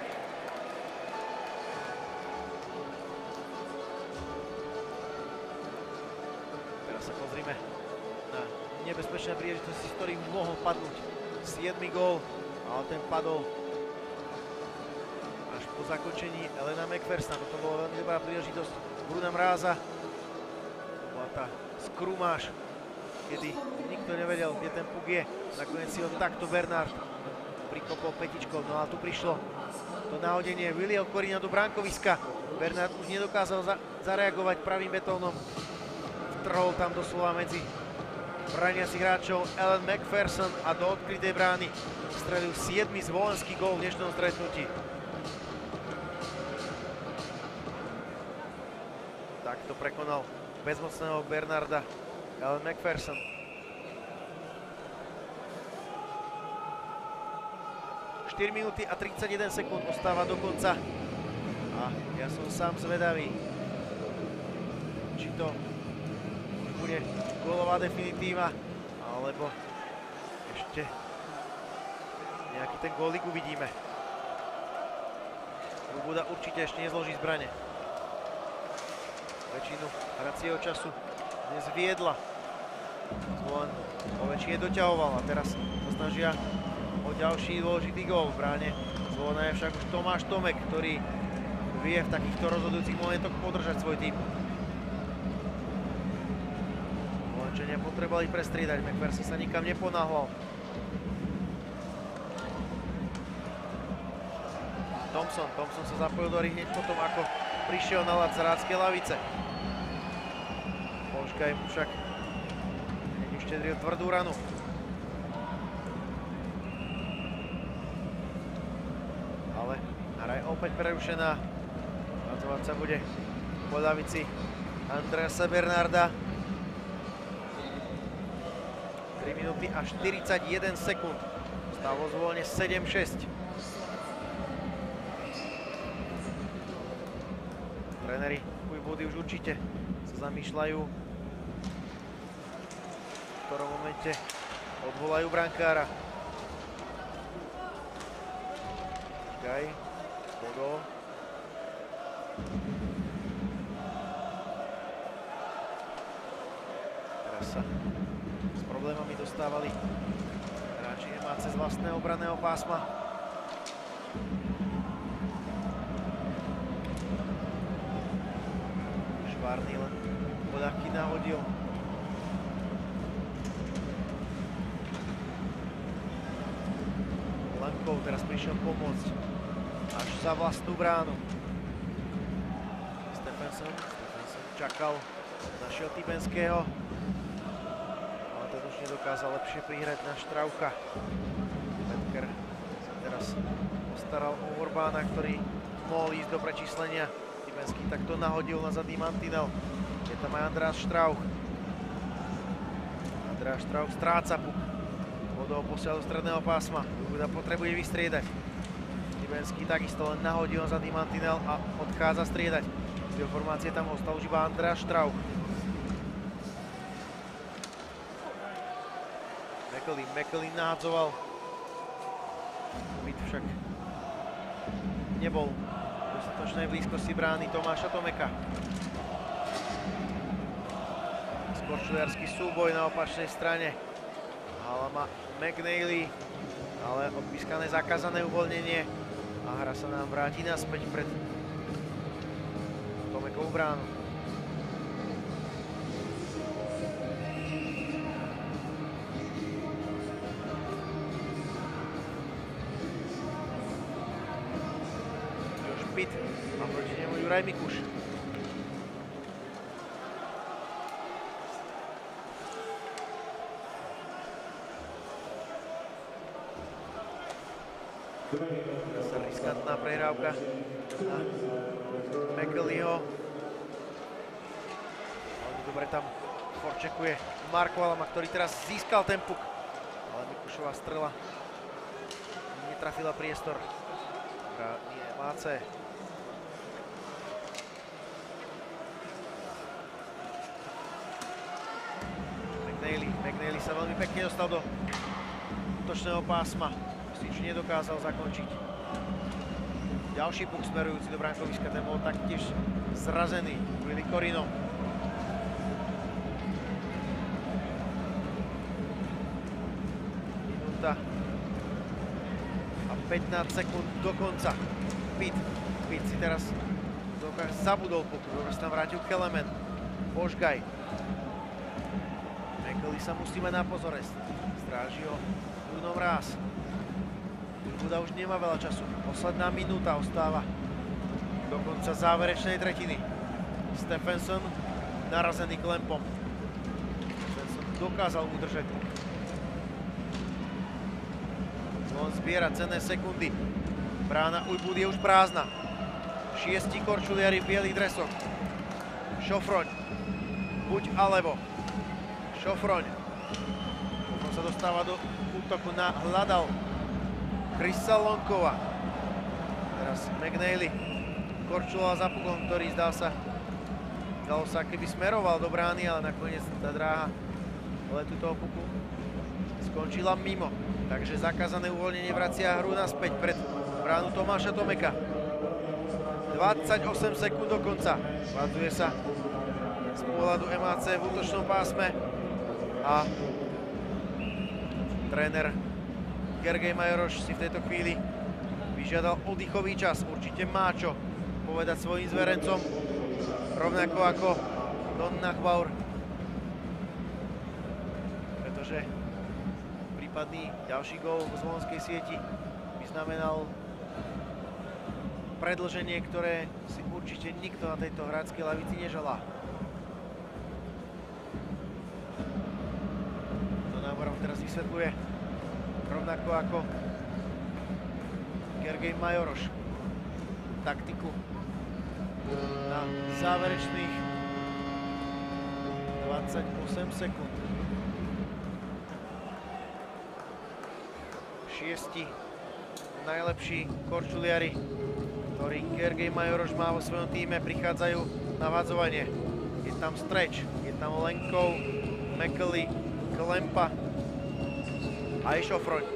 [SPEAKER 1] Teraz sa pozrime na nebezpečné príležitosti, z ktorých mohol padnúť siedmy gól, ale ten padol až po zakončení Alana McPhersona. Toto bola veľmi dobrá príležitosť Bruna Mráza. To bola tá skrumáž, kedy nikto nevedel, kde ten puk je. Nakoniec si ho takto Bernard prikopol petičkou, no a tu prišlo to náhodenie Willyho Korina do bránkoviska. Bernard už nedokázal za zareagovať pravým betónom. Vtrhol tam doslova medzi brániacich hráčov Alan McPherson a do odkrytej brány strelil siedmy zvolenský gól v dnešnom stretnutí. Takto prekonal bezmocného Bernarda Alan McPherson. štyri minúty a tridsaťjeden sekúnd ostáva do konca. A ja som sám zvedavý, či to už bude gólová definitíva, alebo ešte nejaký ten gólik uvidíme. Ujbuda určite ešte nezloží zbrane. Väčšinu hracieho času dnes viedla. Zvolen po väčšine doťahoval a teraz sa snažia o ďalší dôležitý gól v bráne. Zvolena je však už Tomáš Tomek, ktorý vie v takýchto rozhodujúcich momentoch podržať svoj tým. Zvolenčania potrebovali prestriedať, McPherson sa nikam neponáhľal. Thompson, Thompson sa zapojil do hry hneď potom, ako prišiel na ľad z hráckej lavice. Polška im však hneď uštedril tvrdú ranu. Ale hra je opäť prerušená. Pracovať sa bude po ľavici Andreasa Bernarda. tri minúty a štyridsaťjeden sekúnd. Stalo Zvolene sedem šesť. Tréneri Ujbudy už určite sa zamýšľajú, v ktorom momente odvolajú brankára. Gaj, Bodo. Teraz sa s problémami dostávali hráči em á cé z vlastného obranného pásma. Švárny len ľahký nahodil. Lankov teraz prišiel pomôcť až za vlastnú bránu. Stephenson, Stephenson čakal, našiel Tybenského, ale ten už nedokázal lepšie prihrať na Štraucha. Petker sa teraz postaral o Orbána, ktorý mohol ísť do prečíslenia. Tybenský takto nahodil na zadný mantinel. Je tam aj Andreas Štrauch. Andreas Štrauch stráca puk. Vodou posiaľ do stredného pásma. Buda potrebuje vystriedať. Tybenský takisto len nahodil na zadný mantinel a odchádza striedať. Z jeho formácie tam ostal už iba Andreas Štrauch. Mekelin, Mekelin nahadzoval. Byt však nebol v dostatočnej blízkosti brány Tomáša Tomeka. Korčuliarsky súboj na opačnej strane. Hala má McNeely, ale odpískané zakázané uvoľnenie a hra sa nám vráti naspäť pred Tomekovú bránu. Josh Pitt a proti nemu Juraj Mikuš. Zase riskantná prehrávka na McElhiho. Veľmi dobre tam forčekuje Marko Alama, ktorý teraz získal ten puk. Ale Mikušová strela netrafila priestor. Nie, Máce. McNeely, McNeely sa veľmi pekne dostal do útočného pásma. Nič nedokázal zakončiť. Ďalší puk smerujúci do bránkoviska, ten bol taktiež zrazený Willy Korinom. Minúta a pätnásť sekúnd do konca. Pitt, Pitt si teraz zabudol puk, dobre sa tam vrátil Kelemen. Božgaj. Mekeli sa musí mať na pozore. Stráži ho Bruno Mráz. Buda už nemá veľa času. Posledná minúta ostáva do konca záverečnej tretiny. Stephenson narazený klempom. Stephenson dokázal udržať. On zbiera cenné sekundy. Brána Ujbud je už prázdna. Šiesti korčuliari v bielých dresoch. Šofroň. Buď alebo. Šofroň. Potom sa dostáva do útoku na hľadal Chrisa Lonkova. Teraz McNeely. Korčuloval za pukom, ktorý zdal sa, zdalo sa, keby smeroval do brány, ale nakoniec tá dráha letu toho puku skončila mimo. Takže zakázané uvoľnenie vracia hru naspäť pred bránu Tomáša Tomeka. dvadsaťosem sekúnd do konca. Vadzuje sa z pohľadu em á cé v útočnom pásme a tréner Gergej Majoroš si v tejto chvíli vyžiadal oddychový čas. Určite má čo povedať svojim zverencom, rovnako ako Don Nachbaur, pretože prípadný ďalší gól v Zlonskej sieti by znamenal predĺženie, ktoré si určite nikto na tejto hráckej lavici neželá. Don Nachbaur teraz vysvetľuje, rovnako ako Gergej Majoroš, taktiku na záverečných dvadsaťosem sekúnd. Šiesti najlepší korčuliari, ktorí Gergej Majoroš má vo svojom týme, prichádzajú na vadzovanie. Je tam Stretch, je tam Lenkov, Mekeli, Klempa a aj Šofroň.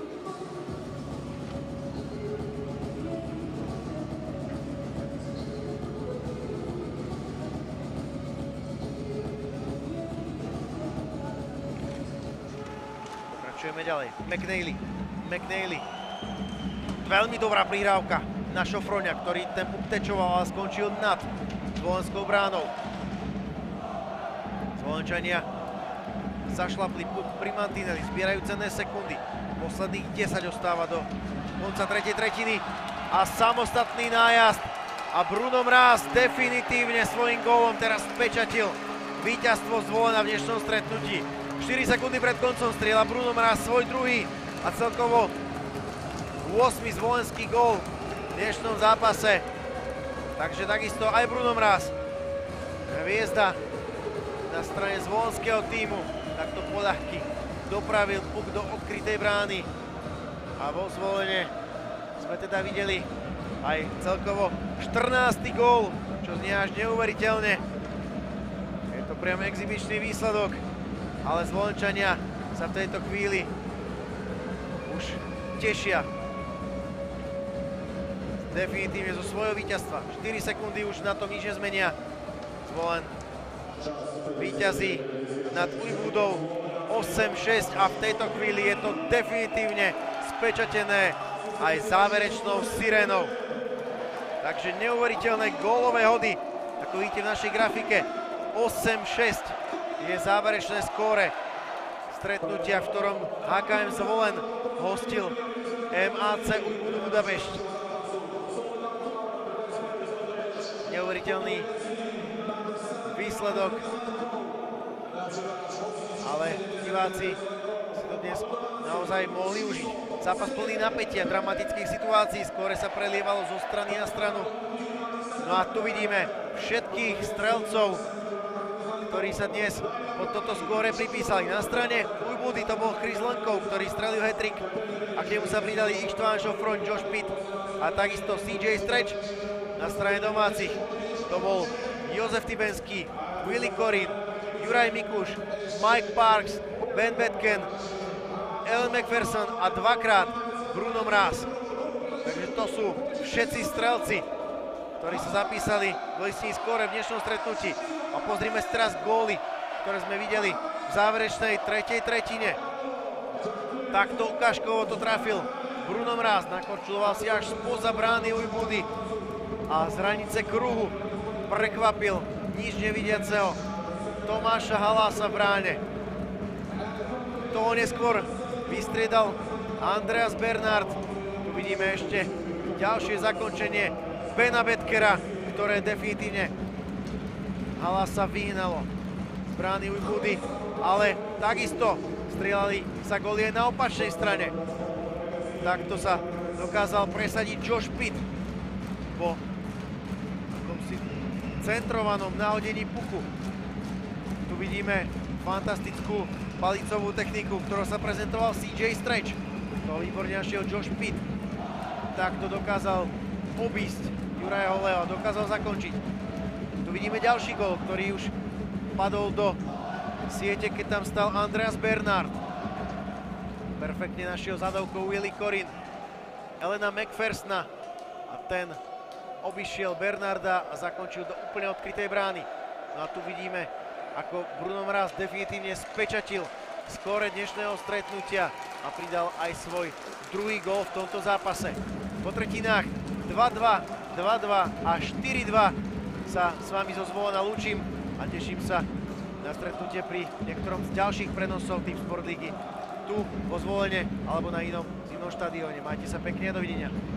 [SPEAKER 1] Pokračujeme ďalej. McNeely. McNeely. Veľmi dobrá prihrávka na Šofroňa, ktorý ten puk tečoval, ale skončil nad Zvolenskou bránou. Zvolenčania zašlapli pri mantineli, zbierajú cenné sekundy. Posledných desať ostáva do konca tretej tretiny a samostatný nájazd. A Bruno Mráz definitívne svojím gólom teraz spečatil víťazstvo Zvolena v dnešnom stretnutí. štyri sekundy pred koncom strieľa Bruno Mráz svoj druhý a celkovo ôsmy zvolenský gól v dnešnom zápase. Takže takisto aj Bruno Mráz, hviezda na strane zvolenského tímu, takto poľahky dopravil puk do odkrytej brány. A vo Zvolene sme teda videli aj celkovo štrnásty gól, čo znie až neuveriteľne. Je to priam exibičný výsledok, ale Zvolenčania sa v tejto chvíli už tešia definitívne zo svojho víťazstva. štyri sekundy už na tom nič nezmenia. Zvolen víťazí nad Ujbudou osem šesť a v tejto chvíli je to definitívne spečatené aj záverečnou sirénou. Takže neuveriteľné gólové hody, ako vidíte v našej grafike. osem šesť je záverečné skóre stretnutia, v ktorom há ká em Zvolen hostil em á cé Ujbudu Budapešť. Neuveriteľný výsledok, ale diváci si to dnes naozaj mohli užiť. Zápas plný napätia, dramatických situácií, skóre sa prelievalo zo strany na stranu. No a tu vidíme všetkých strelcov, ktorí sa dnes pod toto skóre pripísali. Na strane Ujbudy to bol Chris Lenkov, ktorý strelil hat-trick, a k nemu sa pridali Ištván Šofroň, Josh Pitt a takisto cé jé Stretch. Na strane domácich to bol Jozef Tybenský, Willy Korin, Juraj Mikuš, Mike Parks, Ben Betken, Ellen McPherson a dvakrát Bruno Mráz. Takže to sú všetci strelci, ktorí sa zapísali do listiny skóre v dnešnom stretnutí. A pozrime si teraz góly, ktoré sme videli v záverečnej tretej tretine. Takto ukážkovo to trafil Bruno Mráz, nakorčuloval si až spoza brány Ujbudy a z hranice kruhu prekvapil nič nevidiaceho Tomáša Halása v bráne. Toho neskôr vystriedal Andreas Bernard. Tu vidíme ešte ďalšie zakončenie Bena Betkera, ktoré definitívne Halása vyhnalo z brány Ujbudy, ale takisto strieľali sa góly aj na opačnej strane. Takto sa dokázal presadiť Josh Pitt po akomsi centrovanom nahodení puku. Tu vidíme fantastickú palicovú techniku, ktorou sa prezentoval cé jé Stretch. To výborne našiel Josh Pitt. Takto dokázal obísť Juraja Holého a dokázal zakončiť. Tu vidíme ďalší gól, ktorý už padol do siete, keď tam stal Andreas Bernard. Perfektne našiel zadovkou Willy Korin, Elena McPhersona a ten obišiel Bernarda a zakončil do úplne odkrytej brány. No a tu vidíme, ako Bruno Mráz definitívne spečatil skóre dnešného stretnutia a pridal aj svoj druhý gól v tomto zápase. Po tretinách dva dva, dva dva a štyri dva sa s vami zo Zvolena lúčim a teším sa na stretnutie pri niektorom z ďalších prenosov Team Sport Ligy tu vo Zvolene alebo na inom zimnom štadióne. Majte sa pekne a dovidenia.